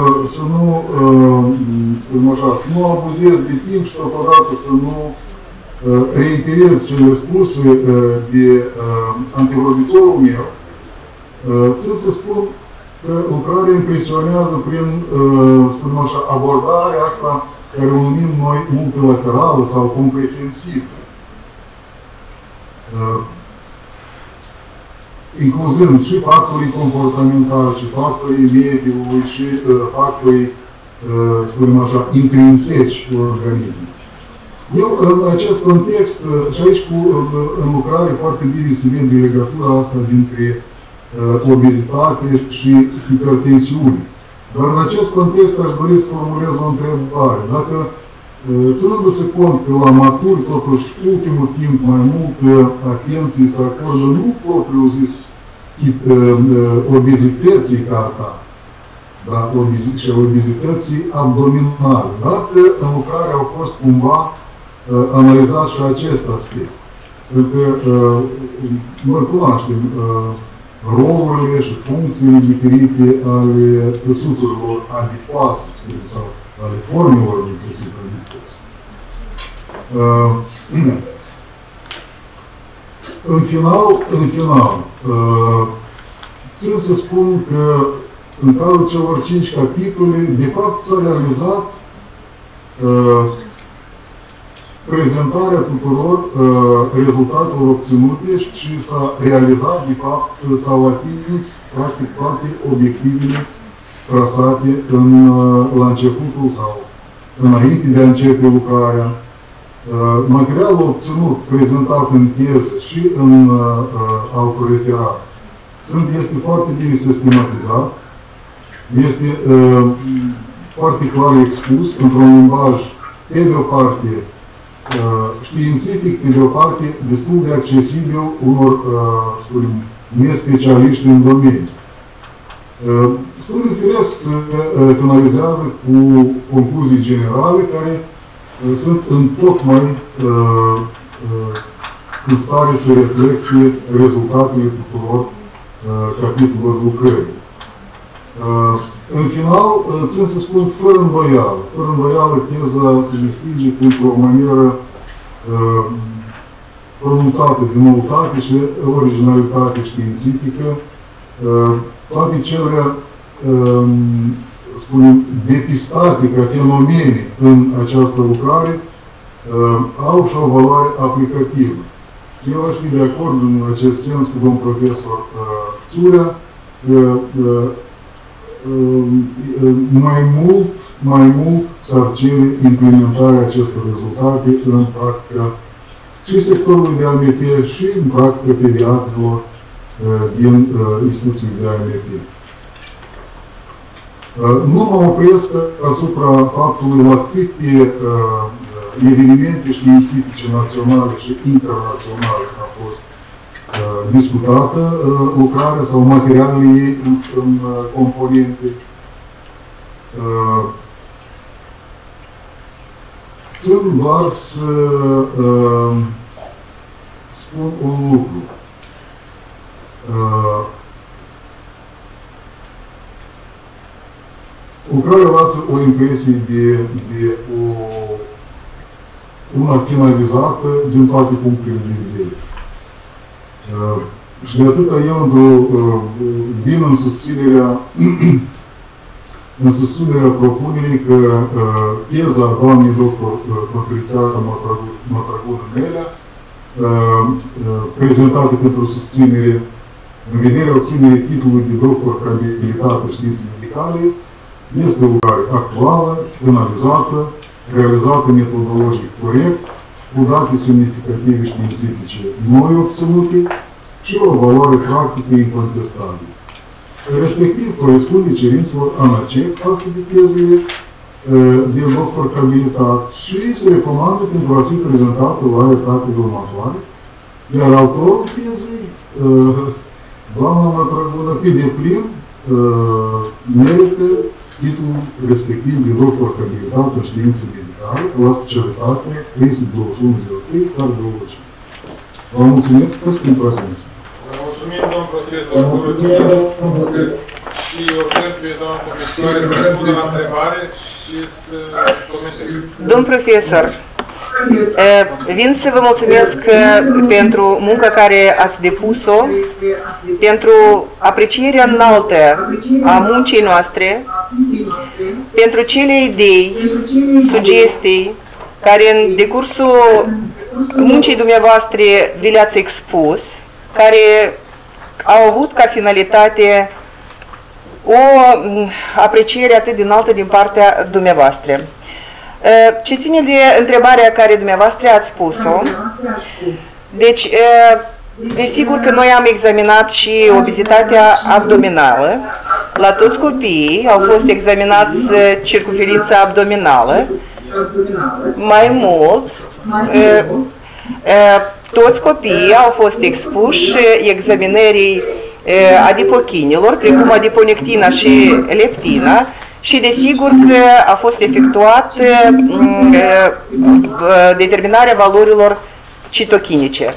nu abuzez de timp și totodată să nu reiterez cele spuse de antevorbitorul meu. Țin să spun că lucrarea impresionează prin, spunem așa, abordarea asta care o numim noi multilaterală sau comprehensivă. Incluzând și factorii comportamentali, și factorii mediului, și factorii, spunem așa, intrinseci organismului. Eu, în acest context, și aici în lucrare foarte bine se vede legătura asta dintre obezitate și hipertensiune. Dar în acest context aș dori să formulez o întrebare. Dacă, ținându-se cont că la maturi, totuși, ultimul timp mai multă atenție se acordă nu propriu-zis obezității ca atare, dar și obezității abdominale. Dacă în lucrare au fost cumva analizat și acest aspect. Pentru că noi cunoaștem rolurile și funcțiile diferite ale țesuturilor adipoase, sau ale formelor de țesut adipos. În final, țin să spun că în cadrul celor 5 capitole, de fapt s-a realizat prezentarea tuturor rezultatelor obținute și s-a realizat, de fapt, s-au atins practic toate obiectivele trasate la începutul sau înainte de a începe lucrarea. Materialul obținut, prezentat în teză și în autoreferat, este foarte bine sistematizat, este foarte clar expus într-un limbaj, pe de o parte, științific, pe de o parte, destul de accesibil unor, spunem, nespecialiști în domeniu. Studiul firesc se finalizează cu concluzii generale care sunt întocmai în stare să reflecte rezultatele tuturor capitolelor lucrării. În final, țin să spun fără îndoială, teza se distinge printr-o manieră pronunțată de noutate și originalitate științifică. Toate cele, spunem, depistate ca fenomene în această lucrare au și o valoare aplicativă. Eu aș fi de acord în acest sens cu domnul profesor Țurea, mai mult s-ar cere implementarea acestor rezultate în practica și sectorului de AMT și în practica pediatrilor din instituții de AMT. Nu mă opresc asupra faptului la câte evenimente științifice naționale și internaționale a fost discutată lucrarea sau materialele ei în componente. Țin doar să spun un lucru. Lucrarea lasă o impresie de una finalizată din toate punctele de vedere. Și de atâta eu vin în susținerea propunerii că teza doamnei doctor Patrițiana Mătrăgună Nelea, prezentată pentru susținere în vederea obținerii titlului de doctor ca abilitate științe medicale, este o lucrare actuală, finalizată, realizată metodologic corect, cu date semnificative științifice noi obținute și o valoare practică incontestabilă. Respectiv, corespunde cerințelor ANACEC față de tezele de doctor abilitat și se recomandă pentru a fi prezentată la etapele următoare, iar autorul tezei, doamna Mătrăgună, pe deplin, merită titlul respectiv de doctor abilitat în științe medicale la specialitate 32103, care de OVC. Vă mulțumim pentru atenție. Vă mulțumim, domn profesor. Și eu cred că doamna profesoare să răspundă la întrebare și să comenteze. Domn profesor, vin să vă mulțumesc pentru munca care ați depus-o, pentru aprecierea înaltă a muncii noastre, pentru cele idei, sugestii care în decursul muncii dumneavoastră vi le-ați expus, care au avut ca finalitate o apreciere atât de înaltă din partea dumneavoastră. Ce ține de întrebarea care dumneavoastră ați spus-o, deci, desigur că noi am examinat și obezitatea abdominală. La toți copiii au fost examinați circumferința abdominală. Mai mult, toți copiii au fost expuși examinării adipochinilor, precum adiponectina și leptina, și desigur că a fost efectuat determinarea valorilor citochinice.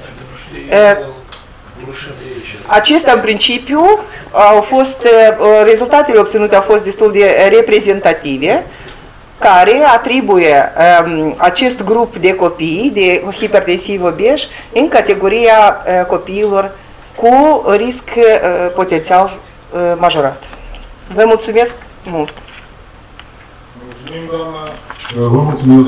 Acestea, în principiu, au fost, rezultatele obținute au fost destul de reprezentative, care atribuie acest grup de copii, de hipertensivi obeși, în categoria copiilor cu risc potențial majorat. Vă mulțumesc mult! Mulțumim, doamna. Vă mulțumesc!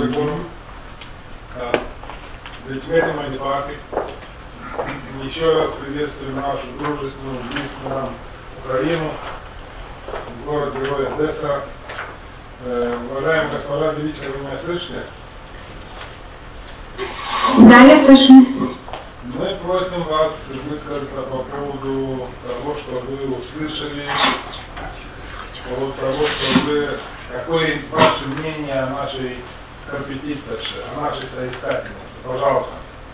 Deci mergem mai departe. Еще раз приветствуем нашу дружественную, близкую нам Украину, город Герой Одесса. Уважаемая госпожа Величко, вы меня слышите? Да, я слышу. Мы просим вас высказаться по поводу того, что вы услышали, по поводу того, что вы, какое ваше мнение о нашей компетиторше, о нашей соискательнице. Пожалуйста.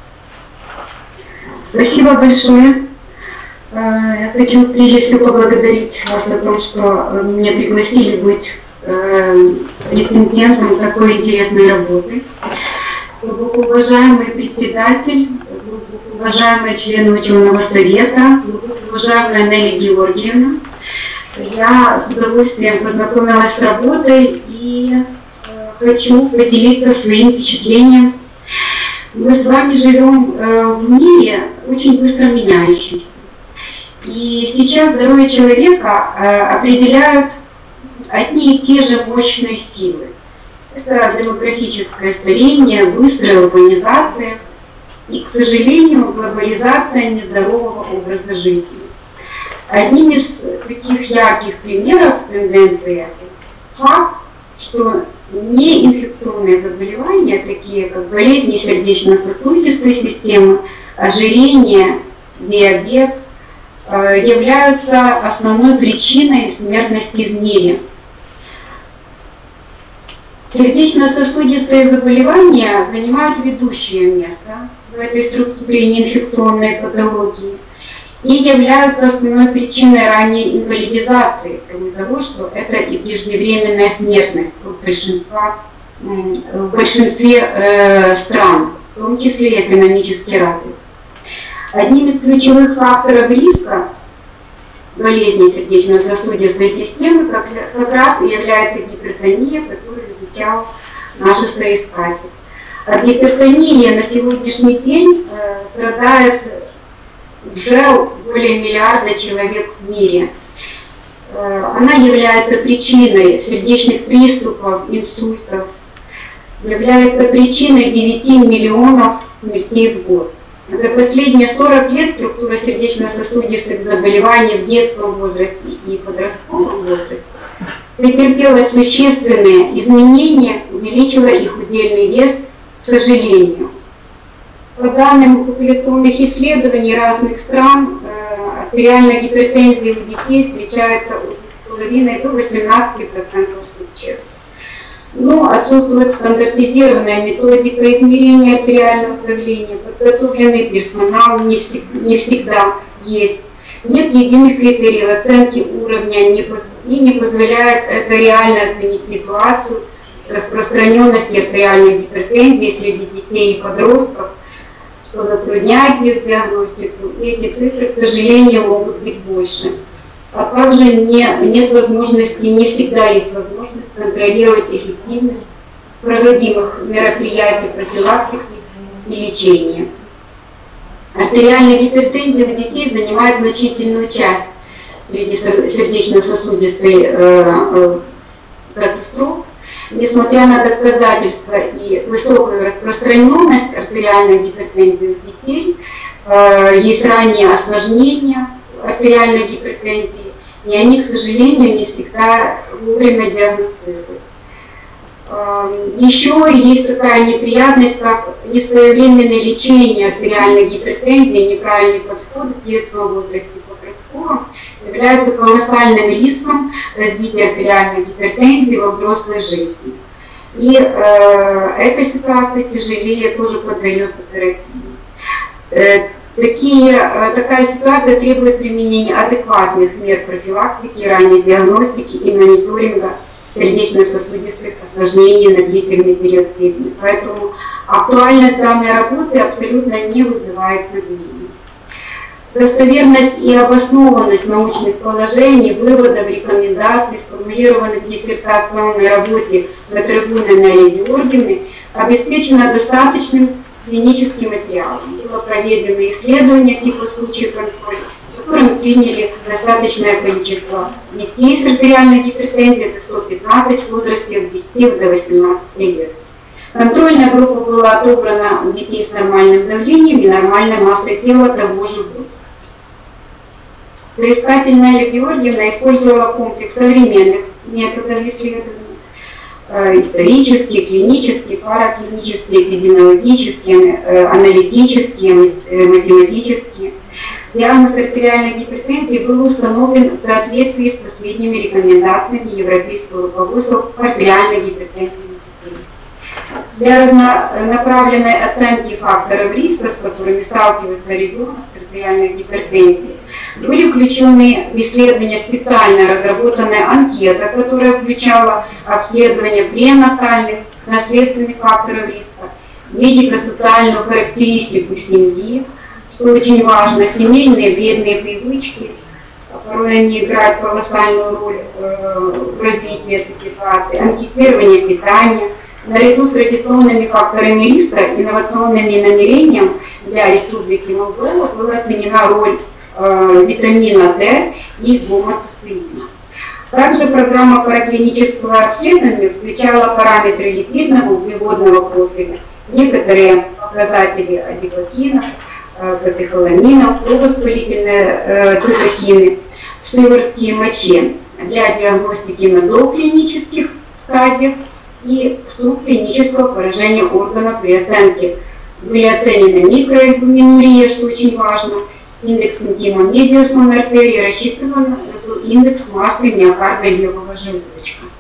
Спасибо большое. Я хочу прежде всего поблагодарить вас о том, что меня пригласили быть рецензентом такой интересной работы. Глубоко уважаемый председатель, глубоко уважаемые члены ученого совета, глубоко уважаемая Нелли Георгиевна, я с удовольствием познакомилась с работой и хочу поделиться своим впечатлением. Мы с вами живем в мире очень быстро меняющемся. И сейчас здоровье человека определяют одни и те же мощные силы. Это демографическое старение, быстрая урбанизация и, к сожалению, глобализация нездорового образа жизни. Одним из таких ярких примеров тенденции факт, что неинфекционные заболевания, такие как болезни сердечно-сосудистой системы, ожирение, диабет, являются основной причиной смертности в мире. Сердечно-сосудистые заболевания занимают ведущее место в этой структуре неинфекционной патологии и являются основной причиной ранней инвалидизации, кроме того, что это и преждевременная смертность в большинстве стран, в том числе и экономически развитых. Одним из ключевых факторов риска болезни сердечно-сосудистой системы как раз и является гипертония, которую изучал наш соискатель. От гипертонии на сегодняшний день страдает уже более миллиарда человек в мире. Она является причиной сердечных приступов, инсультов, является причиной 9 миллионов смертей в год. За последние 40 лет структура сердечно-сосудистых заболеваний в детском возрасте и подростковом возрасте претерпела существенные изменения, увеличила их удельный вес, к сожалению. По данным популяционных исследований разных стран, артериальная гипертензия у детей встречается от 2,5 до 18% случаев. Но отсутствует стандартизированная методика измерения артериального давления, подготовленный персонал не всегда есть. Нет единых критериев оценки уровня и не позволяет это реально оценить ситуацию распространенности артериальной гипертензии среди детей и подростков, что затрудняет ее диагностику, и эти цифры, к сожалению, могут быть больше. А также нет возможности, не всегда есть возможность контролировать эффективность проводимых мероприятий профилактики и лечения. Артериальная гипертензия у детей занимает значительную часть среди сердечно-сосудистой катастроф. Несмотря на доказательства и высокую распространенность артериальной гипертензии у детей, есть ранние осложнения артериальной гипертензии, и они, к сожалению, не всегда вовремя диагностируют. Еще есть такая неприятность, как несвоевременное лечение артериальной гипертензии, неправильный подход в детском возрасте и подростковом является колоссальным риском развития артериальной гипертензии во взрослой жизни. И эта ситуация тяжелее тоже поддается терапии. Такая ситуация требует применения адекватных мер профилактики, ранней диагностики и мониторинга сердечно-сосудистых осложнений на длительный период времени. Поэтому актуальность данной работы абсолютно не вызывает сомнений. Достоверность и обоснованность научных положений, выводов, рекомендаций, сформулированных в диссертационной работе Батрагуна Натальи Георгиевны, обеспечена достаточным клиническим материалом. Было проведено исследование типа случая контроля, в котором приняли достаточное количество детей с артериальной гипертензией, это 115 в возрасте от 10 до 18 лет. Контрольная группа была отобрана у детей с нормальным давлением и нормальной массой тела того же возраста. Соискатель Наталья Георгиевна использовала комплекс современных методов исследования, исторические, клинические, параклинические, эпидемиологические, аналитические, математические. Диагноз артериальной гипертензии был установлен в соответствии с последними рекомендациями европейского руководства по артериальной гипертензии. Для разнонаправленной оценки факторов риска, с которыми сталкивается ребенок с артериальной гипертензией, были включены в исследование специально разработанная анкета, которая включала обследование пренатальных, наследственных факторов риска, медико-социальную характеристику семьи, что очень важно, семейные вредные привычки, порой они играют колоссальную роль в развитии этой ситуации, анкетирование питания. Наряду с традиционными факторами риска, инновационными намерением для Республики Молдова была оценена роль витамина D и гомоцистеина. Также программа параклинического обследования включала параметры липидного, углеводного профиля, некоторые показатели адипокинов, катехоламинов, провоспалительные цитокины в сыворотке и моче для диагностики на доклинических стадиях и субклинического поражения органов при оценке. Были оценены микроальбуминурия, что очень важно, индекс интима медиус монартерии, рассчитыван индекс массы миокарда левого желудочка.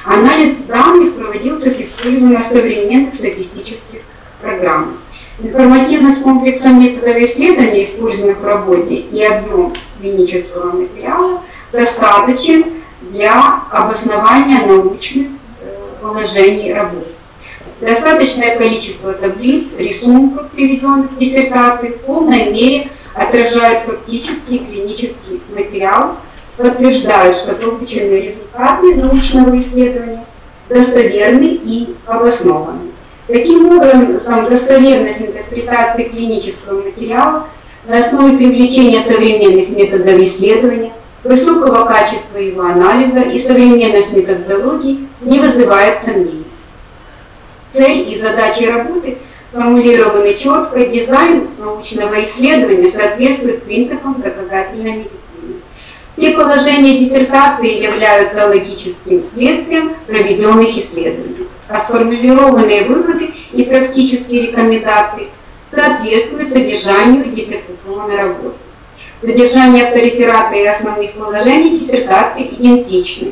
Анализ данных проводился с использованием современных статистических программ. Информативность комплекса методов исследования, использованных в работе, и объем клинического материала достаточен для обоснования научных положений работы. Достаточное количество таблиц, рисунков, приведенных в диссертации, в полной мере отражают фактический клинический материал, подтверждают, что полученные результаты научного исследования достоверны и обоснованы. Таким образом, достоверность интерпретации клинического материала на основе привлечения современных методов исследования, высокого качества его анализа и современность методологии не вызывает сомнений. Цель и задачи работы сформулированы четко, дизайн научного исследования соответствует принципам доказательной медицины. Все положения диссертации являются логическим следствием проведенных исследований, а сформулированные выводы и практические рекомендации соответствуют содержанию диссертационной работы. Содержание автореферата и основных положений диссертации идентичны.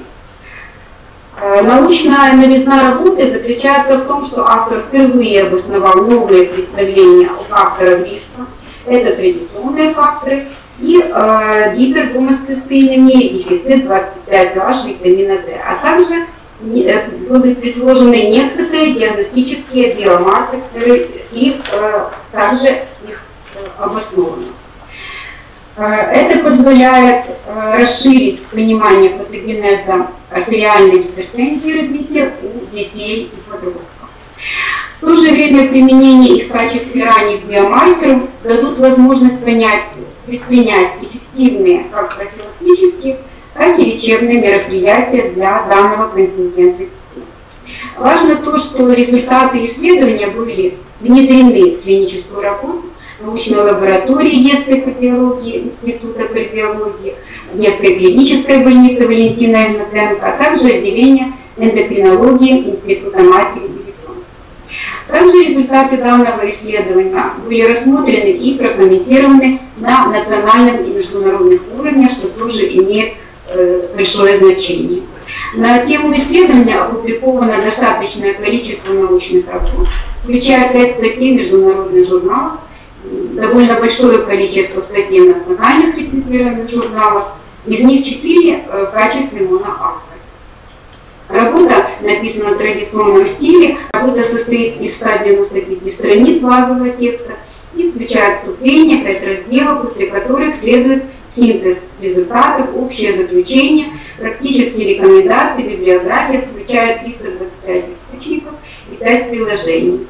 Научная новизна работы заключается в том, что автор впервые обосновал новые представления о факторах риска. Это традиционные факторы и гипергомоцистеинемия, дефицит 25H витамина D, а также были предложены некоторые диагностические биомаркеры и также их обосновано. Это позволяет расширить понимание патогенеза артериальной гипертензии и развития у детей и подростков. В то же время применение их в качестве ранних биомаркеров дадут возможность предпринять эффективные как профилактические, так и лечебные мероприятия для данного контингента детей. Важно то, что результаты исследования были внедрены в клиническую работу научной лаборатории детской кардиологии, Института кардиологии, детской клинической больницы Валентина Игнатенко, а также отделения эндокринологии Института матери и ребенка. Также результаты данного исследования были рассмотрены и прокомментированы на национальном и международных уровнях, что тоже имеет большое значение. На тему исследования опубликовано достаточное количество научных работ, включая 5 статей в международных журналах, довольно большое количество статей в национальных рецензированных журналах, из них 4 в качестве моноавтора. Работа написана в традиционном стиле, работа состоит из 195 страниц базового текста и включает вступление, 5 разделов, после которых следует синтез результатов, общее заключение, практические рекомендации, библиография, включает 325 источников и 5 приложений.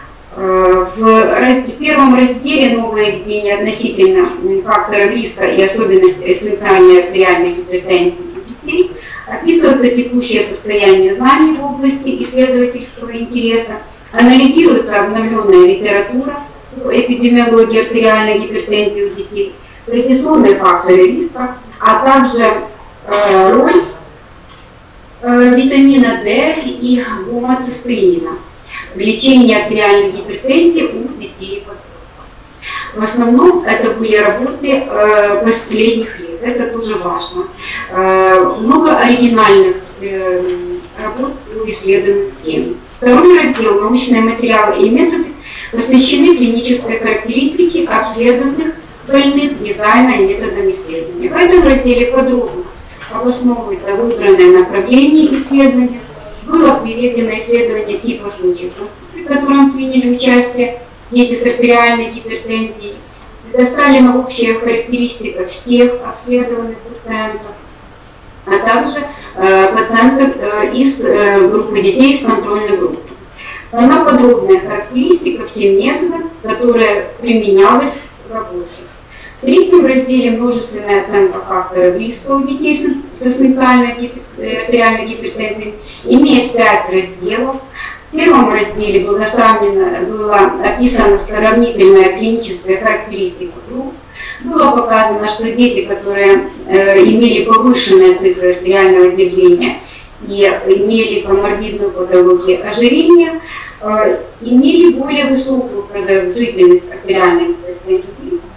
В первом разделе «Новое видение относительно факторов риска и особенностей эссенциальной артериальной гипертензии у детей» описывается текущее состояние знаний в области исследовательского интереса, анализируется обновленная литература по эпидемиологии артериальной гипертензии у детей, традиционные факторы риска, а также роль витамина D и гомоцистеина в лечении артериальной гипертензии у детей и подростков. В основном это были работы последних лет, это тоже важно. Много оригинальных работ по исследованию темы. Второй раздел «Научные материалы и методы» посвящены клинической характеристике обследованных больных, дизайна и методам исследования. В этом разделе подробно обосновывается выбранное направление исследования, было приведено исследование типа случаев, в котором приняли участие дети с артериальной гипертензией, предоставлена общая характеристика всех обследованных пациентов, а также пациентов из группы детей из контрольной группы. Дана подробная характеристика всем методам, которая применялась в работе. В третьем разделе «Множественная оценка факторов риска у детей с эссенциальной артериальной гипертензией» имеет 5 разделов. В первом разделе была описана сравнительная клиническая характеристика групп. Было показано, что дети, которые имели повышенные цифры артериального давления и имели коморбидную патологию ожирения, имели более высокую продолжительность артериальной гипертензии,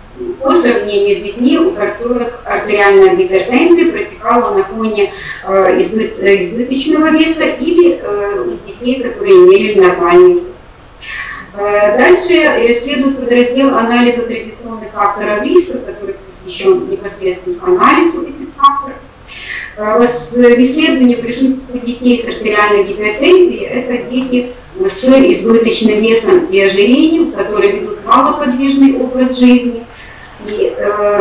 по сравнению с детьми, у которых артериальная гипертензия протекала на фоне избыточного веса или у детей, которые имели нормальный вес. Дальше следует подраздел анализа традиционных факторов риска, который посвящен непосредственно анализу этих факторов. В исследовании большинства детей с артериальной гипертензией это дети с избыточным весом и ожирением, которые ведут малоподвижный образ жизни и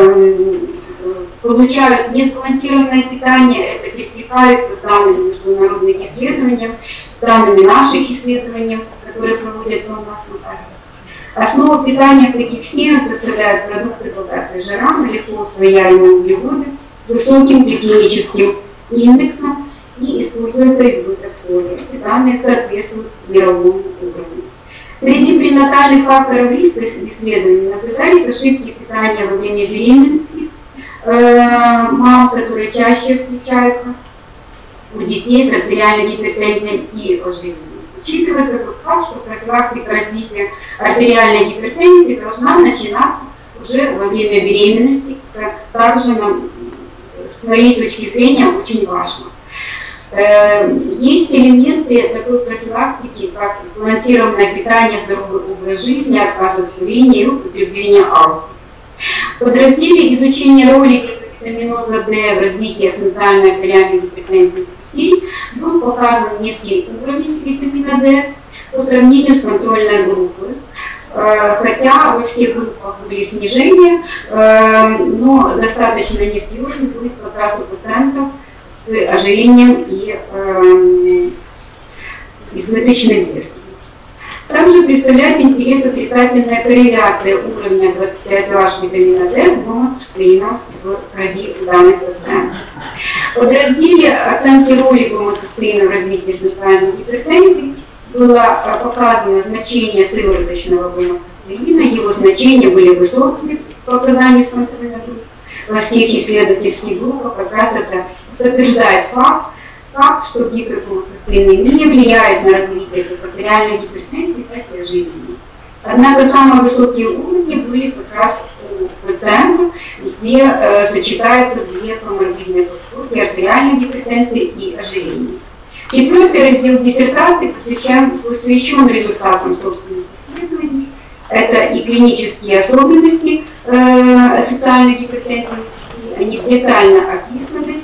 получают несбалансированное питание. Это перекликается с данными международных исследований, с данными наших исследований, которые проводятся у нас на кафедре. Основу питания в таких семьях составляют продукты, богатые жирами, легко усвояемые углеводы, с высоким гликемическим индексом и используется избыток соли. Эти данные соответствуют мировому уровню. Среди пренатальных факторов риска исследований наблюдались ошибки питания во время беременности мам, которые чаще встречаются у детей с артериальной гипертензией и ожирением. Учитывается тот факт, что профилактика развития артериальной гипертензии должна начинаться уже во время беременности. Это также с моей точки зрения очень важно. Есть элементы такой профилактики, как сбалансированное питание, здоровый образ жизни, отказ от курения и употребления алкоголя. В подразделе изучения роли витаминоза D в развитии эссенциальной артериальной гипертензии детей был показан низкий уровень витамина D по сравнению с контрольной группой. Хотя во всех группах были снижения, но достаточно низкий уровень будет как раз у пациентов с ожирением и избыточным весом. Также представляет интерес отрицательная корреляция уровня 25OH витамина D с гомоцистеином в крови у данных пациентов. В подразделе оценки роли гомоцистеина в развитии эссенциальной гипертензии было показано значение сывороточного гомоцистеина, его значения были высокими с показанием контрольной группы. Во всех исследовательских группах как раз это подтверждает факт, что гипергомоцистеин не влияет на развитие как артериальной гипертензии, так и ожирения. Однако самые высокие уровни были как раз у пациентов, где сочетаются две коморбидные патологии: артериальной гипертензии и ожирения. Четвертый раздел диссертации посвящен результатам собственных исследований. Это и клинические особенности социальной гипертензии, они детально описаны.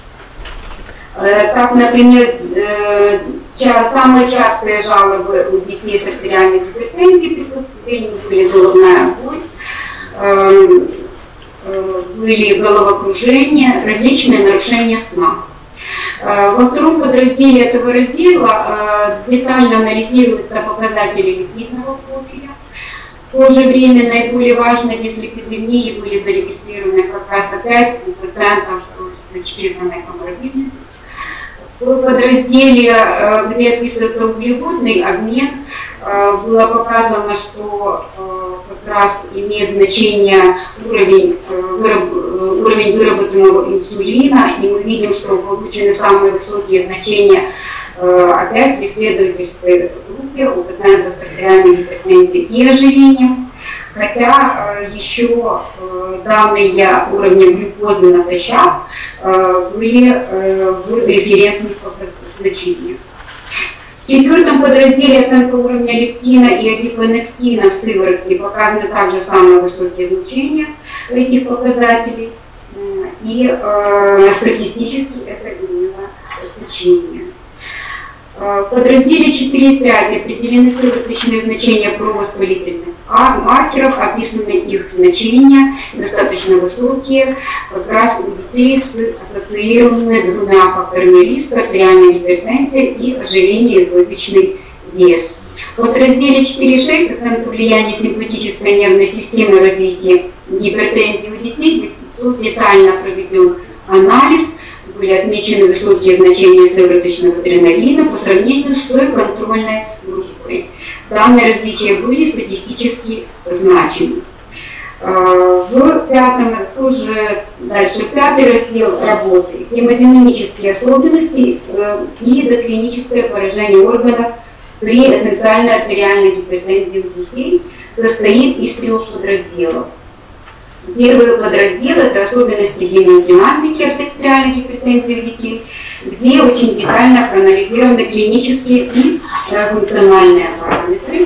Как, например, самые частые жалобы у детей с артериальной гипертензией при поступлении были головная боль, были головокружение, различные нарушения сна. Во втором подразделе этого раздела детально анализируются показатели липидного профиля. В то же время наиболее важные дислипидемии были зарегистрированы как раз опять у пациентов с зачерпанной коморбидностью. В подразделе, где описывается углеводный обмен, было показано, что как раз имеет значение уровень выработанного инсулина, и мы видим, что получены самые высокие значения опять в исследовательской группе у пациентов с артериальной гипертензией и ожирением, хотя еще данные уровня глюкозы натощак были в референтных значениях. В четвертом подразделе оценка уровня лептина и адипонектина в сыворотке показаны также самые высокие значения этих показателей, и статистически это именно значение. В подразделе 4.5 определены сывороточные значения провоспалительных маркеров, описаны их значения, достаточно высокие, как раз у детей с ассоциированными двумя факторами риска: артериальная гипертензия и ожирение, избыточный вес. В подразделе 4.6 оценка влияния симпатической нервной системы в развитии гипертензии у детей был детально проведен анализ. Были отмечены высокие значения сывороточного адреналина по сравнению с контрольной группой. Данные различия были статистически значимы. В пятом, тоже дальше, пятый раздел работы: гемодинамические особенности и доклиническое поражение органов при эссенциальной артериальной гипертензии у детей, состоит из трех подразделов. Первый подраздел – это особенности гемодинамики артериальной гипертензии у детей, где очень детально проанализированы клинические и функциональные параметры.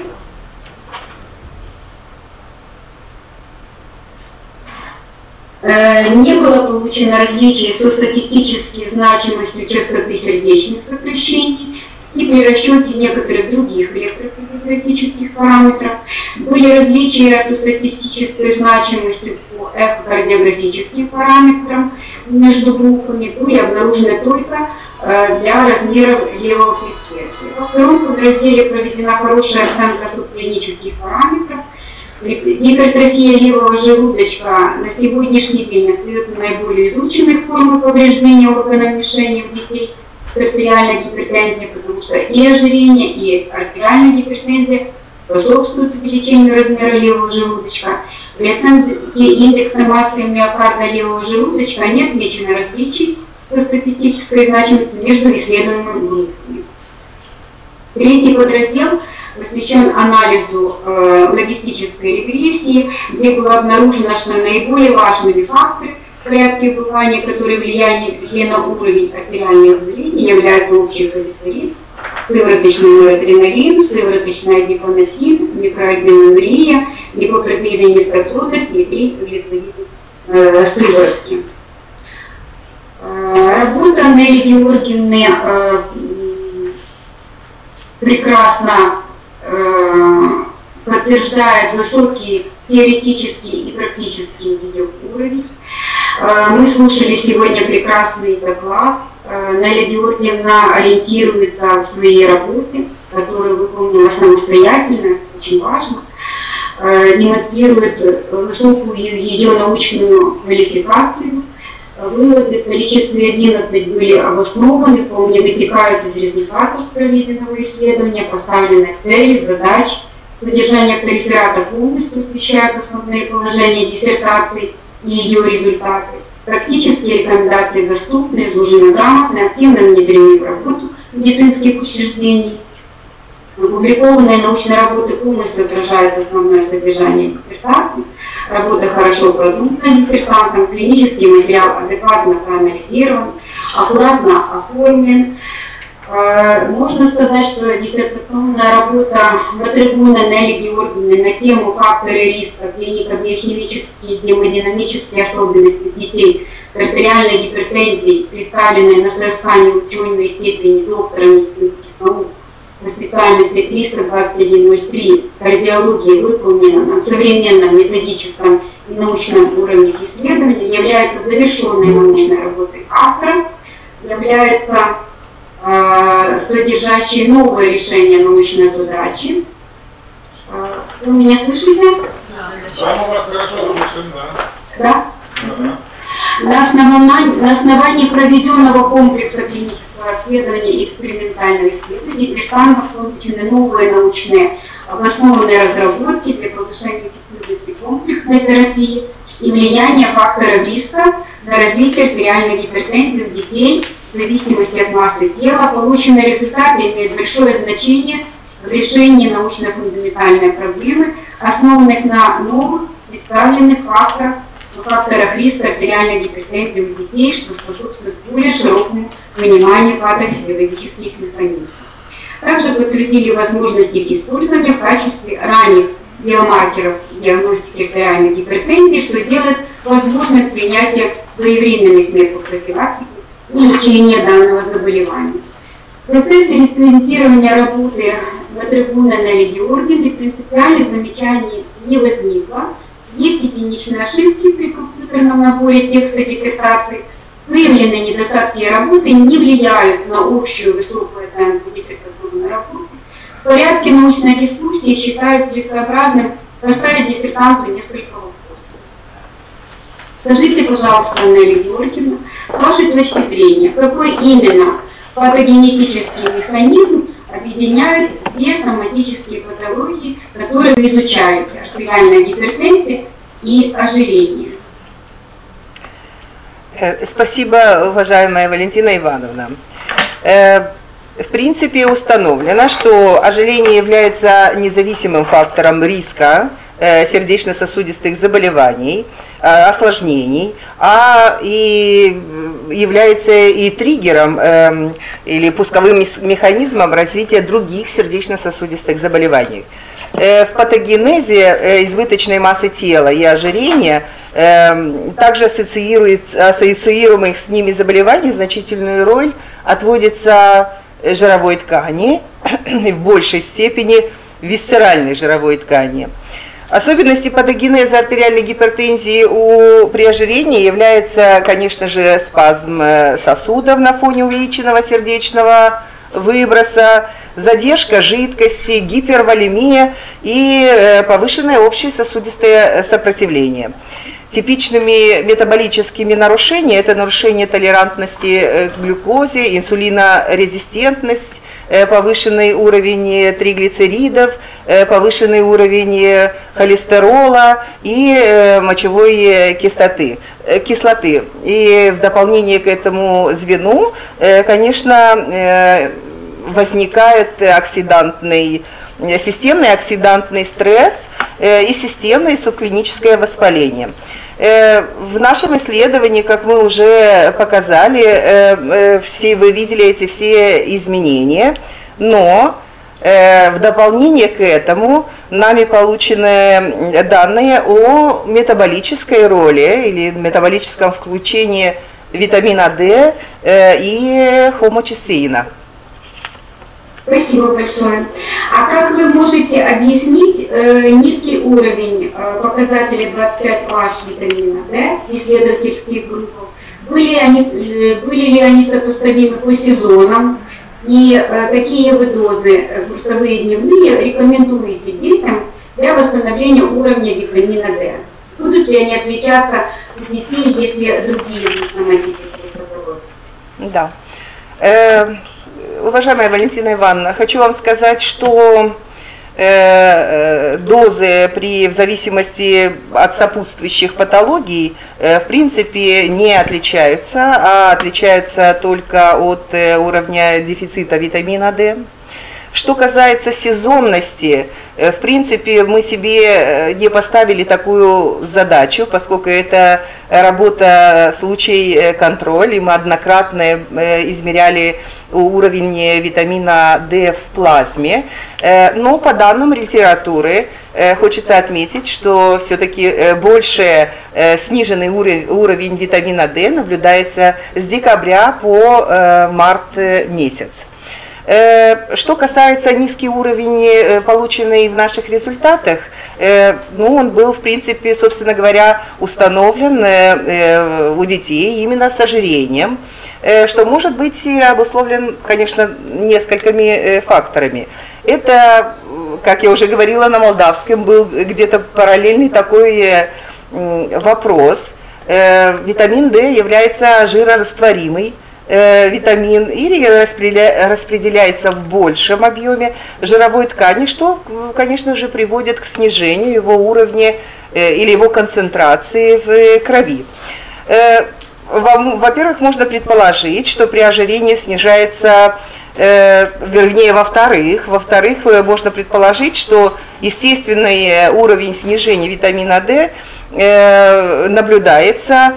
Не было получено различий со статистической значимостью частоты сердечных сокращений и при расчете некоторых других электрокардиографических параметров. Были различия со статистической значимостью по эхокардиографическим параметрам между группами, были обнаружены только для размеров левого предсердия. Во втором подразделе проведена хорошая оценка субклинических параметров. Гипертрофия левого желудочка на сегодняшний день остается наиболее изученной формой повреждения органов мишени у детей с артериальной гипертензией, потому что и ожирение, и артериальная гипертензия способствуют увеличению размера левого желудочка. При оценке индекса массы миокарда левого желудочка не отмечено различий по статистической значимости между исследуемыми группами. Третий подраздел посвящен анализу логистической регрессии, где было обнаружено, что наиболее важными факторами в порядке бывания, которые влияли на уровень артериальных давлений, являются общий холестерин, сывороточный норадреналин, сывороточный адипоносин, микроальбинурия, липопротеиды низкоплотности и тригглицериды сыворотки. Работа Нелли Георгиевны прекрасно подтверждает высокий теоретический и практический ее уровень. Мы слушали сегодня прекрасный доклад. Нелли Георгиевна ориентируется в своей работе, которую выполнила самостоятельно, очень важно, демонстрирует высокую ее научную квалификацию. Выводы в количестве 11 были обоснованы, вполне вытекают из результатов проведенного исследования, поставленных целей, задач. Содержание реферата полностью освещает основные положения диссертации и ее результаты. Практические рекомендации доступны, изложены грамотно, активно внедрены в работу медицинских учреждений. Опубликованные научные работы полностью отражают основное содержание диссертации. Работа хорошо продумана диссертантом, клинический материал адекватно проанализирован, аккуратно оформлен. Можно сказать, что диссертационная работа Матрибуна Нелли Георгиевны на тему факторы риска, клинико-биохимические и гемодинамические особенности детей с артериальной гипертензией, представленной на соискание ученой степени доктора медицинских наук по специальности 321.03 кардиологии, выполнена на современном методическом и научном уровне исследования, является завершенной научной работой автора, является содержащей новое решение научной задачи. Вы меня слышите? Да, мы вас хорошо слышим, да. Да? На основании проведенного комплекса клинического обследования и экспериментального исследования диссертантов получены новые научные обоснованные разработки для повышения эффективности комплексной терапии и влияния факторов риска на развитие артериальной гипертензии у детей в зависимости от массы тела. Полученные результаты имеют большое значение в решении научно-фундаментальной проблемы, основанных на новых представленных факторах риска артериальной гипертензии у детей, что способствует более широкому пониманию патофизиологических механизмов. Также подтвердили возможность их использования в качестве ранних биомаркеров диагностики артериальной гипертензии, что делает возможным принятие своевременных методов профилактики и лечения данного заболевания. В процессе рецензирования работы Матрибуна Нелли Георгиевны принципиальных замечаний не возникло. Есть единичные ошибки при компьютерном наборе текста диссертации. Выявленные недостатки работы не влияют на общую высокую оценку диссертационной работы. В порядке научной дискуссии считают целесообразным поставить диссертанту несколько вопросов. Скажите, пожалуйста, Нелли Георгиевна, с вашей точки зрения, какой именно патогенетический механизм объединяют две соматические патологии, которые вы изучаете: артериальная гипертензия и ожирение? Спасибо, уважаемая Валентина Ивановна. в принципе установлено, что ожирение является независимым фактором риска сердечно-сосудистых заболеваний, осложнений, и является и триггером или пусковым механизмом развития других сердечно-сосудистых заболеваний. В патогенезе избыточной массы тела и ожирения также ассоциируемых с ними заболеваний значительную роль отводится жировой ткани, и в большей степени висцеральной жировой ткани. Особенностью патогенеза артериальной гипертензии при ожирении является, конечно же, спазм сосудов на фоне увеличенного сердечного выброса, задержка жидкости, гиперволемия и повышенное общее сосудистое сопротивление. Типичными метаболическими нарушениями это нарушение толерантности к глюкозе, инсулинорезистентность, повышенный уровень триглицеридов, повышенный уровень холестерола и мочевой кислоты. И в дополнение к этому звену, конечно, возникает системный оксидантный стресс и системное субклиническое воспаление. В нашем исследовании, как мы уже показали, вы видели эти все изменения, но в дополнение к этому нами получены данные о метаболической роли или метаболическом включении витамина D и хомочистеина. Спасибо большое. А как вы можете объяснить низкий уровень показателей 25H витамина D в исследовательских группах? Были ли они сопоставимы по сезонам? И какие вы дозы, курсовые дневные, рекомендуете детям для восстановления уровня витамина D? Будут ли они отличаться у детей, если другие соматические патологии? Да. Уважаемая Валентина Ивановна, хочу вам сказать, что дозы в зависимости от сопутствующих патологий в принципе не отличаются, а отличаются только от уровня дефицита витамина D. Что касается сезонности, в принципе, мы себе не поставили такую задачу, поскольку это работа случай-контроль, и мы однократно измеряли уровень витамина D в плазме. Но по данным литературы хочется отметить, что все-таки больше сниженный уровень витамина D наблюдается с декабря по март месяц. Что касается низкий уровень, полученный в наших результатах, он был, в принципе, собственно говоря, установлен у детей именно с ожирением, что может быть обусловлен, конечно, несколькими факторами. Это, как я уже говорила, на молдавском был где-то параллельный такой вопрос. Витамин D является жирорастворимый витамин или распределяется в большем объеме жировой ткани, что, конечно же, приводит к снижению его уровня или его концентрации в крови. Во-первых, можно предположить, что при ожирении снижается, вернее, во-вторых, можно предположить, что естественный уровень снижения витамина D наблюдается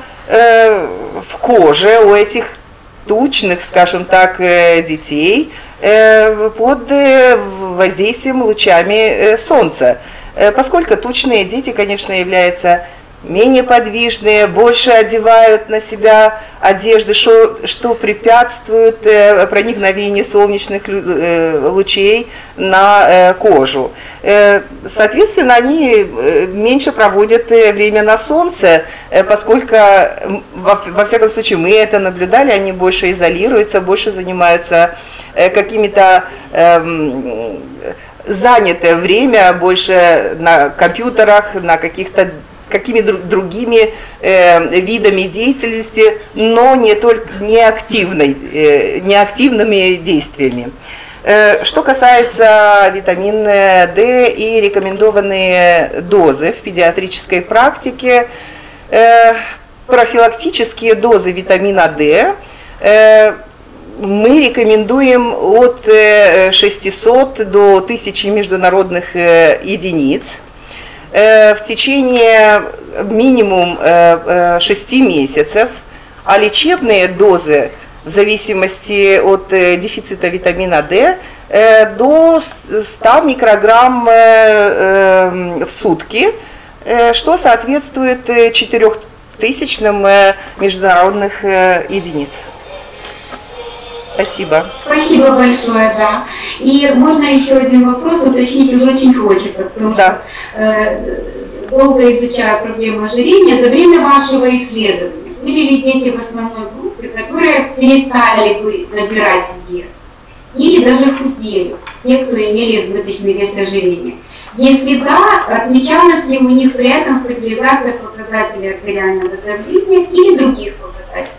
в коже у этих тучных, скажем так, детей под воздействием лучами солнца. Поскольку тучные дети, конечно, являются менее подвижные, больше одевают на себя одежды, что препятствует проникновению солнечных лучей на кожу. Соответственно, они меньше проводят время на солнце, поскольку, во всяком случае, мы это наблюдали, они больше изолируются, больше занимаются какими-то занятое время, больше на компьютерах, на какими-то другими видами деятельности, но не активными действиями. Что касается витамина D и рекомендованные дозы в педиатрической практике, профилактические дозы витамина D мы рекомендуем от 600 до 1000 международных единиц в течение минимум 6 месяцев, а лечебные дозы в зависимости от дефицита витамина D до 100 микрограмм в сутки, что соответствует 4000 международных единиц. Спасибо. Спасибо большое, да. И можно еще один вопрос уточнить, уже очень хочется, потому что долго изучаю проблему ожирения. За время вашего исследования были ли дети в основной группе, которые перестали бы набирать вес или даже худели, те, кто имели избыточный вес ожирения? Если да, отмечалась ли у них при этом стабилизация показателей артериального давления или других показателей?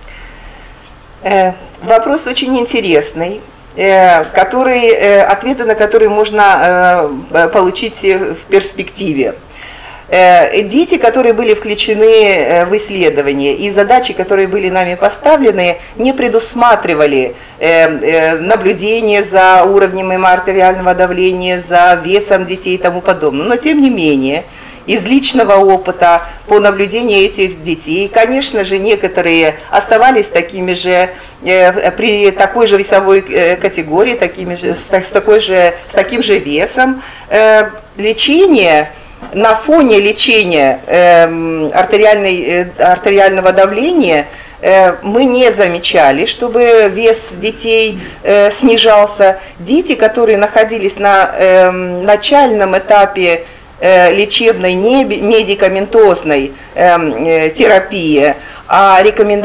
Вопрос очень интересный, ответы на который можно получить в перспективе. Дети, которые были включены в исследование, и задачи, которые были нами поставлены, не предусматривали наблюдение за уровнем артериального давления, за весом детей и тому подобное. Но тем не менее, из личного опыта по наблюдению этих детей, конечно же, некоторые оставались такими же, при такой же весовой категории, с таким же весом. Лечение, на фоне лечения артериального давления мы не замечали, чтобы вес детей снижался. Дети, которые находились на начальном этапе лечебной немедикаментозной терапии, а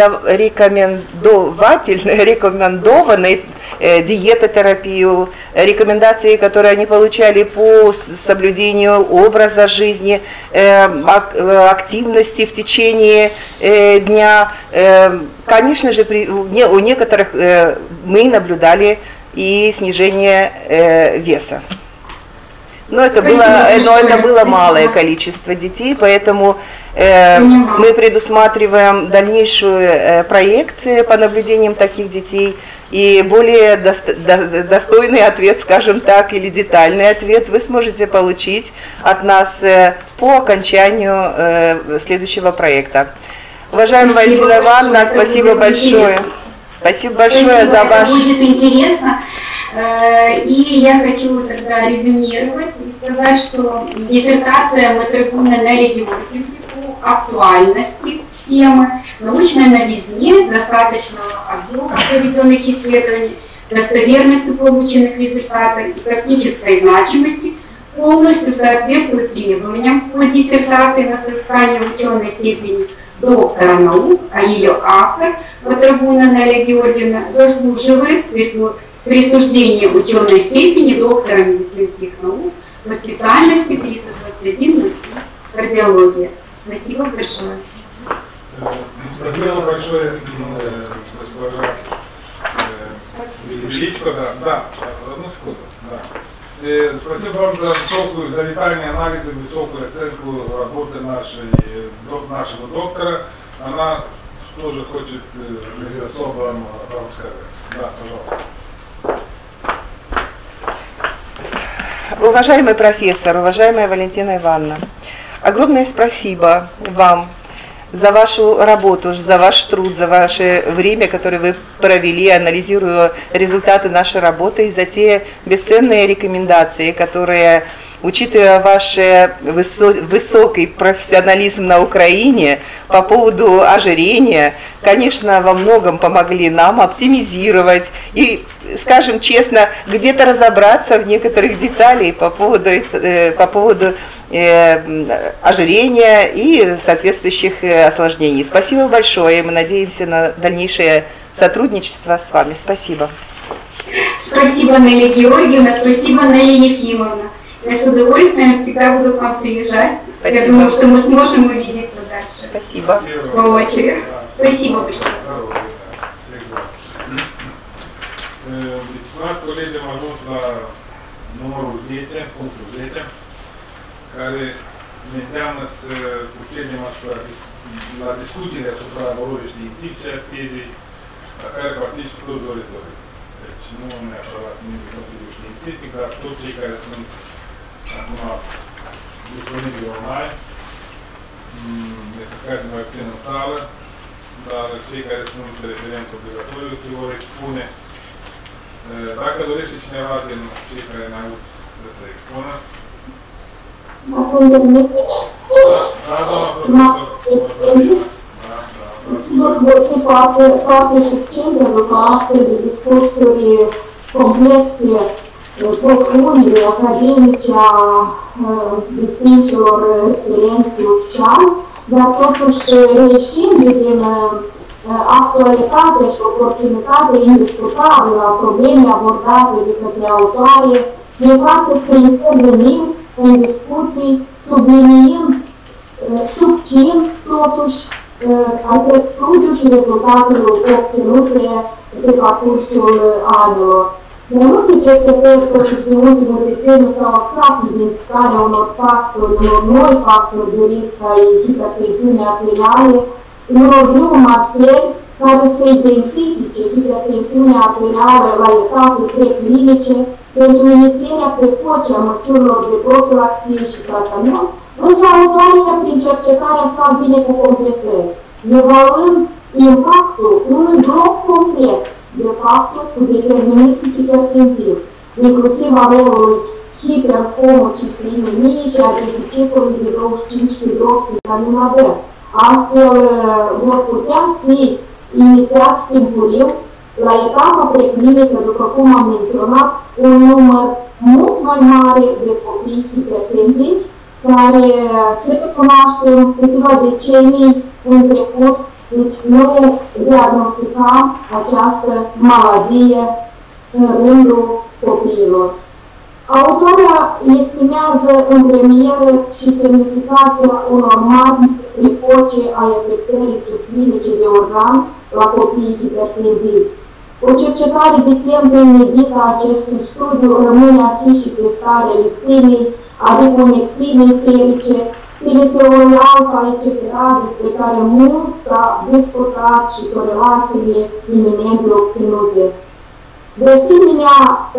рекомендованной диетотерапию, рекомендации, которые они получали по соблюдению образа жизни, активности в течение дня. Конечно же, у некоторых мы наблюдали и снижение веса. Но это было малое количество детей, поэтому мы предусматриваем дальнейший проект по наблюдениям таких детей. И более достойный ответ, скажем так, или детальный ответ вы сможете получить от нас по окончанию следующего проекта. Уважаемая Валентина Ивановна, спасибо большое. Спасибо большое за ваш... Будет интересно. И я хочу тогда резюмировать и сказать, что диссертация Матрикуна Нелли Георгиевны по актуальности темы, научной новизне, достаточного объема проведенных исследований, достоверности полученных результатов и практической значимости полностью соответствует требованиям по диссертации на соискание ученой степени доктора наук, а ее автор Матрикуна Нелли Георгиевна заслуживает присуждения ученой степени доктора медицинских наук по специальности 321 кардиология. Спасибо большое. Спасибо большое, госпожа Величко. Да, одну секунду. Да. Спасибо вам за детальные анализы, высокую оценку работы нашего доктора. Она тоже хочет особо вам сказать. Да, пожалуйста. Уважаемый профессор, уважаемая Валентина Ивановна, огромное спасибо вам за вашу работу, за ваш труд, за ваше время, которое вы провели, анализируя результаты нашей работы, и за те бесценные рекомендации, которые, учитывая ваш высокий профессионализм на Украине по поводу ожирения, конечно, во многом помогли нам оптимизировать и, скажем честно, где-то разобраться в некоторых деталях по поводу ожирения и соответствующих осложнений. Спасибо большое, мы надеемся на дальнейшее сотрудничество с вами. Спасибо. Спасибо, Нелли Георгиевна, спасибо, Нелли Ефимовна. Я с удовольствием всегда буду к вам приезжать. Спасибо. Я думаю, что мы сможем увидеться дальше. Спасибо. Воочию. Спасибо большое. Stimați colegi, am ajuns la numărul 10, punctul 10, care ne îndeamnă să procedem la discuțiile asupra valorii științifice a tezei la care participă toți doritorii. Deci nu neapărat nimeni din Consiliul Științific, dar toți cei care sunt acum disponibili online, de care mai puțin în sală, dar cei care sunt referenți obligatoriu se vor expune. Dacă dorește cineva din cei care ne aud să se expună. Dacă îmi permiteți, sigur că vor fi foarte succinte după astfel de discursuri complexe, profunde, academice a distinșilor referenți oficiali, dar totuși reieșind din actualitatea și oportunitatea indiscutabilă a problemei abordate de către autoare, ne fac să intervenim în discuții, subliniind succint, totuși, studiul și rezultatele obținute pe parcursul anilor. Mai multe cercetări, totuși, de ultimul deceniu s-au axat identificarea unor factori, unor noi factori de risc ai hipertensiunii arteriale, unor biomarcheri care să identifice hipertensiunea arterială la etape preclinice pentru inițierea precoce a măsurilor de profilaxie și tratament, însă autoarea prin cercetarea sa vine cu completări, evaluând impactul unui bloc complex de factori cu determinism hipertensiv, inclusiv a rolului hiperhomocisteinemiei și a deficitului de 25-hidroxivitamina B. Astfel vor putea fi inițiați timpuriu, la etapa preclinică, după cum am menționat, un număr mult mai mare de copii hipertensivi, care se cunoaște în câteva decenii în trecut, deci nu diagnosticam această maladie în rândul copiilor. Autoarea estimează în premieră și semnificația unor mari precoce a efectării subclinice de organ la copiii hipertensivi. O cercetare de tempă inedită a acestui studiu rămâne a fi și testarea leptinei, adiponectinei serice, telefeolii alfa, etc., despre care mult s-a discutat și corelațiile iminente obținute. De asemenea,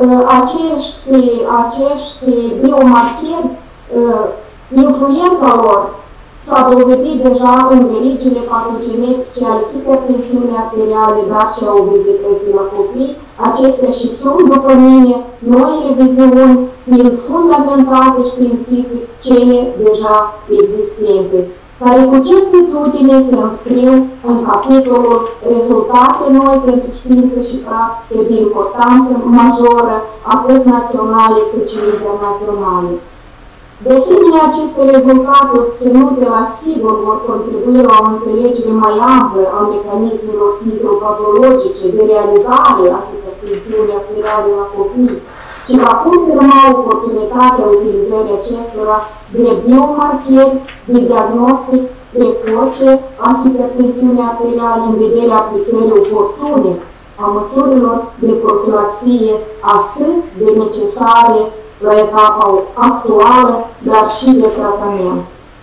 acești biomarcheri, influența lor s-a dovedit deja în verigile patogenetice ale hipertensiunii arteriale, dar și a obezității la copii. Acestea și sunt, după mine, noile viziuni, fiind fundamentate științific cele deja existente, care cu certitudine se înscriu în capitolul rezultate noi pentru știință și practică de importanță majoră, atât naționale cât și internaționale. De asemenea, aceste rezultate obținute la sigur vor contribui la o înțelegere mai amplă a mecanismelor fiziopatologice de realizare a hipertensiunii arteriale la copii și va confirma oportunitatea utilizării acestora de biomarcheri de diagnostic precoce a hipertensiunii arteriale în vederea aplicării oportune a măsurilor de profilaxie atât de necesare la etapa actuală, dar și de tratament.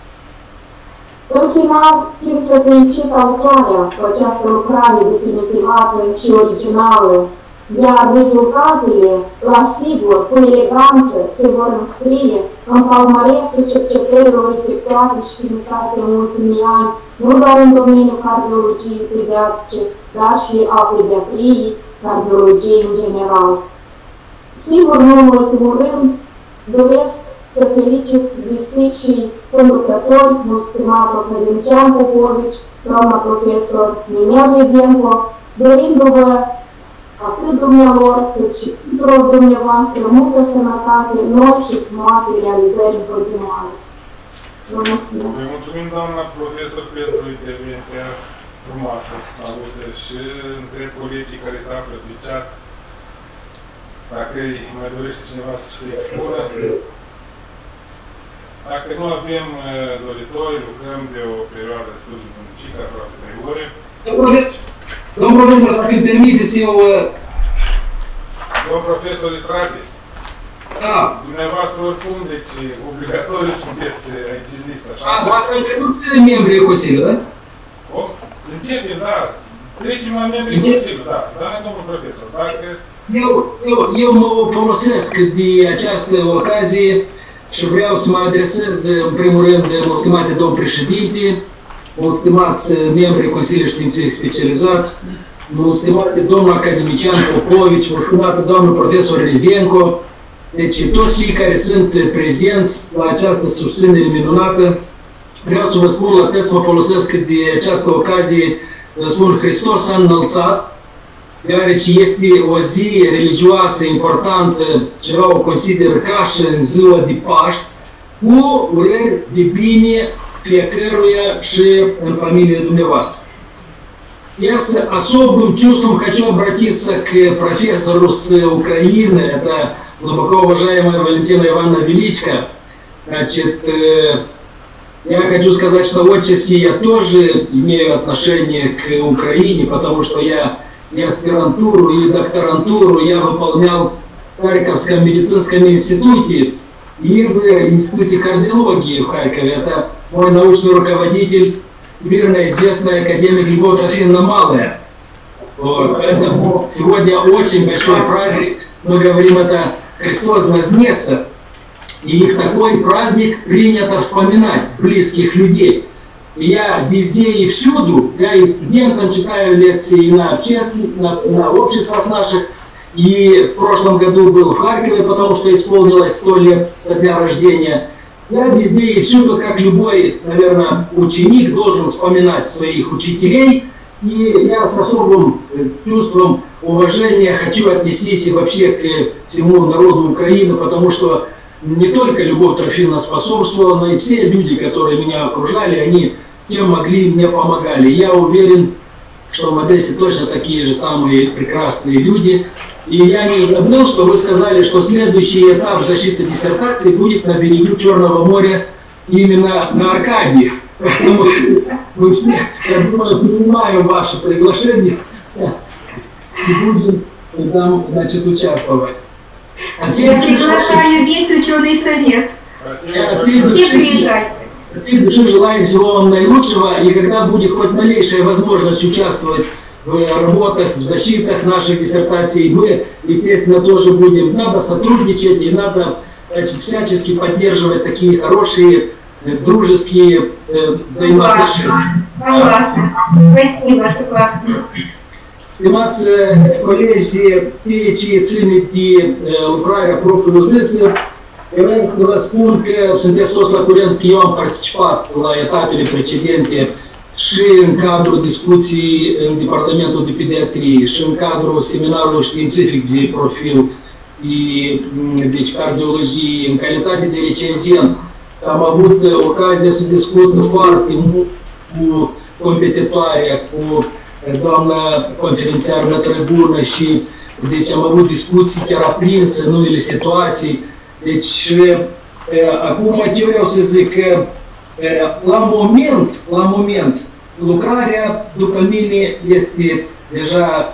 În final, țin să felicit autoarea cu această lucrare definitivată și originală, iar rezultatele, la sigur, cu eleganță, se vor înscrie în palmaresul cercetărilor efectuate și finisate în ultimii ani, nu doar în domeniul cardiologiei pediatrice, dar și a pediatriei, cardiologiei în general. Sigur, nu în ultimul rând, doresc să felicit distinșii conducători, mult stimatul academician Popovici, doamna profesor Ninel Rebenco, dorindu-vă atât dumnealor, cât și tuturor dumneavoastră multă sănătate, noi și frumoase realizări în continuare. Vă mulțumesc! Vă mulțumim, doamna profesor, pentru intervenția frumoasă avută și întreb colegii care se află pe chat dacă mai dorește cineva să se expună. Dacă nu avem doritori, lucrăm de o perioadă destul de municică, aproape 3 ore. Domn profesor, dacă îmi permiteți eu... Domn profesor Istratis. Da. Dumneavoastră oricum, deci obligatoriu sunteți aici în listă, așa? Voastră încă nu sunteți membri de Consiliu, da? Începem, da. Trecem la membrii Consiliului, da, domnul profesor. Eu mă folosesc de această ocazie și vreau să mă adresez, în primul rând, mult stimate domn președinte, mult stimați membrii Consiliului Științific Specializați, mult stimate domnul academician Popovici, mult stimate domnul profesor Rivenco, deci toți cei care sunt prezenți la această susținere minunată, vreau să vă spun la toți, mă folosesc de această ocazie, vă spun, Hristos s-a înălțat, deoarece este o zi religioasă importantă, ceva o consider ca și în ziua de Paști, cu urări de bine fiecăruia și în familiile dumneavoastră. Я особым чувством хочу обратиться к профессору с Украины, это глубоко уважаемая Валентина Ивановна Величко. Значит, я хочу сказать, что отчасти я тоже имею отношение к Украине, потому что я и аспирантуру, и докторантуру я выполнял в Харьковском медицинском институте и в институте кардиологии в Харькове. Это мой научный руководитель, всемирно известный академик Любовь Трофимовна Малая. Вот. Это сегодня очень большой праздник. Мы говорим, это Христос вознесся. И в такой праздник принято вспоминать близких людей. И я везде и всюду, я и студентам читаю лекции на общественных, на обществах наших. И в прошлом году был в Харькове, потому что исполнилось 100 лет со дня рождения. Я везде и всюду, как любой, наверное, ученик, должен вспоминать своих учителей. И я с особым чувством уважения хочу отнестись и вообще к всему народу Украины, потому что не только Любовь Трофимовна способствовала, но и все люди, которые меня окружали, они чем могли, мне помогали. Я уверен, что в Одессе точно такие же самые прекрасные люди. И я не забыл, что вы сказали, что следующий этап защиты диссертации будет на берегу Черного моря, именно на Аркадии. Поэтому мы все, я думаю, принимаем ваше приглашение и будем там, значит, участвовать. Я приглашаю весь ученый совет. Все приезжайте. От всей души желаем всего вам наилучшего, и когда будет хоть малейшая возможность участвовать в работах, в защитах наших диссертаций, мы, естественно, тоже будем. Надо сотрудничать и надо всячески поддерживать такие хорошие, дружеские взаимоотношения. Согласна. Спасибо, согласна. Stimați colegi, ce țineți de lucrarea propriu-zisă, vreau să vă spun că sunteți toți la curent că eu am participat la etapele precedente și în cadrul discuției în Departamentul de Pediatrie și în cadrul seminarului științific de profil deci cardiologie, în calitate de recenzent. Am avut ocazia să discut foarte mult cu competitoarea, cu doamna conferențiar Nătrăgună și deci am avut discuții chiar aprinse în unele situații. Deci acum ce vreau să zic că la moment lucrarea după mine este deja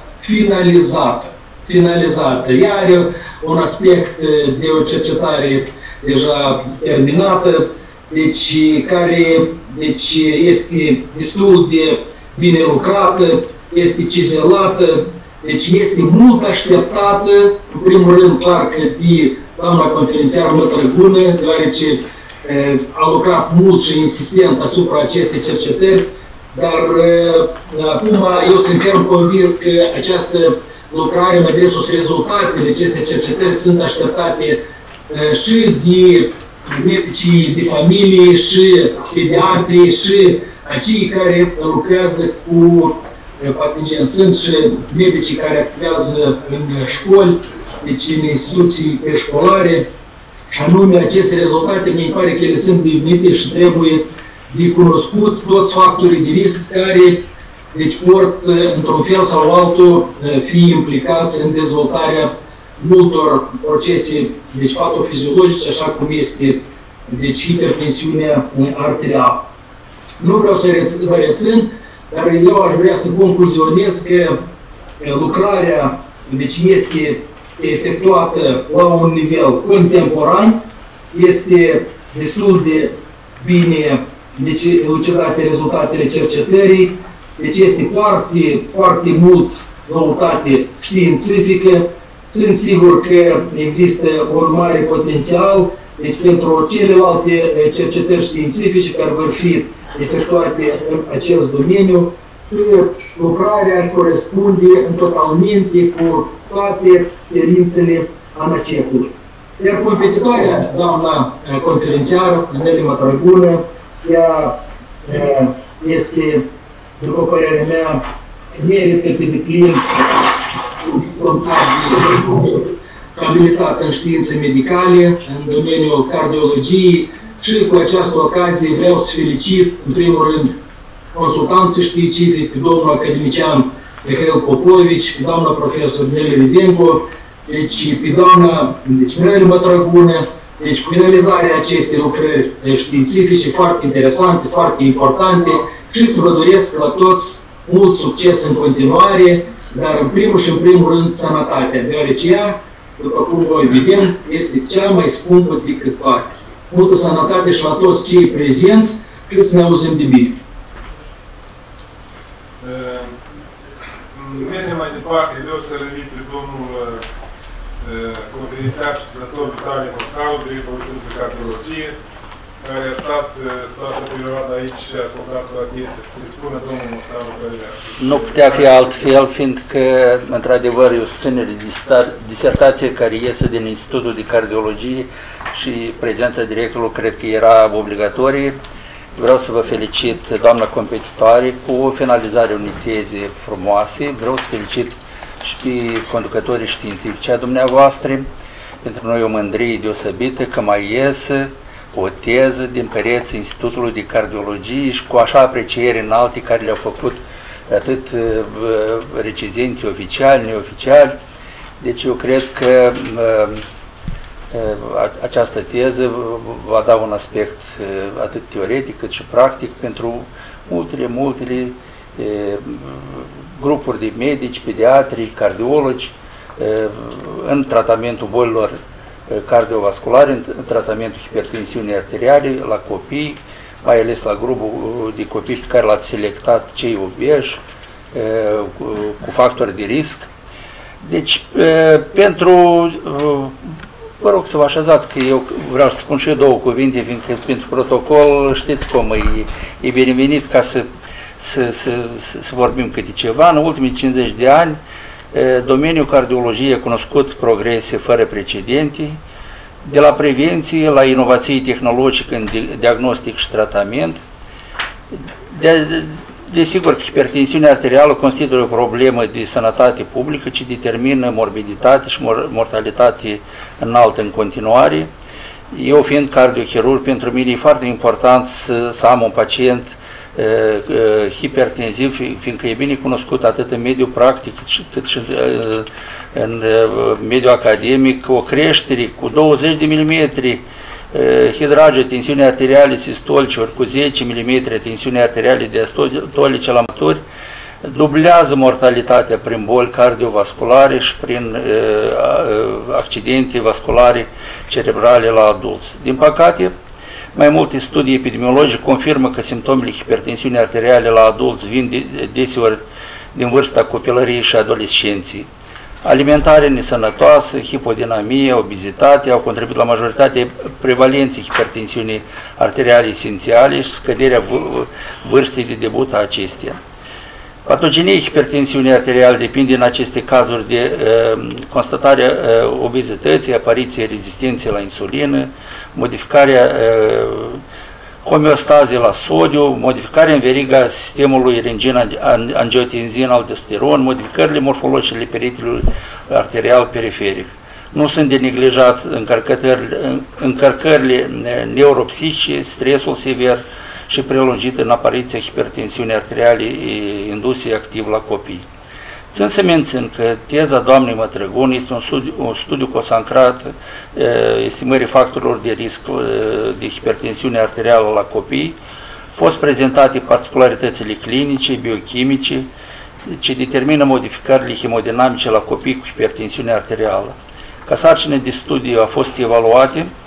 finalizată. Ea are un aspect de o cercetare deja terminată, deci care este destul de bine lucrată, este cizelată, deci este mult așteptată, în primul rând clar că de doamna conferențiar Nătrăgună, deoarece a lucrat mult și insistent asupra acestei cercetări, dar acum eu sunt ferm convins că această lucrare, mai drept sus rezultatele acestei cercetări sunt așteptate și de medicii de familie, și pediatrii, și acei care lucrează cu patogeni. Sunt și medicii care activează în școli, deci în instituții preșcolare, și anume aceste rezultate, mi pare că ele sunt bivenite și trebuie de cunoscut toți factorii de risc care deci pot, într-un fel sau altul, fi implicați în dezvoltarea multor procese deci patofiziologice, așa cum este deci hipertensiunea arterială. Nu vreau să vă rețin, dar eu aș vrea să concluzionez că lucrarea deci este efectuată la un nivel contemporan, este destul de bine deci elucidate rezultatele cercetării, Deci este foarte, foarte mult noutate științifică. Sunt sigur că există un mare potențial deci pentru celelalte cercetări științifice care vor fi efectuate în acest domeniu și lucrarea corespunde în totalmente cu toate cerințele ANACEC-ului. Iar competitoarea, doamna conferențiară, Nele Mătrăgună, ea este, după părerea mea, merită pe deplin abilitate în științe medicale, în domeniul cardiologiei și cu această ocazie vreau să felicit, în primul rând, consultanții științifici, pe domnul academician Mihail Popovici, pe doamna profesor Nele Ridenco, deci pe doamna Nele Mătrăgună, deci cu finalizarea acestei lucrări științifice foarte interesante, foarte importante și să vă doresc la toți mult succes în continuare, dar în primul și în primul rând sănătatea, deoarece ea, după cum voi vedem, este cea mai scumpă decât toate. Multă sănătate și la toți cei prezenți și să ne auzim de bine. Mergem mai departe, vreau să revin pe domnul conferențiar și dr. Vitalie Moscalu, directorul de cardiologie, care a stat toată perioada aici și a ascultat cu atenție. Să-i spună domnul Moscalu părerea. Nu putea fi altfel, fiindcă, într-adevăr, e o susținere de disertație care iese din Institutul de Cardiologie și prezența directorului cred că era obligatorie. Vreau să vă felicit, doamna competitoare, cu finalizarea unei teze frumoase. Vreau să felicit și pe conducătorii științifici a dumneavoastră. Pentru noi o mândrie deosebită că mai iese o teză din pereții Institutului de Cardiologie și cu așa apreciere înalte care le-au făcut atât recizenții oficiali, neoficiali. Deci eu cred că această teză va da un aspect atât teoretic cât și practic pentru multele grupuri de medici, pediatri, cardiologi în tratamentul bolilor cardiovasculare, în tratamentul hipertensiunii arteriale la copii, mai ales la grupul de copii pe care l-ați selectat, cei obeși, cu factori de risc. Deci, vă rog să vă așezați, că eu vreau să spun și eu două cuvinte, fiindcă pentru protocol știți cum e binevenit ca să vorbim câte ceva. În ultimii 50 de ani, domeniul cardiologiei a cunoscut progrese fără precedente, de la prevenție la inovații tehnologice în diagnostic și tratament. Desigur că hipertensiunea arterială constituie o problemă de sănătate publică, ce determină morbiditate și mortalitate înaltă în continuare. Eu, fiind cardiochirurg, pentru mine e foarte important să am un pacient hipertensiv, fiindcă e bine cunoscut atât în mediul practic cât și în mediul academic, o creștere cu 20 de milimetri hidrage, tensiune arteriale sistolice, ori cu 10 mm tensiune arteriale diastolice la maturi, dublează mortalitatea prin boli cardiovasculare și prin accidente vasculare cerebrale la adulți. Din păcate, mai multe studii epidemiologice confirmă că simptomele hipertensiunii arteriale la adulți vin deseori din vârsta copilăriei și adolescenții. Alimentare nesănătoasă, hipodinamie, obezitate au contribuit la majoritatea prevalenței hipertensiunii arteriale esențiale și scăderea vârstei de debut a acesteia. Patogenia hipertensiunii arteriale depinde în aceste cazuri de constatarea obezității, apariției rezistenței la insulină, modificarea homeostazei la sodiu, modificarea în veriga sistemului renin-angiotensin-aldosteron, modificările morfologice ale peritilului arterial periferic. Nu sunt de neglijat încărcările neuropsihice, stresul sever și prelungit în apariția hipertensiunii arteriale induse activ la copii. Țin să mențin că teza doamnei Mătrăgun este un studiu consacrat estimării factorilor de risc de hipertensiune arterială la copii, fost prezentate particularitățile clinice, biochimice, ce determină modificările hemodinamice la copii cu hipertensiune arterială. Ca sarcină de studiu a fost evaluate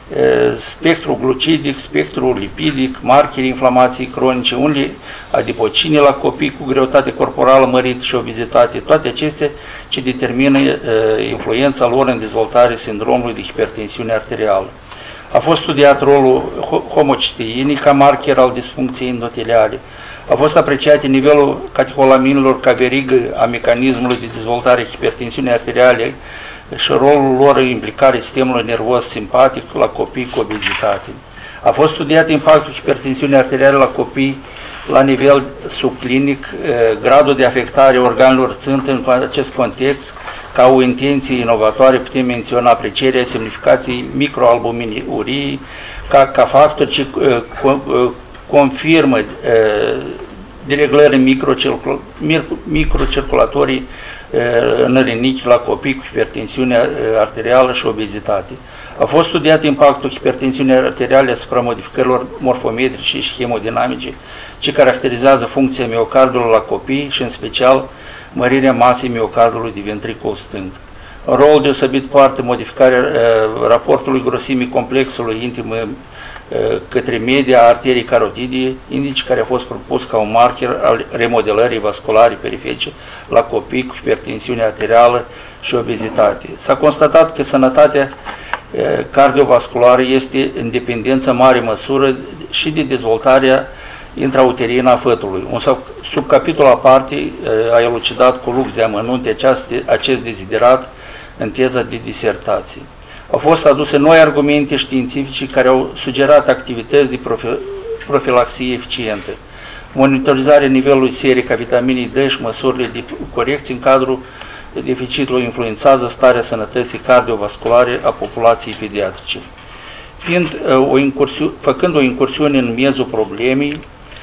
spectrul glucidic, spectrul lipidic, markerii inflamației cronice, unele adipocine la copii cu greutate corporală mărită și obezitate, toate acestea ce determină influența lor în dezvoltarea sindromului de hipertensiune arterială. A fost studiat rolul homocisteinii ca marker al disfuncției endoteliale. A fost apreciat nivelul cateholaminilor ca verigă a mecanismului de dezvoltare hipertensiunii arteriale și rolul lor în implicarea sistemului nervos simpatic la copii cu obezitate. A fost studiat impactul hipertensiunii arteriale la copii la nivel subclinic, gradul de afectare organelor țintă în acest context. Ca o intenție inovatoare putem menționa aprecierea semnificației microalbuminii uriei ca factor ce confirmă dereglări microcirculatorii în rinichi la copii cu hipertensiune arterială și obezitate. A fost studiat impactul hipertensiunii arteriale asupra modificărilor morfometrice și hemodinamice ce caracterizează funcția miocardului la copii și în special mărirea masei miocardului de ventricul stâng. În rol deosebit poartă modificarea raportului grosimii complexului intim către media arteriei carotidie, indice care a fost propus ca un marker al remodelării vasculare periferice la copii cu hipertensiune arterială și obezitate. S-a constatat că sănătatea cardiovasculară este în dependență mare măsură și de dezvoltarea intrauterină a fătului. Un subcapitol aparte a elucidat cu lux de amănunte acest deziderat în teza de disertație. Au fost aduse noi argumente științifice care au sugerat activități de profilaxie eficiente. Monitorizarea nivelului seric a vitaminei D și măsurile de corecție în cadrul deficitului influențează starea sănătății cardiovasculare a populației pediatrice. Făcând o incursiune în miezul problemei,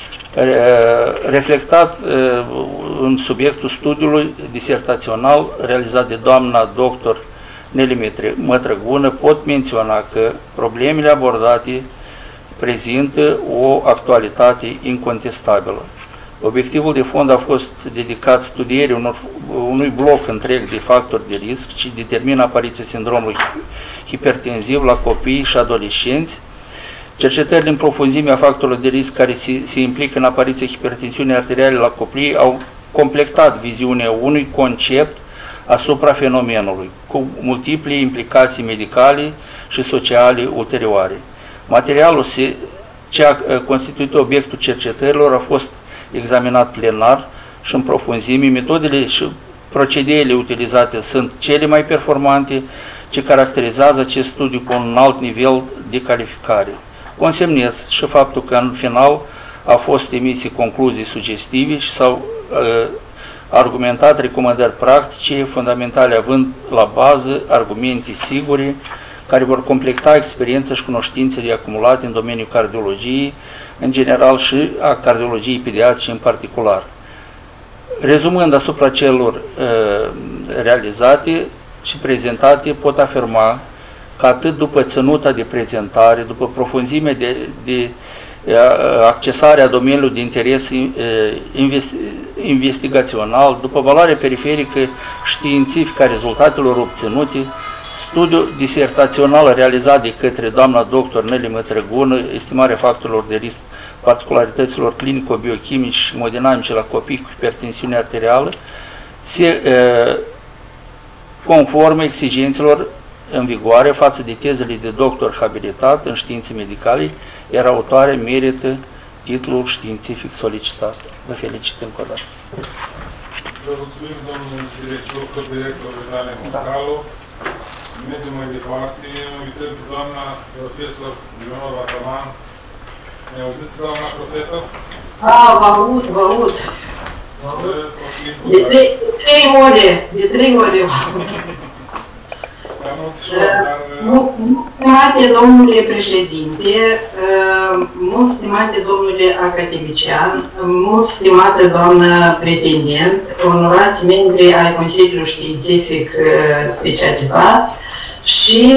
reflectat în subiectul studiului disertațional realizat de doamna doctor Neli Mătrăgună, pot menționa că problemele abordate prezintă o actualitate incontestabilă. Obiectivul de fond a fost dedicat studierii unui bloc întreg de factori de risc ce determină apariția sindromului hipertenziv la copii și adolescenți. Cercetările în profunzime a factorilor de risc care se implică în apariția hipertensiunii arteriale la copii au completat viziunea unui concept asupra fenomenului, cu multiple implicații medicale și sociale ulterioare. Materialul ce a constituit obiectul cercetărilor a fost examinat plenar și în profunzime. Metodele și procedeele utilizate sunt cele mai performante ce caracterizează acest studiu cu un alt nivel de calificare. Consemnez și faptul că în final au fost emise concluzii sugestive și s-au argumentat recomandări practice fundamentale având la bază argumente sigure care vor completa experiența și cunoștințele acumulate în domeniul cardiologiei în general și a cardiologiei pediatrice în particular. Rezumând asupra celor realizate și prezentate, pot afirma că atât după țănuta de prezentare, după profunzimea de accesarea domeniului de interes investigațional, după valoarea periferică științifică a rezultatelor obținute, studiul disertațional realizat de către doamna doctor Neli Mătrăgună, estimarea factorilor de risc, particularităților clinico-biochimice și hemodinamice la copii cu hipertensiune arterială, se conformă exigențelor în vigoare față de tezele de doctor habilitat în științe medicale, iar autoarea merită titlul științific solicitat. Vă felicit încă o dată. Vă mulțumim, domnul director Vitale Moscalu. Mergem mai departe. Invităm pe doamna profesor Leonor Ataman. Ne auziți, doamna profesor? Vă aud, vă aud. De trei ore vă aud. Stimate domnule președinte, mult stimate domnule academician, mult stimată doamnă pretendent, onorați membri ai Consiliului Științific Specializat și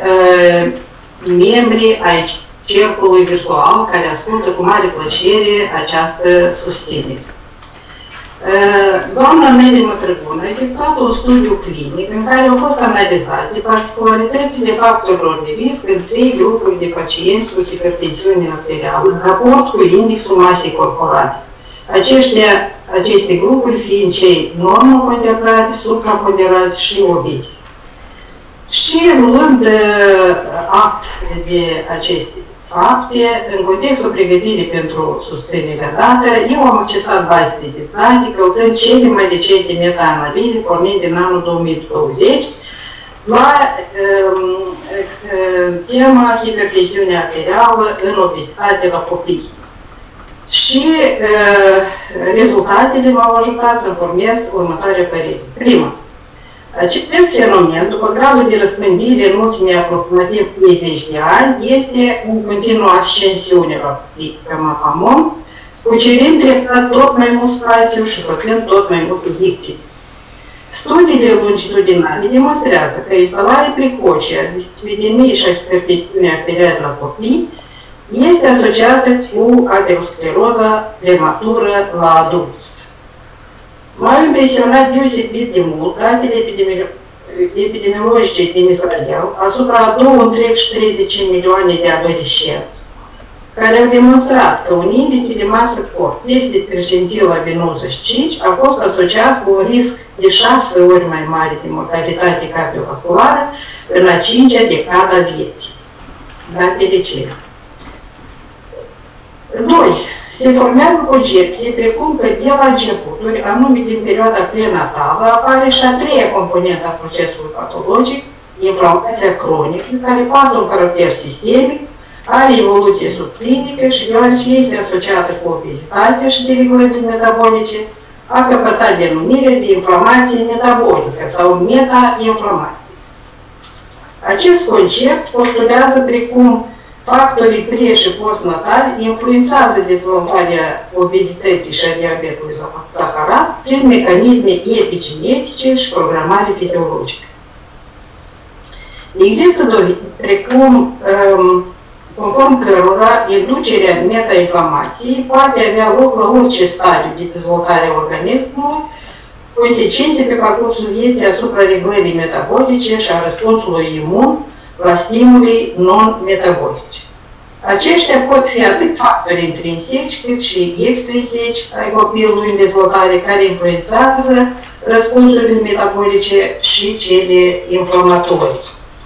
membri ai cercului virtual care ascultă cu mare plăcere această susținere. Doamna Neli Mătrăgună a efectuat un studiu clinic în care au fost analizate particularitățile factorilor de risc în 3 grupuri de pacienți cu hipertensiune arterială, în raport cu indexul masei corporale. Aceste grupuri fiind cei normoponderali, supraponderali și obezi. Și luând act de aceste fapte, în contextul pregătirii pentru susținerea dată, eu am accesat bazele de date, căutând cele mai recente meta-analize, pornind din anul 2020, la tema hipertensiune arterială în obezitate la copii. Și rezultatele m-au ajutat să formez următoarea părere. Prima, acest fenomen, după gradul de răspândire în ultimii aproximativ 30 de ani, este în continuă ascensiune la mapamon, cucerind treptat tot mai mult spațiu și făcând tot mai multe victime. Studiile longitudinale demonstrează că instalarea precoce a dislipidemiei și a hipertensiunii arteriale la copii este asociată cu ateroscleroza prematură la adulți. M-au impresionat deosebit de mult datele epidemiologice din Israel asupra 2,35 milioane de adolescenți, care au demonstrat că un index de masă corp peste percentil la 95 a fost asociat cu un risc de 6 ori mai mare de mortalitate cardiovasculară în a 5-a decadă a vieții. Datele cele. 2. Se formează concepții precum că de la începuturi, anume din perioada prenatală, apare și a 3-a componentă a procesului patologic, inflamația cronică, care poate un caracter sistemic, are evoluție subclinică și deoarece este asociată cu obezitatea și dereglările metabolice, a căpătat denumirea de inflamație metabolică sau meta-inflamație. Acest concept postulează precum factorii pre- și postnatali influențează dezvoltarea obezității și a diabetului zaharat prin mecanisme epigenetice și programare fiziologică. Există dovezi precum conform cărora inducerea metainflamației poate avea loc la orice stadiu de dezvoltare a organismului, consecințe pe parcursul vieții asupra reglării metabolice și a răspunsului imun la stimuli non-metabolici. Aceștia pot fi atât factori intrinseci cât și extrinseci ai copilului în dezvoltare care influențează răspunsurile metabolice și cele inflamatorii.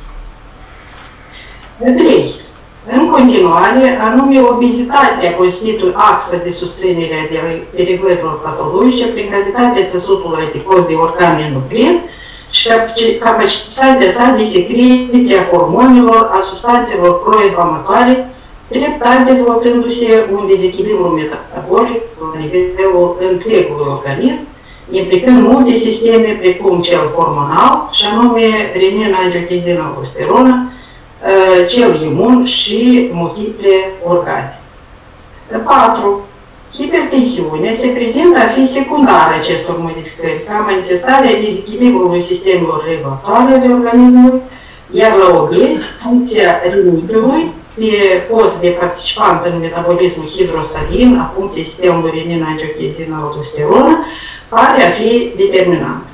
3. În continuare, anume obezitatea constituie axa de susținere a dereglărilor patologice prin cantitatea țesutului adipos de organ endocrin și capacitatea sa de secreție a hormonilor, a substanțelor pro-inflamatoare, treptat dezvoltându-se un dezechilibru metabolic la nivelul întregului organism, implicând multe sisteme precum cel hormonal, și anume renin-angiotensin-aldosteronă, cel imun și multiple organe. 4. Hipertensiunea se prezintă a fi secundară acestor modificări, ca manifestare a dezechilibrului sistemelor regulatoare ale organismului, iar la obezi, funcția rinichiului, pe post de participant în metabolismul hidrosalin, a funcției sistemului renin-angiotensin-aldosteronă, pare a fi determinantă.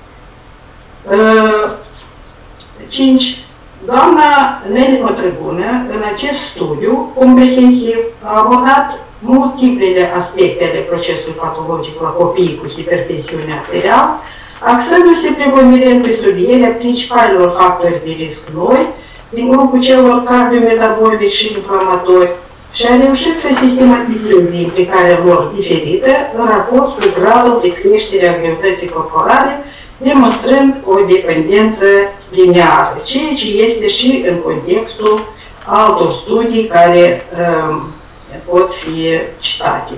5. Doamna Neli Mătrăgună, în acest studiu comprehensiv, a abordat multiplele aspecte ale procesului patologic la copiii cu hipertensiune arterială, axându-se preponderent pe studierea principalelor factori de risc noi din grupul celor cardiometabolici și inflamatori și a reușit să sistematizeze implicarea lor diferită în raport cu gradul de creștere a greutății corporale, demonstrând o dependență lineară, ceea ce este și în contextul altor studii care pot fi citate.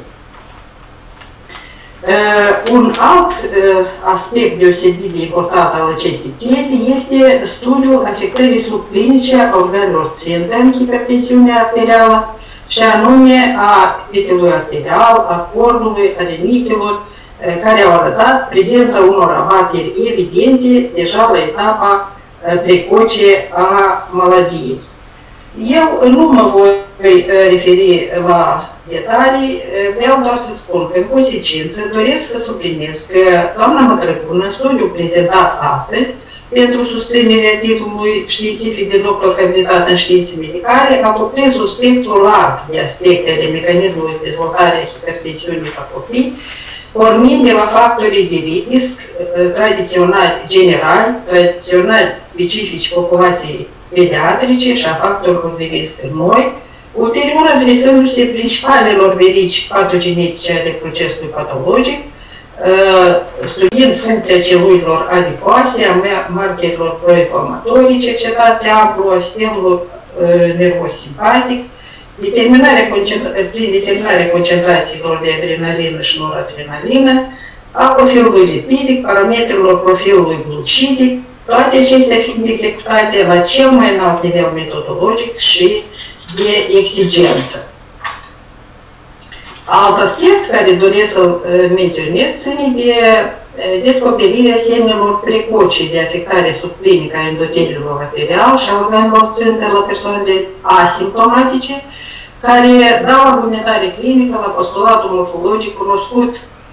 Un alt aspect deosebit de important al acestei teze este studiul afectării subclinice a organelor țintă în hipertensiune arterială, și anume a epitelului arterial, a cordului, a rinichilor, care au arătat prezența unor abateri evidente deja la etapa precoce a maladiei. Eu nu mă voi referi la detalii, vreau doar să spun că, în consecință, doresc să subliniez că doamna Mătrăcună, în studiul prezentat astăzi, pentru susținerea titlului științific de doctor habilitat în științe medicale, a cuprins un spectru larg de aspecte ale mecanismului de dezvoltare a hipertensiunii la copii, pornind de la factorii de risc tradiționali generali, tradiționali specifici populației pediatrice și a factorilor de risc noi, ulterior adresându-se principalelor verici patogenetice ale procesului patologic, studiind funcția celuilor adipoase, a markerilor proinflamatorice, cercetați amplu a sistemului nervos simpatic, prin determinarea concentrațiilor de adrenalină și noradrenalină, a profilului lipidic, parametrilor profilului glucidic, toate acestea fiind executate la cel mai înalt nivel metodologic și de exigență. Alt aspect care doresc să menționez ține de descoperirea semnelor precoce de afectare subclinică a endotelilor arterial și a organelor țintă la persoanele asimptomatice, care dau argumentare clinică la postulatul morfologic cunoscut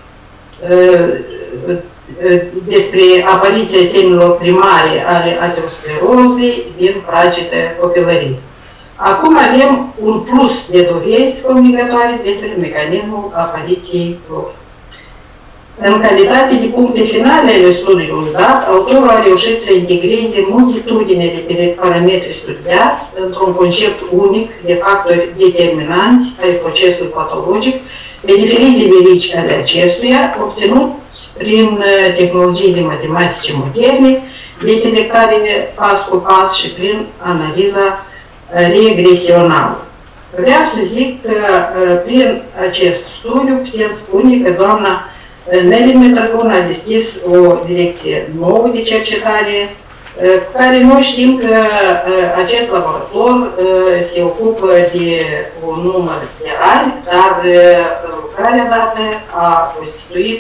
despre apariția semnelor primare ale aterosclerozei din fragedă copilărie. Acum avem un plus de dovezi convingătoare despre mecanismul apariției lor. În calitate de puncte finale ale studiului dat, autorul a reușit să integreze multitudine de parametri studiați într-un concept unic de factori determinanți ai procesului patologic pe diferite verici ale acestuia, obținut prin tehnologiile matematice moderne, de selectare pas cu pas și prin analiza regresională. Vreau să zic că prin acest studiu putem spune că doamna Neli Mătrăcună a deschis o direcție nouă de cercetare, cu care noi știm că acest laborator se ocupă de un număr de ani, dar lucrarea dată a constituit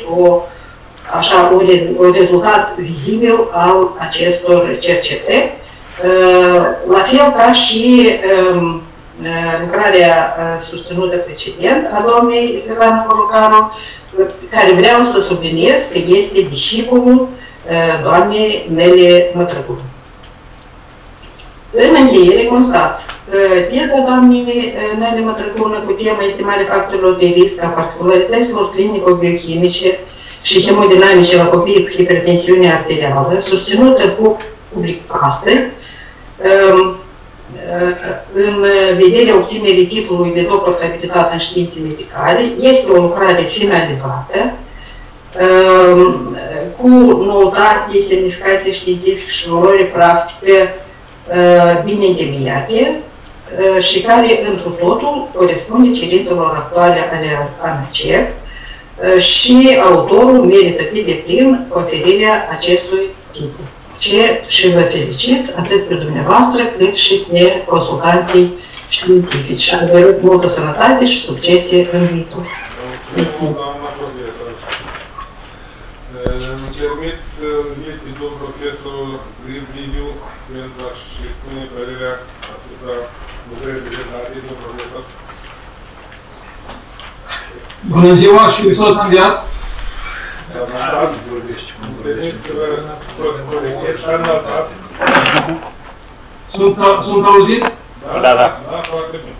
un rezultat vizibil al acestor cercetări, la fel ca și lucrarea susținută precedent a doamnei Svetlana Cojucaru, care vreau să subliniez că este discipolul doamnei Neli Mătrăcună. În încheiere constat că teza doamnei Neli Mătrăcună cu tema estimarea factorilor de risc a particularităților clinico-biochimice și hemodinamice la copiii cu hipertensiune arterială, susținută public astăzi, în vederea obținerii titlului de doctor habilitat în științe medicale, este o lucrare finalizată, cu noutate, semnificație științifică și valori practică bine întemeiate și care, întru totul, corespunde cerințelor actuale ale ANACEC și autorul merită pe deplin conferirea acestui titlu. Și vă felicit atât pe dumneavoastră cât și pe consultanții științifici. Vă rog multă sănătate și succese în viitor. Îmi permit să invit pe domnul profesor Liviu pentru a-și spune părerea asupra lucrării prezentate, domnul profesor. Bună ziua și Hristos a înviat! Sunt auzit? Da, da. Foarte bine.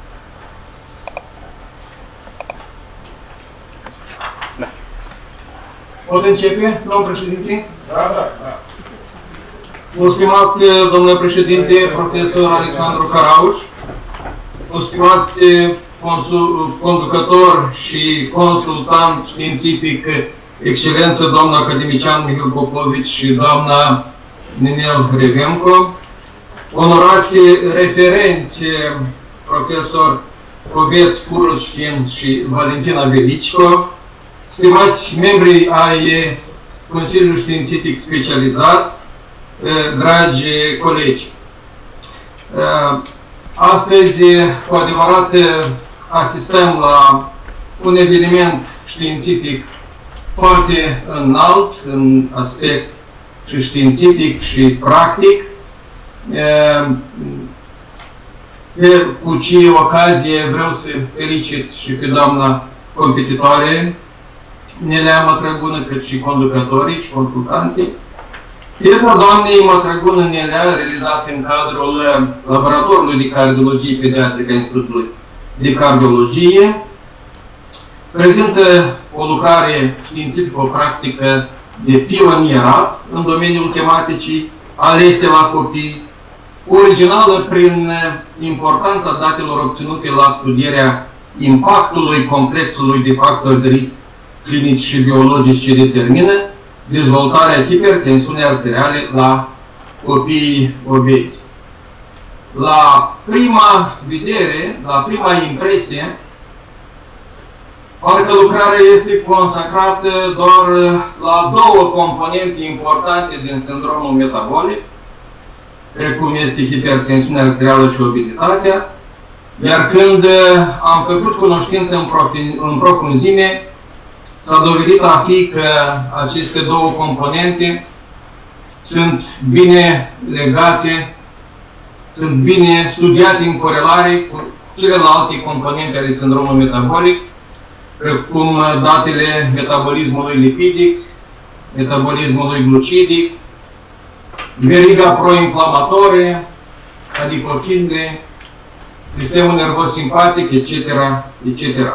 Pot începe, domnul președinte? Da. Stimat domnule președinte, profesor Alexandru Carauș, stimați conducător și consultant științific excelență, doamna academician Mihail Popovici și doamna Ninel Revenco, onorați referenți, profesor Cobeț Purușkin și Valentina Velicico, stimați membri ai Consiliului Științific Specializat, dragi colegi. Astăzi, cu adevărat, asistăm la un eveniment științific foarte înalt în aspect și științific și practic. Cu ce ocazie vreau să felicit și pe doamna competitoare Nelea Mătrăgună, cât și conducătorii și consultanții. Teza doamnei Mătrăgună Nelea, realizată în cadrul Laboratorului de Cardiologie Pediatrică a Institutului de Cardiologie, prezintă o lucrare științifico-practică de pionierat în domeniul tematicii alese la copii, originală prin importanța datelor obținute la studierea impactului complexului de factori de risc clinici și biologici ce determină dezvoltarea hipertensiunii arteriale la copiii obezi. La prima vedere, la prima impresie, parcă lucrarea este consacrată doar la două componente importante din sindromul metabolic, precum este hipertensiunea arterială și obezitatea, iar când am făcut cunoștință în profunzime, s-a dovedit a fi că aceste două componente sunt bine legate, sunt bine studiate în corelare cu celelalte componente ale sindromului metabolic, precum datele metabolismului lipidic, metabolismului glucidic, veriga proinflamatorie, adipochinele, sistemul nervos simpatic, etc., etc.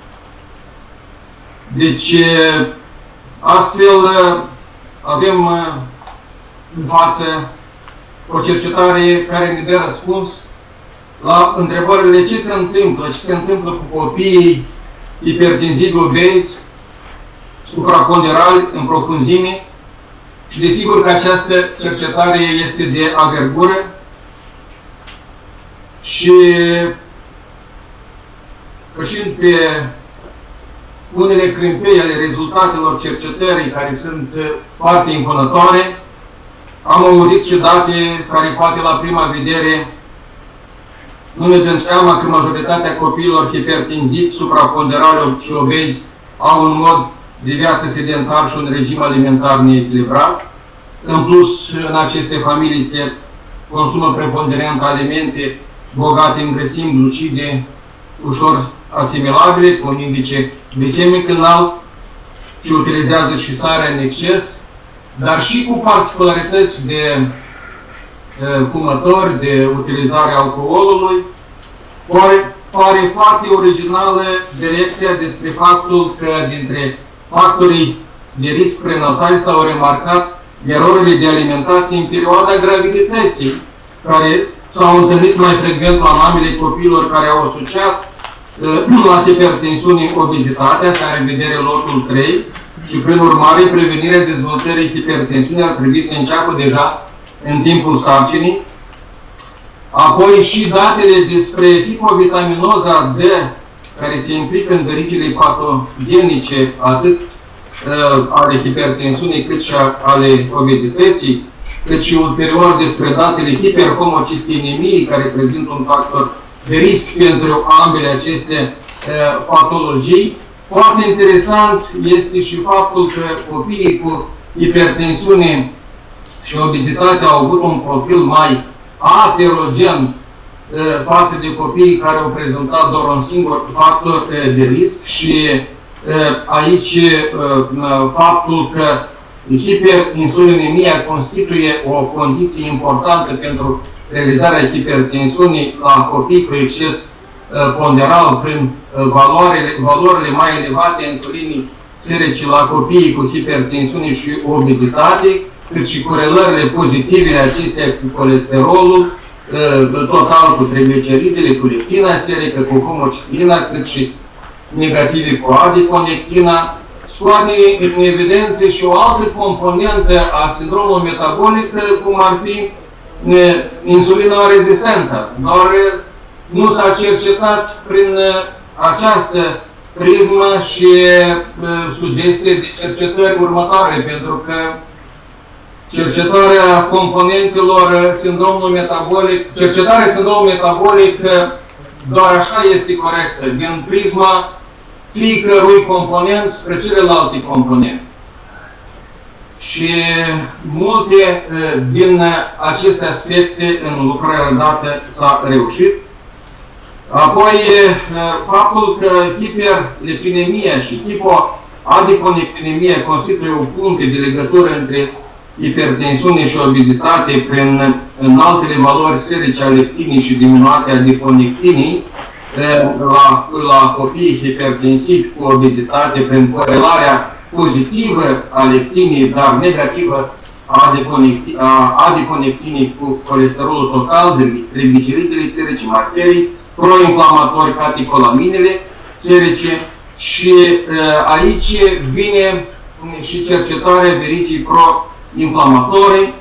Deci, astfel, avem în față o cercetare care ne dă răspuns la întrebările ce se întâmplă cu copiii hipertensivi obezi, supraponderali, în profunzime, și desigur că această cercetare este de avergură și pășind pe unele crâmpei ale rezultatelor cercetării care sunt foarte impunătoare, am auzit și date care poate la prima vedere nu ne dăm seama că majoritatea copiilor hipertensivi, supraponderali și obezi au un mod de viață sedentar și un regim alimentar neechilibrat. În plus, în aceste familii se consumă preponderent alimente bogate în grăsimi, glucide, ușor asimilabile, cu un indice glicemic înalt, și utilizează și sarea în exces, dar și cu particularități de fumători, de utilizarea alcoolului. Pare foarte originală direcția despre faptul că dintre factorii de risc prenatali s-au remarcat erorile de alimentație în perioada gravidității, care s-au întâlnit mai frecvent la mamele copiilor care au asociat la hipertensiune obezitatea, asta are în vedere lotul 3, și prin urmare prevenirea dezvoltării hipertensiunii ar trebui să înceapă deja în timpul sarcinii. Apoi și datele despre hipovitaminoza D, care se implică în verigile patogenice, atât ale hipertensiunii cât și ale obezității, cât și ulterior despre datele hiperhomocisteinemiei, care prezintă un factor de risc pentru ambele aceste patologii. Foarte interesant este și faptul că copiii cu hipertensiune și obezitate au avut un profil mai aterogen față de copiii care au prezentat doar un singur factor de risc, și aici faptul că hiperinsulinemia constituie o condiție importantă pentru realizarea hipertensiunii la copii cu exces ponderal prin valorile mai elevate a insulinii serice la copiii cu hipertensiune și obezitate, cât și corelările pozitive acestea cu colesterolul total, cu trigliceridele, cu leptina serică, cu homocisteina, cât și negative cu adiponectina, scoate în evidență și o altă componentă a sindromului metabolic, cum ar fi insulina rezistența. Doar nu s-a cercetat prin această prismă și sugestie de cercetări următoare, pentru că cercetarea componentelor sindromului metabolic, cercetarea sindromului metabolic doar așa este corectă, din prisma fiecărui component spre celelalte componente. Și multe din aceste aspecte în lucrarea dată s-a reușit. Apoi, faptul că hiperlepinemia și hipoadiponectinemia constituie o punte de legătură între hipertensiune și obezitate prin înaltele valori serice ale leptinii și diminuate adiponectinii la copiii hipertensivi cu obezitate prin corelarea pozitivă a leptinii, dar negativă a adiponectinii cu colesterolul total, trigliceridele serice, markerii, proinflamatori, catecolaminele serice și aici vine și cercetarea vericii pro-inflamatorii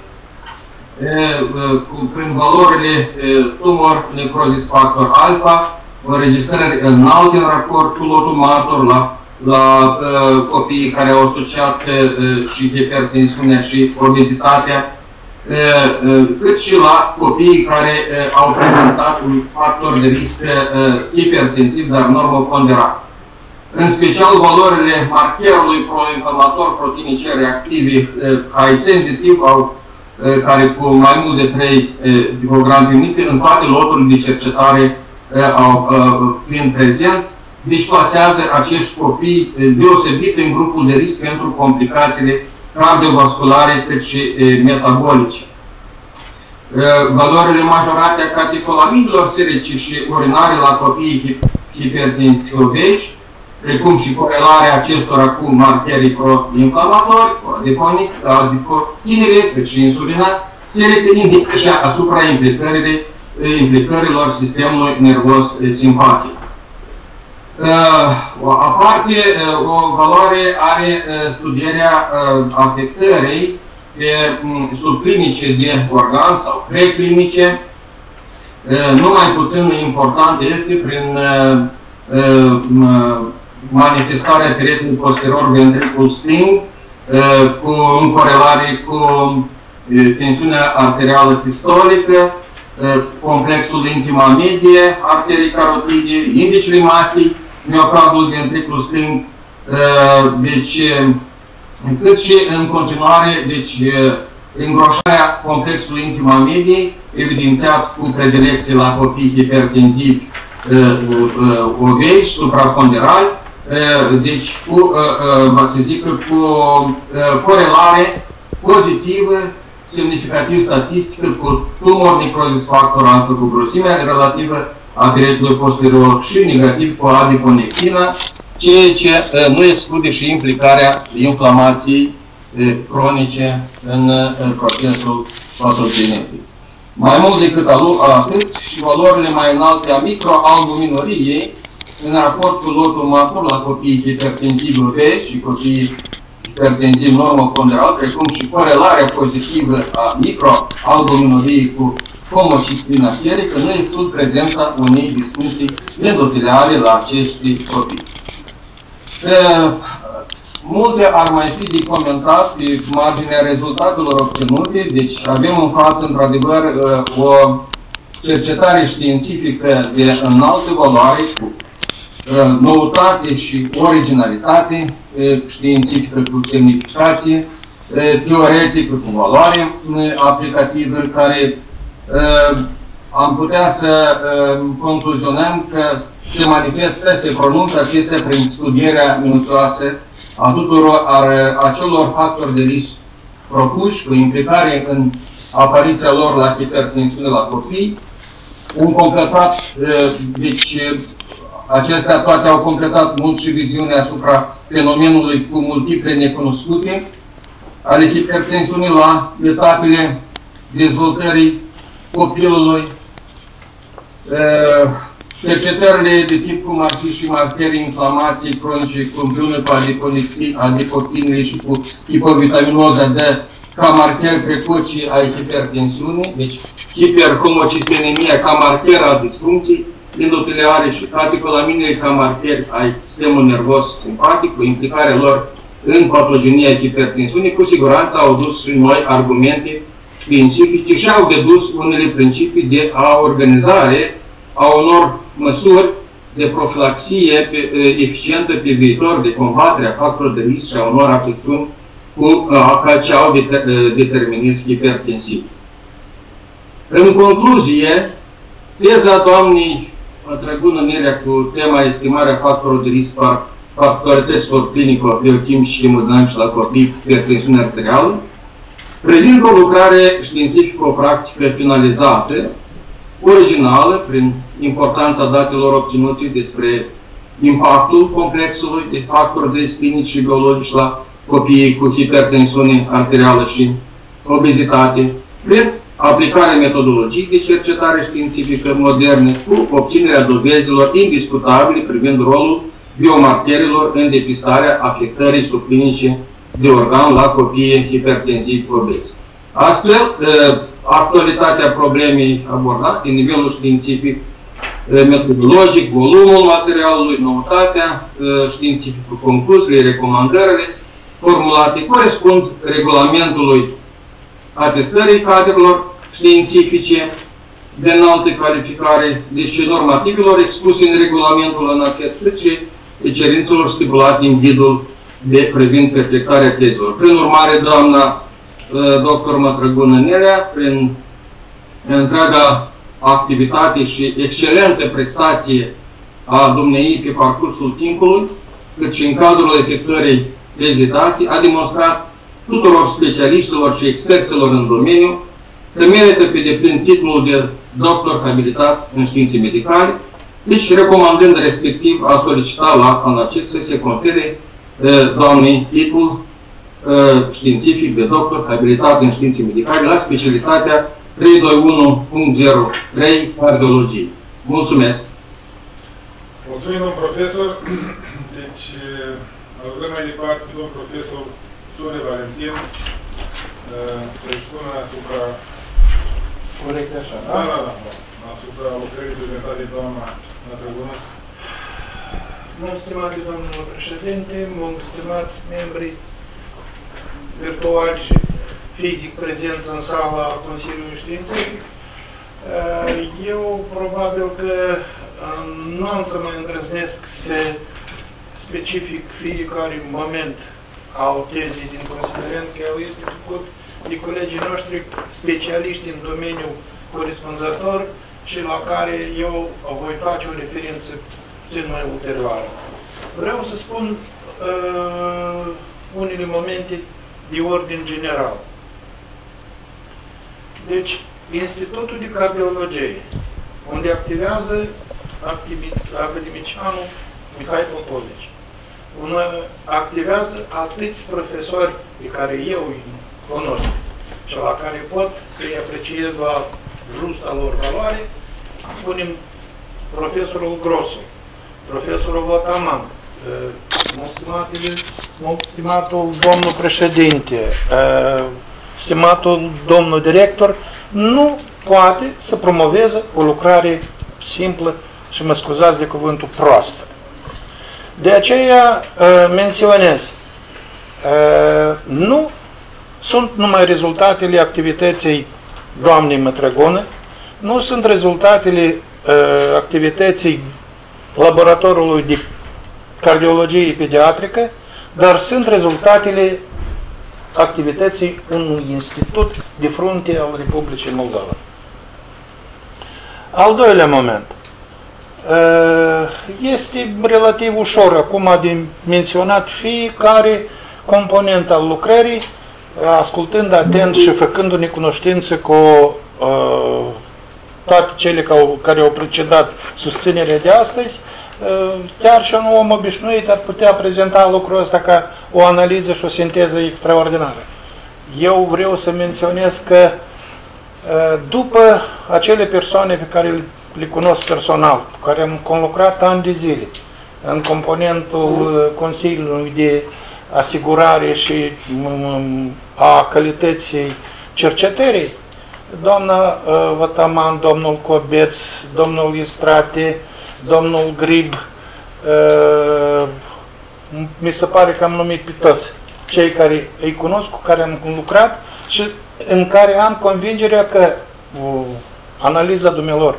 prin valorile tumor, necrozis factor alfa, înregistrări înalte în raport cu lotul martor la copiii care au asociat și hipertensiunea și obezitatea, cât și la copiii care au prezentat un factor de risc hipertensiv, dar normoponderat. În special, valorile markerului proinflamator proteinice reactivi high sensitive, care cu mai mult de 3 micrograme pe minute, în toate loturile de cercetare fiind prezent, deci plasează acești copii deosebit în grupul de risc pentru complicațiile cardiovasculare cât și metabolice. Valorile majorate a catecolaminilor serice și urinare la copiii hipertensivi obeși, precum și corelarea acestora cu markerii pro-inflamatori, adipotinele, cât și insulina, serică indică și asupra implicărilor sistemului nervos simpatic. Aparte, o valoare are studierea afectării subclinice de organ sau preclinice. Nu mai puțin important este prin manifestarea peretului posterior ventricul stâng, în corelare cu tensiunea arterială sistolică, complexul intima medie, arterii carotide, indicele masei, miocardul ventricul stâng, deci, cât și în continuare, deci, îngroșarea complexului intima mediei, evidențiat cu predilecție la copii hipertensivi obeși, supraponderali, deci cu, să zic, cu corelare pozitivă, semnificativ statistică, cu tumor necrozis factor alfa cu grosimea relativă a peretului posterior și negativ cu adiponectina, ceea ce nu exclude și implicarea inflamației cronice în procesul patogenetic. Mai mult decât atât, și valorile mai înalte a microalbuminuriei în raport cu lotul martor la copiii hipertensivi obeși și copiii hipertensivi normoponderali, precum și corelarea pozitivă a microalbuminuriei cu homocistina serică, nu exclud prezența unei disfuncții endoteliale la acești copii. Multe ar mai fi de comentat pe marginea rezultatelor obținute, deci avem în față, într-adevăr, o cercetare științifică de înaltă valoare, cu noutate și originalitate, științifică cu semnificație, teoretică cu valoare aplicativă, care am putea să concluzionăm că se manifestă, se pronunță acestea prin studierea minuțioasă a tuturor acelor factori de risc propuși, cu implicare în apariția lor la hipertensiune la copii. Un completat, deci acestea toate au completat mult și viziunea asupra fenomenului cu multiple necunoscute ale hipertensiunii la etapele dezvoltării copilului. Cercetările de tip cum ar fi și markerii inflamației cronice împreună cu adipotinile și cu hipovitaminoza D ca marker precoci ai hipertensiunii, deci hiperhomocistenemia ca marker al disfuncției endoteliare și catecolaminele ca marker ai sistemului nervos simpatic, cu implicarea lor în patogenia hipertensiunii, cu siguranță au dus și noi argumente științifice și au dedus unele principii de organizare a unor măsuri de profilaxie eficientă pe viitor, de combatere a factorilor de risc și a unor afecțiuni ce au determinism hipertensiv. În concluzie, teza doamnei Mătrăgună Nerea cu tema estimarea factorului de risc particularităților clinico-biochimice și hemodinamice la copii cu hipertensiune arterială, prezintă o lucrare științifico-practică finalizată, originală, prin importanța datelor obținute despre impactul complexului de factori de risc clinici și biologici la copiii cu hipertensiune arterială și obezitate, prin aplicarea metodologiei de cercetare științifică moderne cu obținerea dovezilor indiscutabile privind rolul biomarkerilor în depistarea afectării subclinice de organ la copiii hipertensivi obezi. Astfel, actualitatea problemei abordate, nivelul științific, metodologic, volumul materialului, noutatea științifică, concluziile, recomandările formulate corespund regulamentului atestării cadrelor științifice de înaltă calificare, deci normativelor expuse în regulamentul ANACET, cât și de cerințelor stipulate în ghidul de privind perfectarea tezelor. Prin urmare, doamna dr. Mătrăgună Nerea, prin întreaga activitate și excelentă prestație a dumneei pe parcursul timpului, cât și în cadrul efectuării tezei date, a demonstrat tuturor specialiștilor și experților în domeniu că merită pe deplin titlul de doctor habilitat în științe medicale, deci recomandând respectiv a solicita la ANACET să se confere doamnei titlul științific de doctor habilitat în științe medicale la specialitatea 321.03 cardiologie. Mulțumesc! Mulțumim, domn profesor. Deci, rugăm mai departe pe domn profesor Ciore Valentin să expună asupra... Corect așa, da? Da. Asupra lucrării prezentate de doamna Mătrăgună. Mult stimate domnule președinte, mult stimați membri virtuali și fizic prezenți în sala Consiliului Științific, eu probabil că nu am să mă îndrăznesc să specific fiecare moment al tezei din considerent că el este făcut de colegii noștri specialiști în domeniul corespunzător și la care eu voi face o referință puțin mai ulterioară. Vreau să spun unele momente de ordin general. Deci, Institutul de Cardiologie, unde activează academicianul Mihai Popovici, unde activează atâți profesori pe care eu îi cunosc și la care pot să-i apreciez la justa lor valoare, spunem profesorul Grosu, profesorul Vătaman, mult stimatul domnul președinte, stimatul domnul director, nu poate să promoveze o lucrare simplă și mă scuzați de cuvântul proastă. De aceea menționez, nu sunt numai rezultatele activității doamnei Mătrăgună, nu sunt rezultatele activității laboratorului de cardiologie pediatrică, dar sunt rezultatele activității unui institut de frunte al Republicii Moldova. Al doilea moment. Este relativ ușor acum de menționat fiecare component al lucrării, ascultând atent și făcându-ne cunoștință cu toate cele care au precedat susținerea de astăzi, chiar și un om obișnuit ar putea prezenta lucrul ăsta ca o analiză și o sinteză extraordinară. Eu vreau să menționez că după acele persoane pe care le cunosc personal, cu care am conlucrat ani de zile în componentul Consiliului de Asigurare și a calității cercetării, doamna Vătaman, domnul Cobeț, domnul Istrate, domnul Grib, mi se pare că am numit pe toți cei care îi cunosc, cu care am lucrat și în care am convingerea că analiza dumnealor,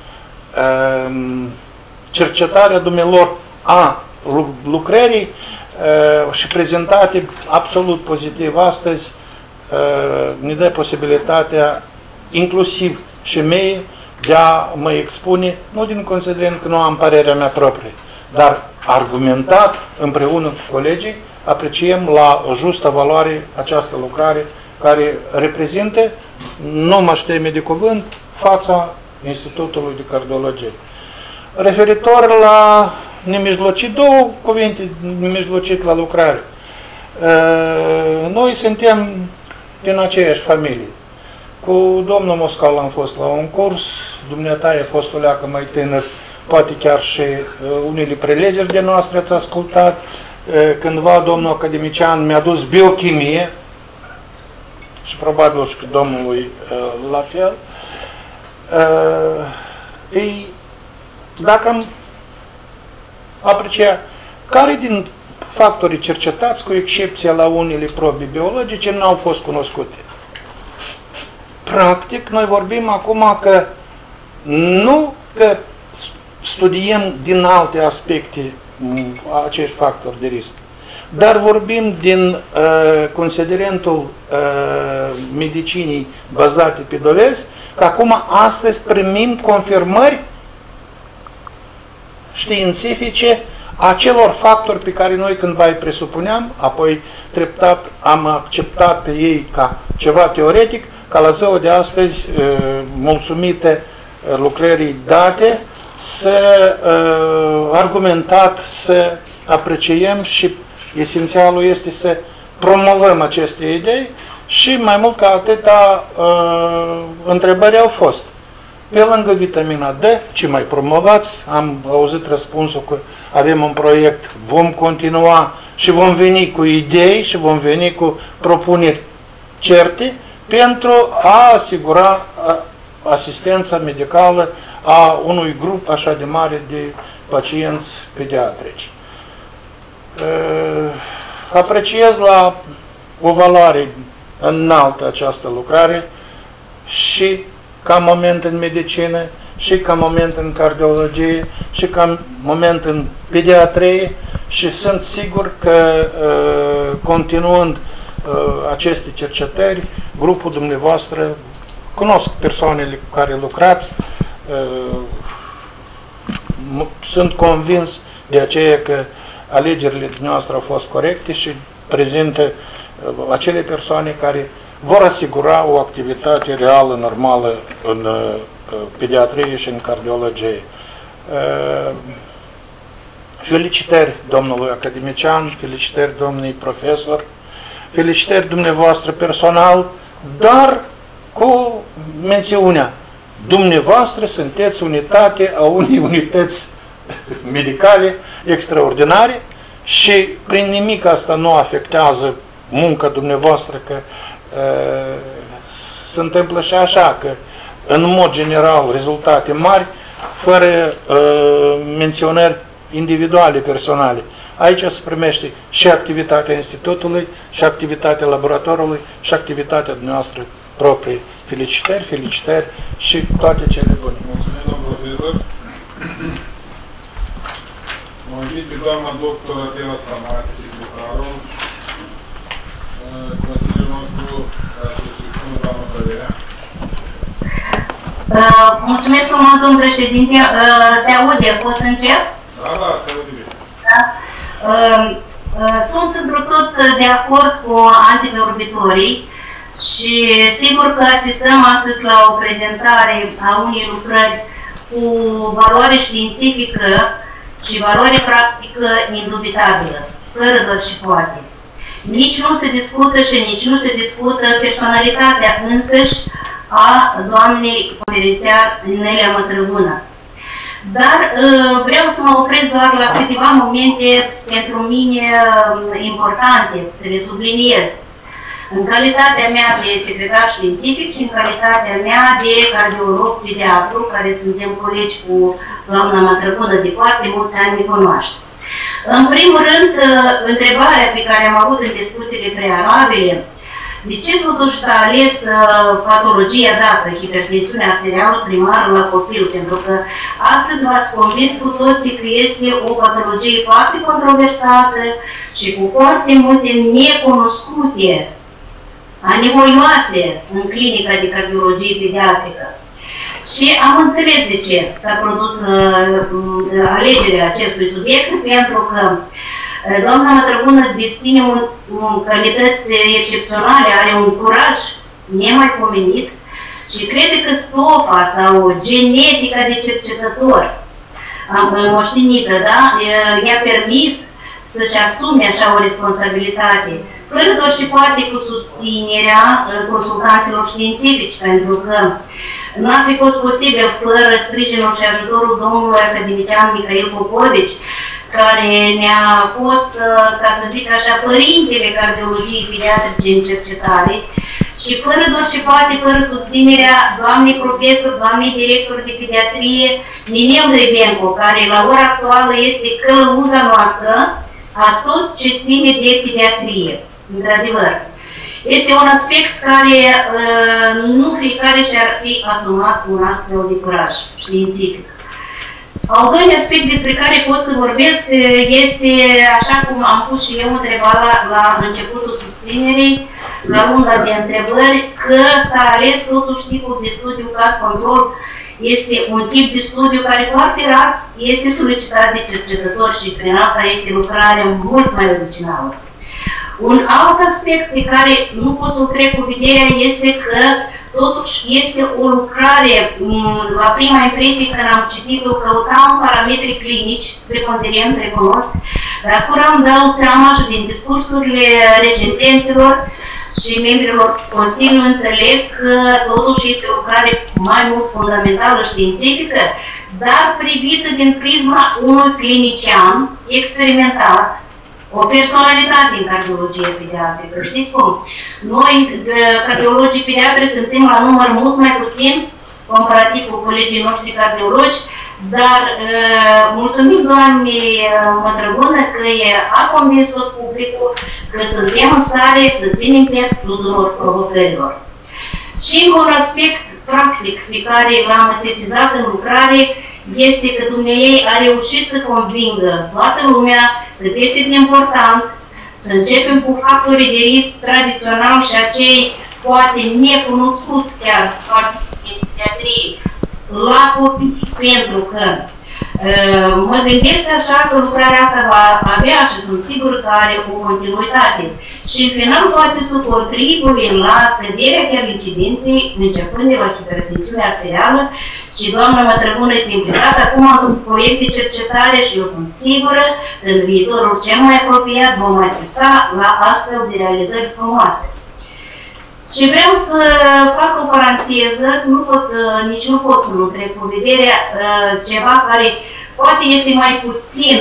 cercetarea dumnealor a lucrării și prezentate absolut pozitiv astăzi ne dă posibilitatea, inclusiv și mie, de a mă expune, nu din considerent că nu am părerea mea proprie, dar argumentat împreună cu colegii, apreciem la justă valoare această lucrare care reprezintă, nu mă teme de cuvânt, fața Institutului de Cardiologie. Referitor la nemijlocit, două cuvinte nemijlocit la lucrare. Noi suntem din aceeași familie. Cu domnul Moscal am fost la un curs, dumneata a fost o leacă mai tânăr, poate chiar și unele prelegeri de noastre ați ascultat. Cândva domnul academician mi-a dus biochimie și probabil și domnului la fel. Dacă am aprecia care din factorii cercetați, cu excepția la unele probe biologice, nu au fost cunoscute. Practic, noi vorbim acum că nu că studiem din alte aspecte acești factori de risc, dar vorbim din considerentul medicinii bazate pe dovezi, că acum astăzi primim confirmări științifice acelor factori pe care noi cândva îi presupuneam, apoi treptat am acceptat pe ei ca ceva teoretic, ca la ziua de astăzi, mulțumite lucrării date, să argumentat, să apreciem și esențialul este să promovăm aceste idei și mai mult ca atâta întrebări au fost. Pe lângă vitamina D, ce mai promovați? Am auzit răspunsul că avem un proiect, vom continua și vom veni cu idei și vom veni cu propuneri certe pentru a asigura asistența medicală a unui grup așa de mare de pacienți pediatrici. Apreciez la o valoare înaltă această lucrare și ca moment în medicină, și ca moment în cardiologie, și ca moment în pediatrie și sunt sigur că continuând aceste cercetări, grupul dumneavoastră, cunosc persoanele cu care lucrați, sunt convins de aceea că alegerile dumneavoastră au fost corecte și prezintă acele persoane care vor asigura o activitate reală, normală în pediatrie și în cardiologie. Felicitări domnului academician, felicitări domnului profesor, felicitări dumneavoastră personal, dar cu mențiunea: dumneavoastră sunteți unitate a unei unități medicale extraordinare și prin nimic asta nu afectează munca dumneavoastră, că se întâmplă și așa, că în mod general rezultate mari, fără menționări individuale, personale. Aici se primește și activitatea institutului, și activitatea laboratorului, și activitatea noastră proprie. Felicitări, felicitări și toate cele bune. Mulțumim, domnul profesor. Mă invit pe doamna doctor Adela Stamate, secretarul Consiliul nostru, să-și spună doamna părerea. Mulțumesc frumos, domnul președinte. Se aude, pot să încep? Da, se aude bine. Da. Sunt într tot de acord cu antevorbitorii și sigur că asistăm astăzi la o prezentare a unei lucrări cu valoare științifică și valoare practică indubitabilă, fără doar și poate. Nici nu se discută și nici nu se discută personalitatea însăși a doamnei conferențiar Nelia Mătrăgună. Dar vreau să mă opresc doar la câteva momente pentru mine importante, să le subliniez. În calitatea mea de secretar științific și în calitatea mea de cardiolog pediatru, care suntem colegi cu doamna Mătrăgună de foarte mulți ani ne cunoaște. În primul rând, întrebarea pe care am avut în discuțiile prealabile: de ce totuși s-a ales patologia dată, hipertensiunea arterială primară la copil? Pentru că astăzi v-ați convins cu toții că este o patologie foarte controversată și cu foarte multe necunoscute, anevoioase în clinica de cardiologie pediatrică. Și am înțeles de ce s-a produs alegerea acestui subiect, pentru că doamna Mătrăbună deține calități excepționale, are un curaj nemaipomenit și crede că stofa sau genetica de cercetător moștenită, da, i-a permis să-și asume așa o responsabilitate, fără doar și poate cu susținerea consultanților științifici, pentru că n-ar fi fost posibil fără sprijinul și ajutorul domnului academician Mihail Popovici, care ne-a fost, ca să zic așa, părintele cardiologiei pediatrice în cercetare, și fără doar și poate, fără susținerea doamnei profesor, doamnei director de pediatrie, Ninel Rebenco, care la ora actuală este călăuza noastră a tot ce ține de pediatrie, într-adevăr. Este un aspect care nu fiecare și-ar fi asumat un astfel de curaj științific. Al doilea aspect despre care pot să vorbesc este, așa cum am pus și eu întrebarea la începutul susținerii, la runda de întrebări, că s-a ales totuși tipul de studiu caz control. Este un tip de studiu care foarte rar este solicitat de cercetători și prin asta este lucrarea mult mai originală. Un alt aspect pe care nu pot să-l trec cu vederea este că totuși este o lucrare, la prima impresie când am citit-o, căutam parametri clinici, preponderent, recunosc, dar acum îmi dau seama și din discursurile recentenților și membrilor Consiliului înțeleg că totuși este o lucrare mai mult fundamentală științifică, dar privită din prisma unui clinician experimentat, o personalitate în cardiologie pediatrică. Știți cum? Noi, cardiologii pediatri, suntem la număr mult mai puțin, comparativ cu colegii noștri cardiologi, dar mulțumim doamnei Mătrăbună că a convins tot publicul că suntem în stare să ținem pe tuturor provocărilor. Și încă un aspect practic pe care l-am sesizat în lucrare este că dumneiei a reușit să convingă toată lumea cât este de important să începem cu factorii de risc tradiționali și acei poate necunoscuți chiar în pediatrie la copii, pentru că mă gândesc așa că lucrarea asta va avea și sunt sigur că are o continuitate și în final poate să contribuie la scăderea chiar incidenței începând de la hipertensiune arterială și doamna Mătrăbună este implicată acum într-un proiect de cercetare și eu sunt sigură că în viitorul cel mai apropiat vom asista la astfel de realizări frumoase. Și vreau să fac o paranteză, nici nu pot să nu trec cu vederea ceva care poate este mai puțin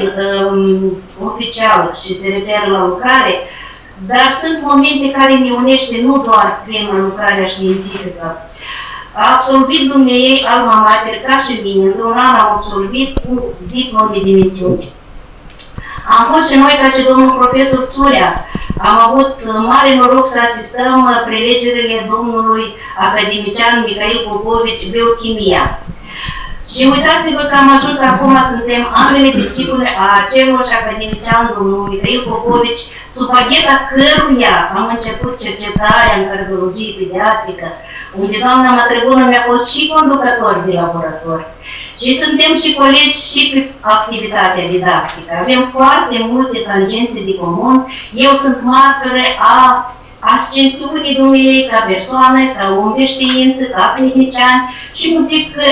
oficial și se referă la lucrare, dar sunt momente care ne unește nu doar prin lucrarea științifică. A absolvit dumneiei alma mater ca și mine, într-un an am absolvit cu diplom de dimensiune. Am fost și noi ca și domnul profesor Țurea. Am avut mare noroc să asistăm prelegerile domnului academician Mihail Popovici, biochimia. Și uitați-vă că am ajuns acum, suntem ambele discipline a aceluiași academician, domnul Mihail Popovici, sub agheta căruia am început cercetarea în cardiologie pediatrică, unde doamna Mătrăbună mi-a fost și conducător de laborator. Și suntem și colegi și pe activitatea didactică. Avem foarte multe tangențe de comun. Eu sunt martoră a ascensiunii dumneiei ca persoană, ca om de știință, ca clinician și mă zic că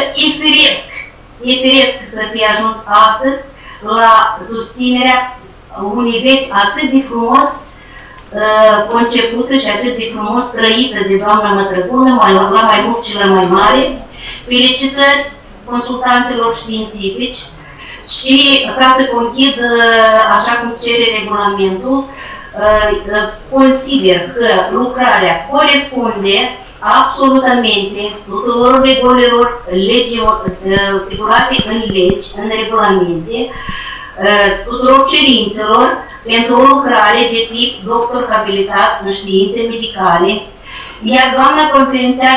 e firesc să fie ajuns astăzi la susținerea unei vieți atât de frumos concepută și atât de frumos trăită de doamna Mătrăbună, la mai mult și la mai mare. Felicitări consultanților științifici și ca să conchid, așa cum cere regulamentul, consider că lucrarea corespunde absolutamente tuturor regulilor stipulate în legi, în regulamente, tuturor cerințelor pentru o lucrare de tip doctor habilitat în științe medicale. Iar doamna conferențiar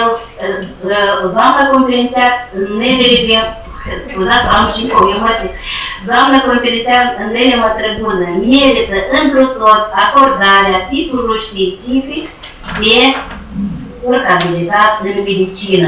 Nele, scuzați, am și emoții, doamna conferențiar Nele Mătrăbună merită întru tot acordarea titlului științific de abilitat în medicină.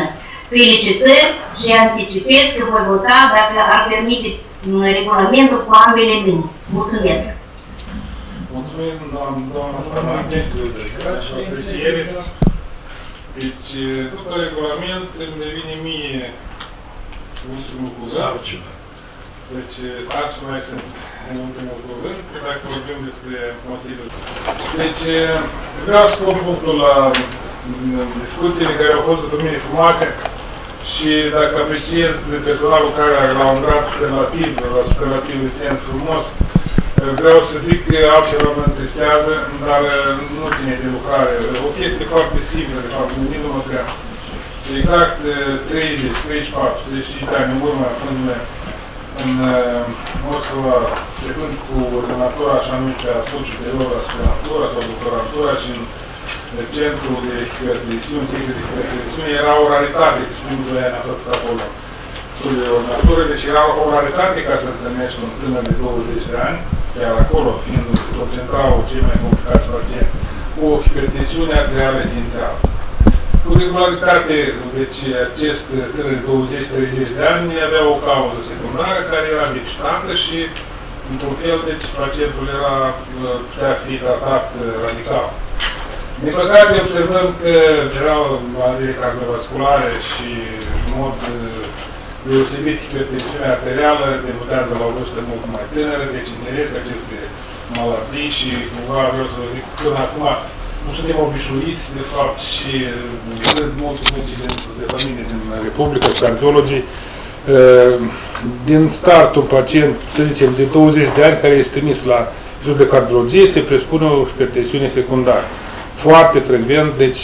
Felicitări și anticipez că voi vota dacă ar permite regulamentul cu ambele mâini. Mulțumesc! Mulțumim, doamna Stănache, pentru apreciere. Deci, după regulament, îmi revine mie ultimul cuvânt. Deci, sarcina mai sunt în ultimul cuvânt, dacă vorbim despre Consiliul. Deci, vreau să pun punctul la discuțiile care au fost după mine frumoase și dacă apreciez personalul care la un grad superlativ, la superlativ în sens frumos, vreau să zic că altceva mă întristează, dar nu ține de lucrare. O chestie foarte simplă, de fapt, gândindu-mă că exact 30, 34, 35 de ani în urmă, când în Moscova, trecând cu ordonatura așa numită Apuci superior, aspiratura sau doctoratura și în centrul de hipertensiuni, secție de hipertensiune, era o raritate, că primul 2 ani a făcut acolo studii de ordonatură, deci era o raritate ca să întâlnești un tânăr de 20 de ani, chiar acolo, fiind se concentrau cei mai complicați pacienți, cu o hipertensiune arterială esențială. Cu regularitate, deci acest tânăr de 20-30 de ani avea o cauză secundară care era deficientă și, într-un fel, deci pacientul putea fi tratat radical. Din păcate, observăm că, în general, maladii cardiovasculare și, în mod deosebit, hipertensiunea arterială debutează la o vârstă mult mai tânără, deci interesc aceste maladii și, cumva, vreau să vă zic, până acum, nu suntem obișnuiți, de fapt, și cred mulți medici de familie din Republica, cardiologii, din start un pacient, să zicem, de 20 de ani, care este trimis la institut de cardiologie, se presupune o hipertensiune secundară. Foarte frecvent, deci,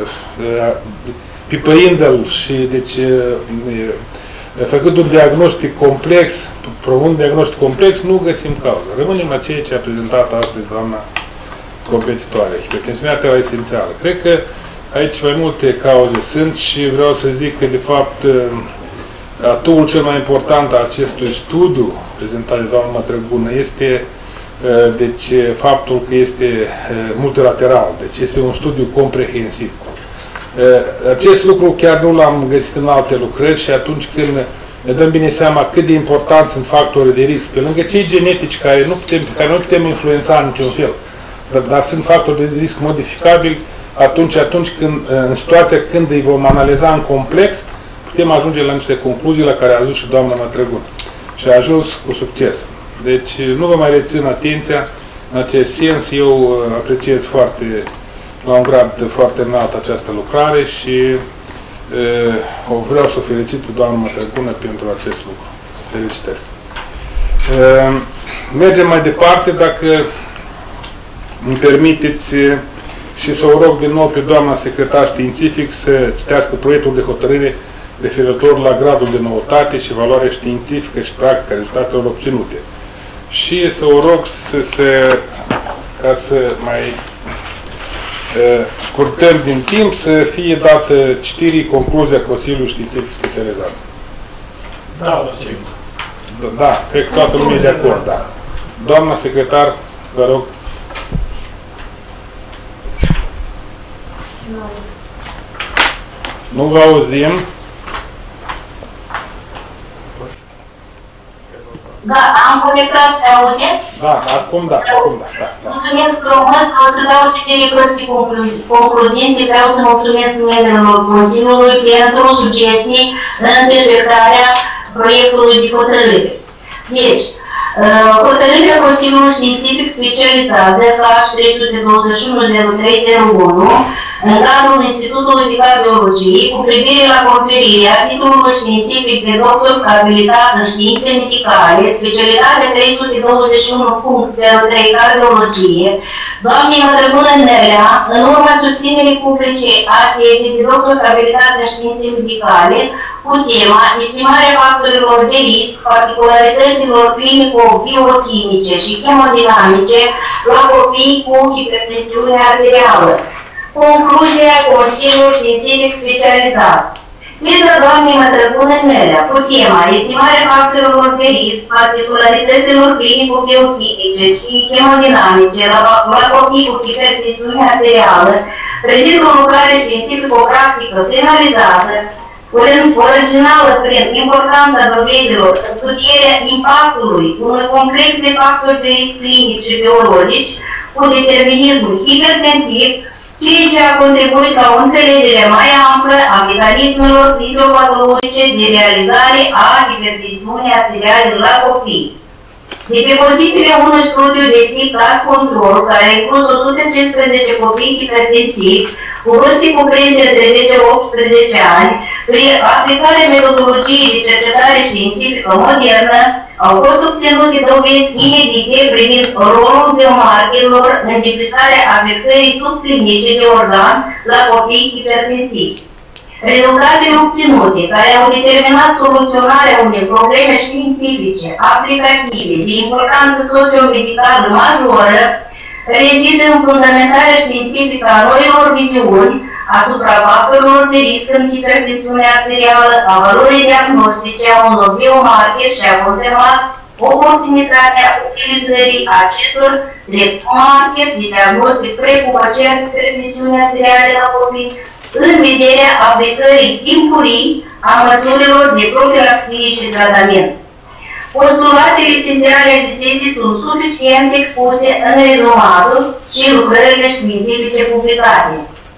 pipăindu-l și, deci, făcând un diagnostic complex, promovând un diagnostic complex, nu găsim cauza. Rămânem la ceea ce a prezentat astăzi doamna competitoare, hipertensiunea arterială esențială. Cred că aici mai multe cauze sunt și vreau să zic că, de fapt, atuul cel mai important a acestui studiu prezentat de doamna Mătrăgună este deci, faptul că este multilateral, deci este un studiu comprehensiv. Acest lucru chiar nu l-am găsit în alte lucrări și atunci când ne dăm bine seama cât de important sunt factorii de risc, pe lângă cei genetici care nu putem influența în niciun fel, dar sunt factori de risc modificabili, atunci când, în situația când îi vom analiza în complex, putem ajunge la niște concluzii la care a ajuns și doamna Mătrăgună. Și a ajuns cu succes. Deci nu vă mai rețin atenția în acest sens. Eu apreciez la un grad foarte înalt această lucrare și vreau să o felicit pe doamna Mătrăgună pentru acest lucru. Felicitări. Mergem mai departe, dacă îmi permiteți, și să o rog din nou pe doamna secretar științific să citească proiectul de hotărâre referitor la gradul de noutate și valoarea științifică și practică a rezultatelor obținute. Și să o rog ca să mai scurtăm din timp, să fie dată citirii concluzia Consiliului Științific Specializat. Da, sigur. Da, cred că toată lumea e de acord, da. Doamna secretar, vă rog. Nu vă auzim. Da, am conectat, se aude? Da, acum da. Mulțumesc frumos, o să dau citire părții concludente, vreau să mulțumesc membrilor Consiliului pentru sugestii în perfectarea proiectului de hotărâre. Deci, hotărârea Consiliului Științific Specializat de H321-0301 în cadrul Institutului de Cardiologie cu privire la conferirea titlului științific de doctor abilitat în științe medicale, specialitate 321.03 Cardiologie, doamnei Mătrăgună Nelea, în urma susținerii publice a tezei de doctor abilitat în științe medicale cu tema estimarea factorilor de risc, particularităților clinico-biochimice și hemodinamice la copii cu hipertensiune arterială. Concluzia Consiliului Științific Specializat. Teza doamnei Mătrăgună Nelea cu tema estimarea factorilor de risc, particularităților clinico-biochimice și hemodinamice la copii cu hipertensiune arterială prezintă o lucrare științifico-practică finalizată originală prin importanța dovezilor, studierea impactului unui complex de factori de risc clinici și biologici cu determinism hipertensiv, ceea ce a contribuit la o înțelegere mai amplă a mecanismelor fizopatologice de realizare a hipertensiunii arteriale la copii. De pe pozițiile unui studiu de tip caz control, care a inclus 115 copii hipertensivi, cu vârste cuprinse între 10-18 ani, prin aplicarea metodologiei de cercetare științifică modernă, au fost obținute dovezi inedite privind rolul biomarkerilor în depistarea afectării subclinice de organ la copii hipertensivi. Rezultatele obținute, care au determinat soluționarea unei probleme științifice, aplicative, de importanță socio-medicală majoră, rezidă în fundamentarea științifică a noilor viziuni asupra factorilor de risc în hipertensiune arterială, a valorii diagnostice a unor biomarkeri și a confirmat oportunitatea utilizării acestor markeri de diagnostic precoce a hipertensiunii arteriale la copii, în vederea aplicării timpurii a măsurilor de profilaxie și tratament. Postulatele esențiale ale tezei sunt suficient expuse în rezumatul și lucrările științifice publicate.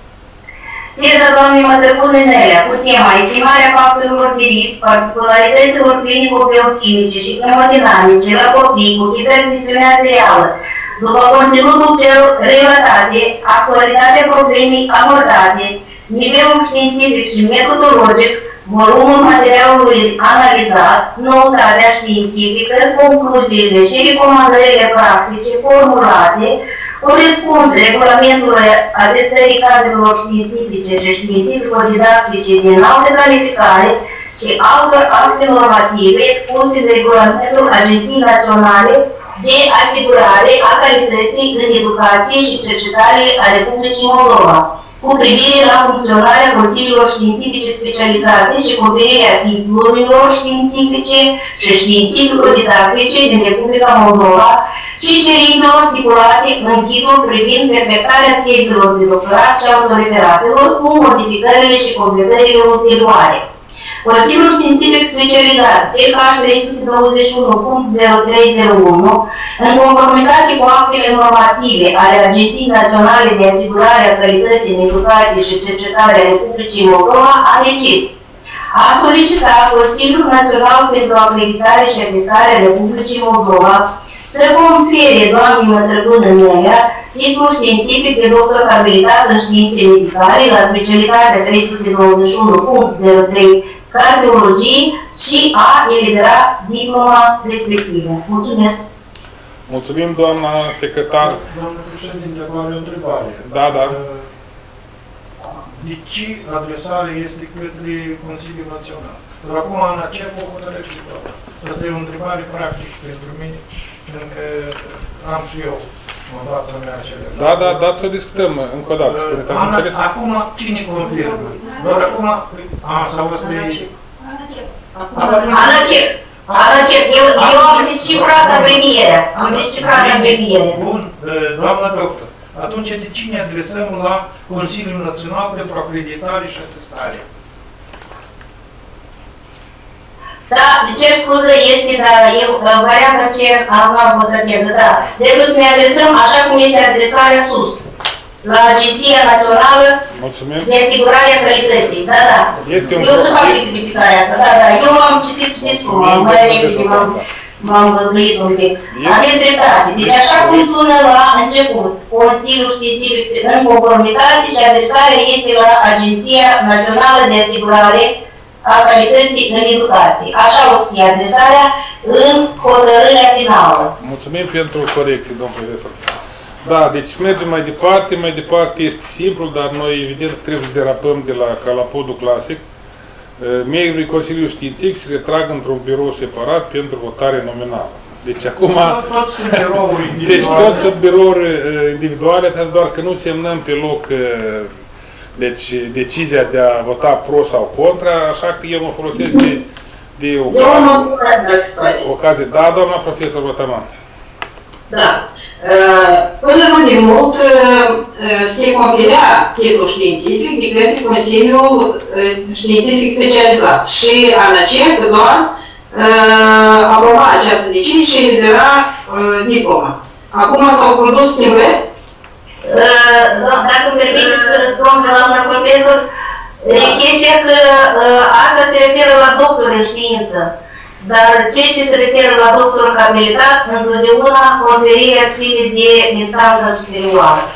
Teza doamnei Mătăcune Nelea cu tema estimarea factorilor de risc, particularităților clinico-biochimice și hemodinamice la copii cu hipertensiune arterială, după conținutul celor relatate, actualitatea problemei abordate, nivelul științific și metodologic, volumul materialului analizat, noutatea științifică, concluziile și recomandările practice formulate, corespund regulamentului atestării cadrelor științifice și științifico-didactice de înaltă calificare și altor acte normative expuse de regulamentul Agenției Naționale de Asigurare a Calității în Educație și Cercetare a Republicii Moldova, cu privire la funcționarea consiliilor științifice specializate și conferirea titlurilor științifice și științifico-didactice din Republica Moldova și cerințelor stipulate în ghidul privind perfectarea tezelor de doctorat și autoreferatelor cu modificările și completările ulterioare. Consiliul Științific Specializat TH 321.0301, în conformitate cu actele normative ale Agenției Naționale de Asigurare a Calității în Educație și Cercetare a Republicii Moldova, a decis a solicitat Consiliul Național pentru Acreditare și Atestare a Republicii Moldova să confere doamnei Mătăcune Nelea titlul științific de doctor abilitat în științe medicale la specialitatea 321.03 cardiologie și a elibera diploma respectivă. Mulțumesc! Mulțumim, doamna secretar. Doamna președinte, am o întrebare. Da, da. De ce adresarea este către Consiliul Național? Dar acum, în acea o hotărăște toată. Asta e o întrebare practică pentru mine, pentru că am și eu în fața mea acele. Da, da, dați să discutăm încă o dată. Acum, cine confirmă? Doar acum, sau asta e... Anacep. Eu am descifrat abrevierea. Bun, doamna doctor, atunci de cine adresăm la Consiliul Național pentru Acreditare și Atestare? Da, cer scuză, este, dar eu, varianta ce am fost atentă, da. Trebuie să ne adresăm așa cum este adresarea sus, la Agenția Națională de Asigurare a Calității, da, da. Eu să fac rectificarea asta, da, da. Eu am citit, știți cum, mai repede m-am găduit un pic. Aveți dreptate. Deci așa cum sună la început, Consiliul Științific în conformitate și adresarea este la Agenția Națională de Asigurare a Calității în Educație. Așa o să fie adresarea în hotărârea finală. Mulțumim pentru corecție, domn profesor. Da, deci mergem mai departe. Mai departe este simplu, dar noi evident trebuie să derapăm ca la podul clasic. Membrii Consiliului Științific se retrag într-un birou separat pentru votare nominală. Deci acum... Toți sunt birouri individuale. Deci toți sunt birouri individuale, doar că nu semnăm pe loc deci decizia de a vota pro sau contra, așa că eu mă folosesc de ocazie. Da, doamna profesor Vătăman. Da. Până nu de mult, se conferea titlul științific de către Consiliul Științific Specializat și ANACEC doar aproba această decizie și elibera diploma. Acum s-au produs schimbări? Dacă îmi permiteți să răspund, doamna profesor, chestia că asta se referă la doctor în știință, dar ceea ce se referă la doctor habilitat, întotdeauna conferirea ține de instanța superioară.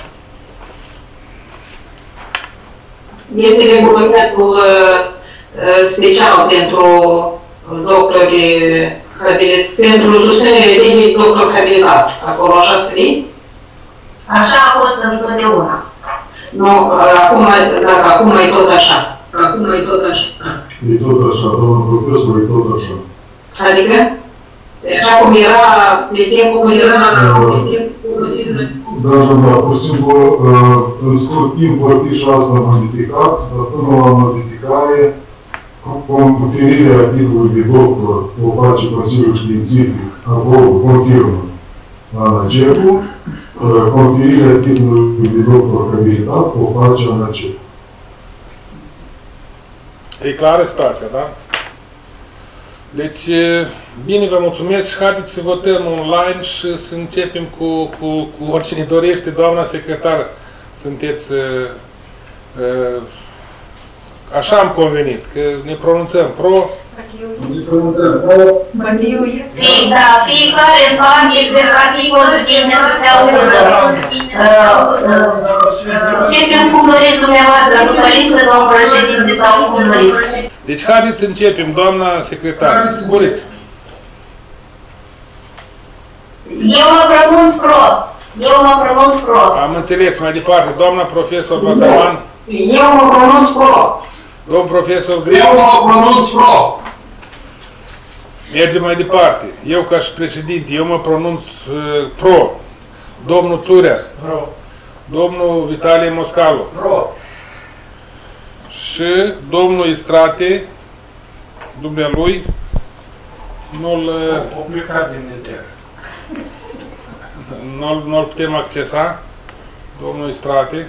Este regulamentul special pentru doctori pentru susținere de doctor habilitat. Acolo așa scrie? Așa a fost întotdeauna. Nu, acum, dacă acum e tot așa. Acum e tot așa. E tot așa, domnul profesor, e tot așa. Adică? Așa cum era pe timpul Da, pur și simplu, în scurt timp vor fi și asta modificat, dar până la modificare, conferirea titlului de doctor o face Consiliul Științific, acolo confirmă ANACEC-ul, conferirea titlului de doctor habilitat o face ANACEC. E clară situația, da? Deci, bine, vă mulțumesc și haideți să votăm online și să începem cu oricine dorește. Doamna secretar, sunteți... Așa am convenit, că ne pronunțăm pro. Fiecare în parte, cred că ar fi potrivit să se audă. Începem cum doriți dumneavoastră, după listă, domnul președinte, sau cum doriți. Deci haideți să începem, doamna secretar. Spuneți. Eu mă pronunț pro. Eu mă pronunț pro. Am înțeles, mai departe. Doamna profesor Vataman. Eu mă pronunț pro. Domn profesor Greu. Eu mă pronunț pro. Mergem mai departe. Eu ca și președinte, eu mă pronunț pro. Domnul Țurea. Pro. Domnul Vitalie Moscalu. Pro. Și domnul Istrate, dumnealui, nu-l... O plecat din inter. Nu-l putem accesa, domnul Istrate.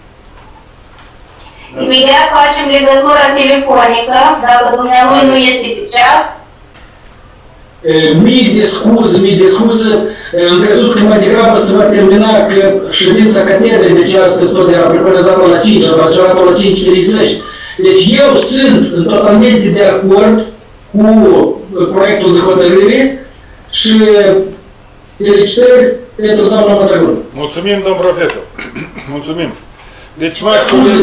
Imediat facem legătura telefonică, dacă dumnealui nu este pe chat. Mii de scuze, am crezut că mai degrabă se va termina că ședința catedrei, deci astăzi tot era preconizată la 5, a transferat-o la 5:30. Deci eu sunt totalmente de acord cu proiectul de hotărâre și felicitări pentru doamna Mătrăgun. Mulțumim, domn profesor. Mulțumim. Deci, stimați colegi,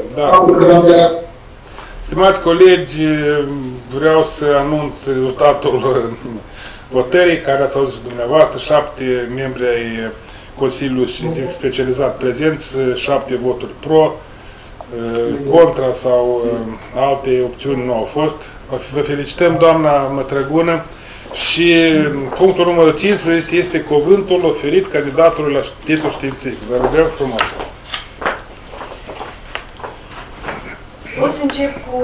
stimați colegi, vreau să anunț rezultatul votării, care ați auzit dumneavoastră, 7 membri ai Consiliului Științific Specializat prezenți, 7 voturi pro, contra sau alte opțiuni nu au fost. Vă felicităm, doamna Mătrăgună, și punctul numărul 15 este cuvântul oferit candidatului la titlul științific. Vă rugăm frumos. O să încep cu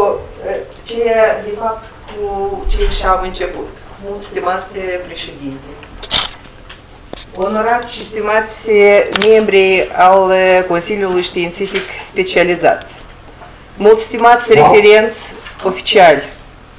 de fapt, cu ce și-am început. Mult stimate președinte, onorați și stimați membri al Consiliului Științific Specializat, mult stimați referenți oficiali,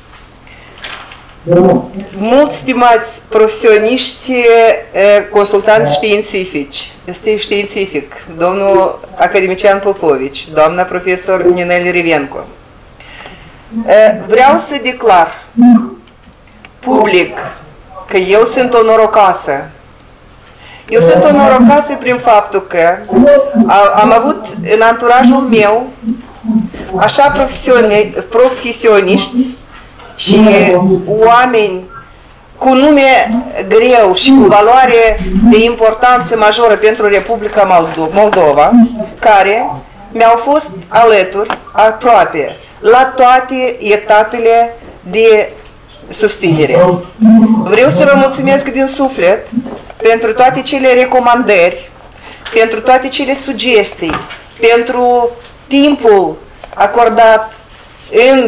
mult stimați profesioniști, consultanți științific, domnul academician Popovici, doamna profesor Ninel Rivenco. Vreau să declar public că eu sunt o norocoasă. Eu sunt o norocoasă prin faptul că am avut în anturajul meu așa profesioniști și oameni cu nume greu și cu valoare de importanță majoră pentru Republica Moldova, care mi-au fost alături aproape la toate etapele de susținere. Vreau să vă mulțumesc din suflet pentru toate cele recomandări, pentru toate cele sugestii, pentru timpul acordat în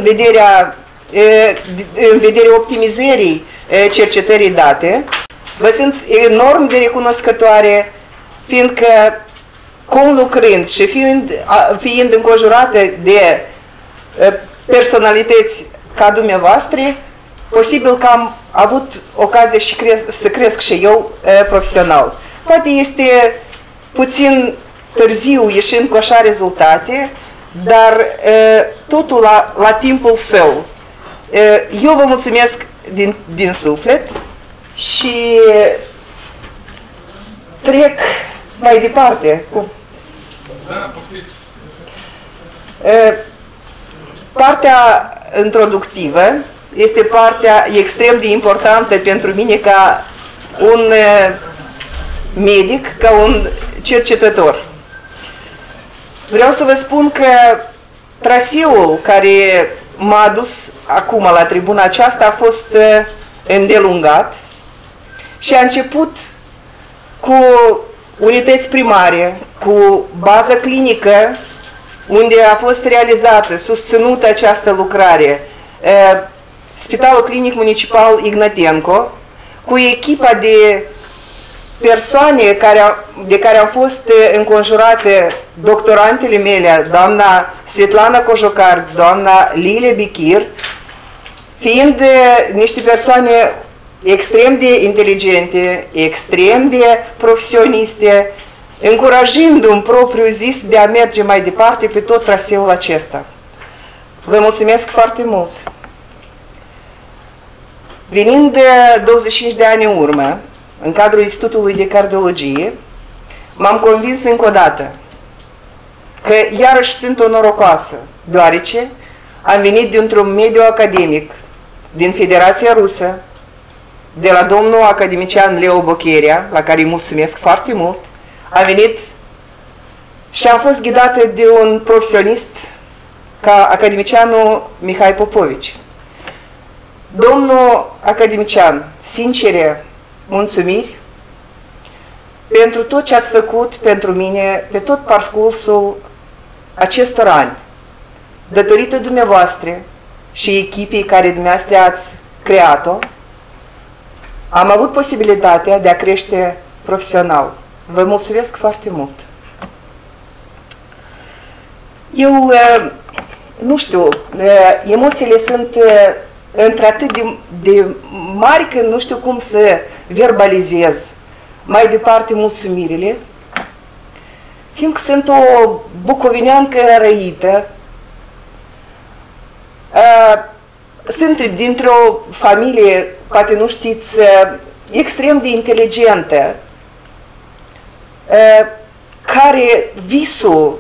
vederea optimizării cercetării date. Vă sunt enorm de recunoscătoare, fiindcă conlucrând și fiind înconjurate de personalități ca dumneavoastră, posibil că am avut ocazie și să cresc și eu profesional. Poate este puțin târziu ieșind cu așa rezultate, dar totul la timpul său. Eu vă mulțumesc din suflet și trec mai departe. Partea introductivă este partea extrem de importantă pentru mine ca un medic, ca un cercetător. Vreau să vă spun că traseul care m-a adus acum la tribuna aceasta a fost îndelungat și a început cu unități primare, cu bază clinică, unde a fost realizată, susținută această lucrare, Spitalul Clinic Municipal Ignatenco, cu echipa de persoane de care au fost înconjurate doctorantele mele, doamna Svetlana Cojocar, doamna Lilia Bichir, fiind niște persoane extrem de inteligente, extrem de profesioniste, încurajându-mi propriu zis de a merge mai departe pe tot traseul acesta. Vă mulțumesc foarte mult! Venind de 25 de ani în urmă, în cadrul Institutului de Cardiologie, m-am convins încă o dată că iarăși sunt o norocoasă, deoarece am venit dintr-un mediu academic din Federația Rusă, de la domnul academician Leo Bocheria, la care îi mulțumesc foarte mult. Am venit și am fost ghidată de un profesionist ca academicianul Mihai Popovici. Domnul academician, sincere mulțumiri pentru tot ce ați făcut pentru mine pe tot parcursul acestor ani. Datorită dumneavoastră și echipei care dumneavoastră ați creat-o, am avut posibilitatea de a crește profesional. Vă mulțumesc foarte mult. Eu nu știu, emoțiile sunt într-atât de mari că nu știu cum să verbalizez mai departe mulțumirile, fiindcă sunt o bucovineancă răită, sunt dintr-o familie, poate nu știți, extrem de inteligentă, care visul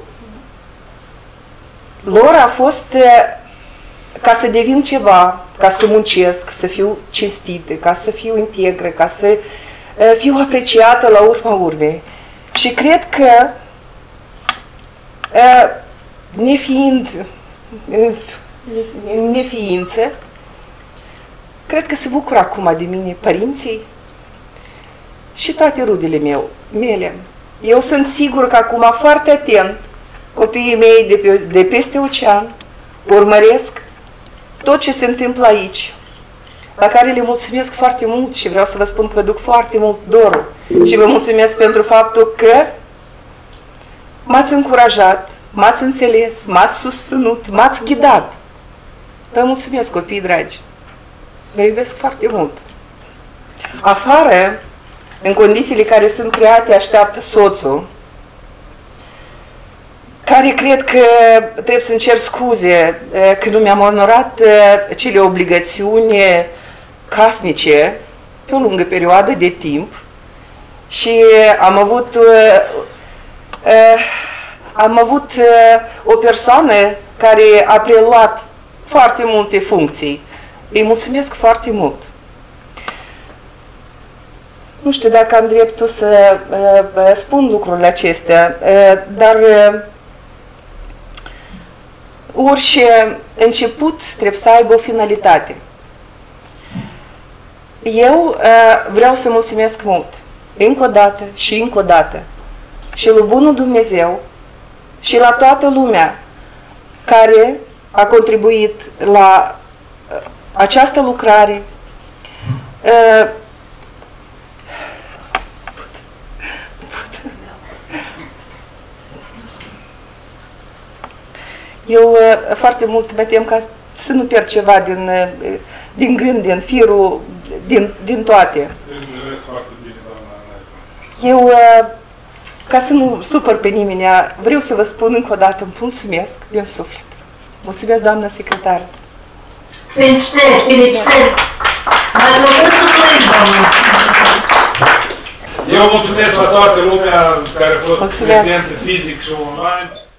lor a fost ca să devin ceva, ca să muncesc, să fiu cinstită, ca să fiu integră, ca să fiu apreciată la urma urmei. Și cred că, nefiind în neființă, cred că se bucură acum de mine părinții și toate rudele mele. Eu sunt sigur că acum foarte atent copiii mei de peste ocean urmăresc tot ce se întâmplă aici, la care le mulțumesc foarte mult și vreau să vă spun că vă duc foarte mult dorul și vă mulțumesc pentru faptul că m-ați încurajat, m-ați înțeles, m-ați susținut, m-ați ghidat. Vă mulțumesc, copii dragi. Vă iubesc foarte mult. Afară, în condițiile care sunt create, așteaptă soțul, care cred că trebuie să-mi cer scuze că nu mi-am onorat cele obligațiuni casnice pe o lungă perioadă de timp și am avut o persoană care a preluat foarte multe funcții. Îi mulțumesc foarte mult. Nu știu dacă am dreptul să spun lucrurile acestea, dar orice început trebuie să aibă o finalitate. Eu vreau să mulțumesc mult, încă o dată și încă o dată, și lui Bunul Dumnezeu și la toată lumea care a contribuit la această lucrare. Eu foarte mult mă tem ca să nu pierd ceva din gând, din firul, din toate. Eu, ca să nu supăr pe nimeni, vreau să vă spun încă o dată, mulțumesc din suflet. Mulțumesc, doamna secretară. Felicitări, felicitări! M-ați făcut să plâng, doamnă! Eu mulțumesc la toată lumea care a fost prezentă fizic și online.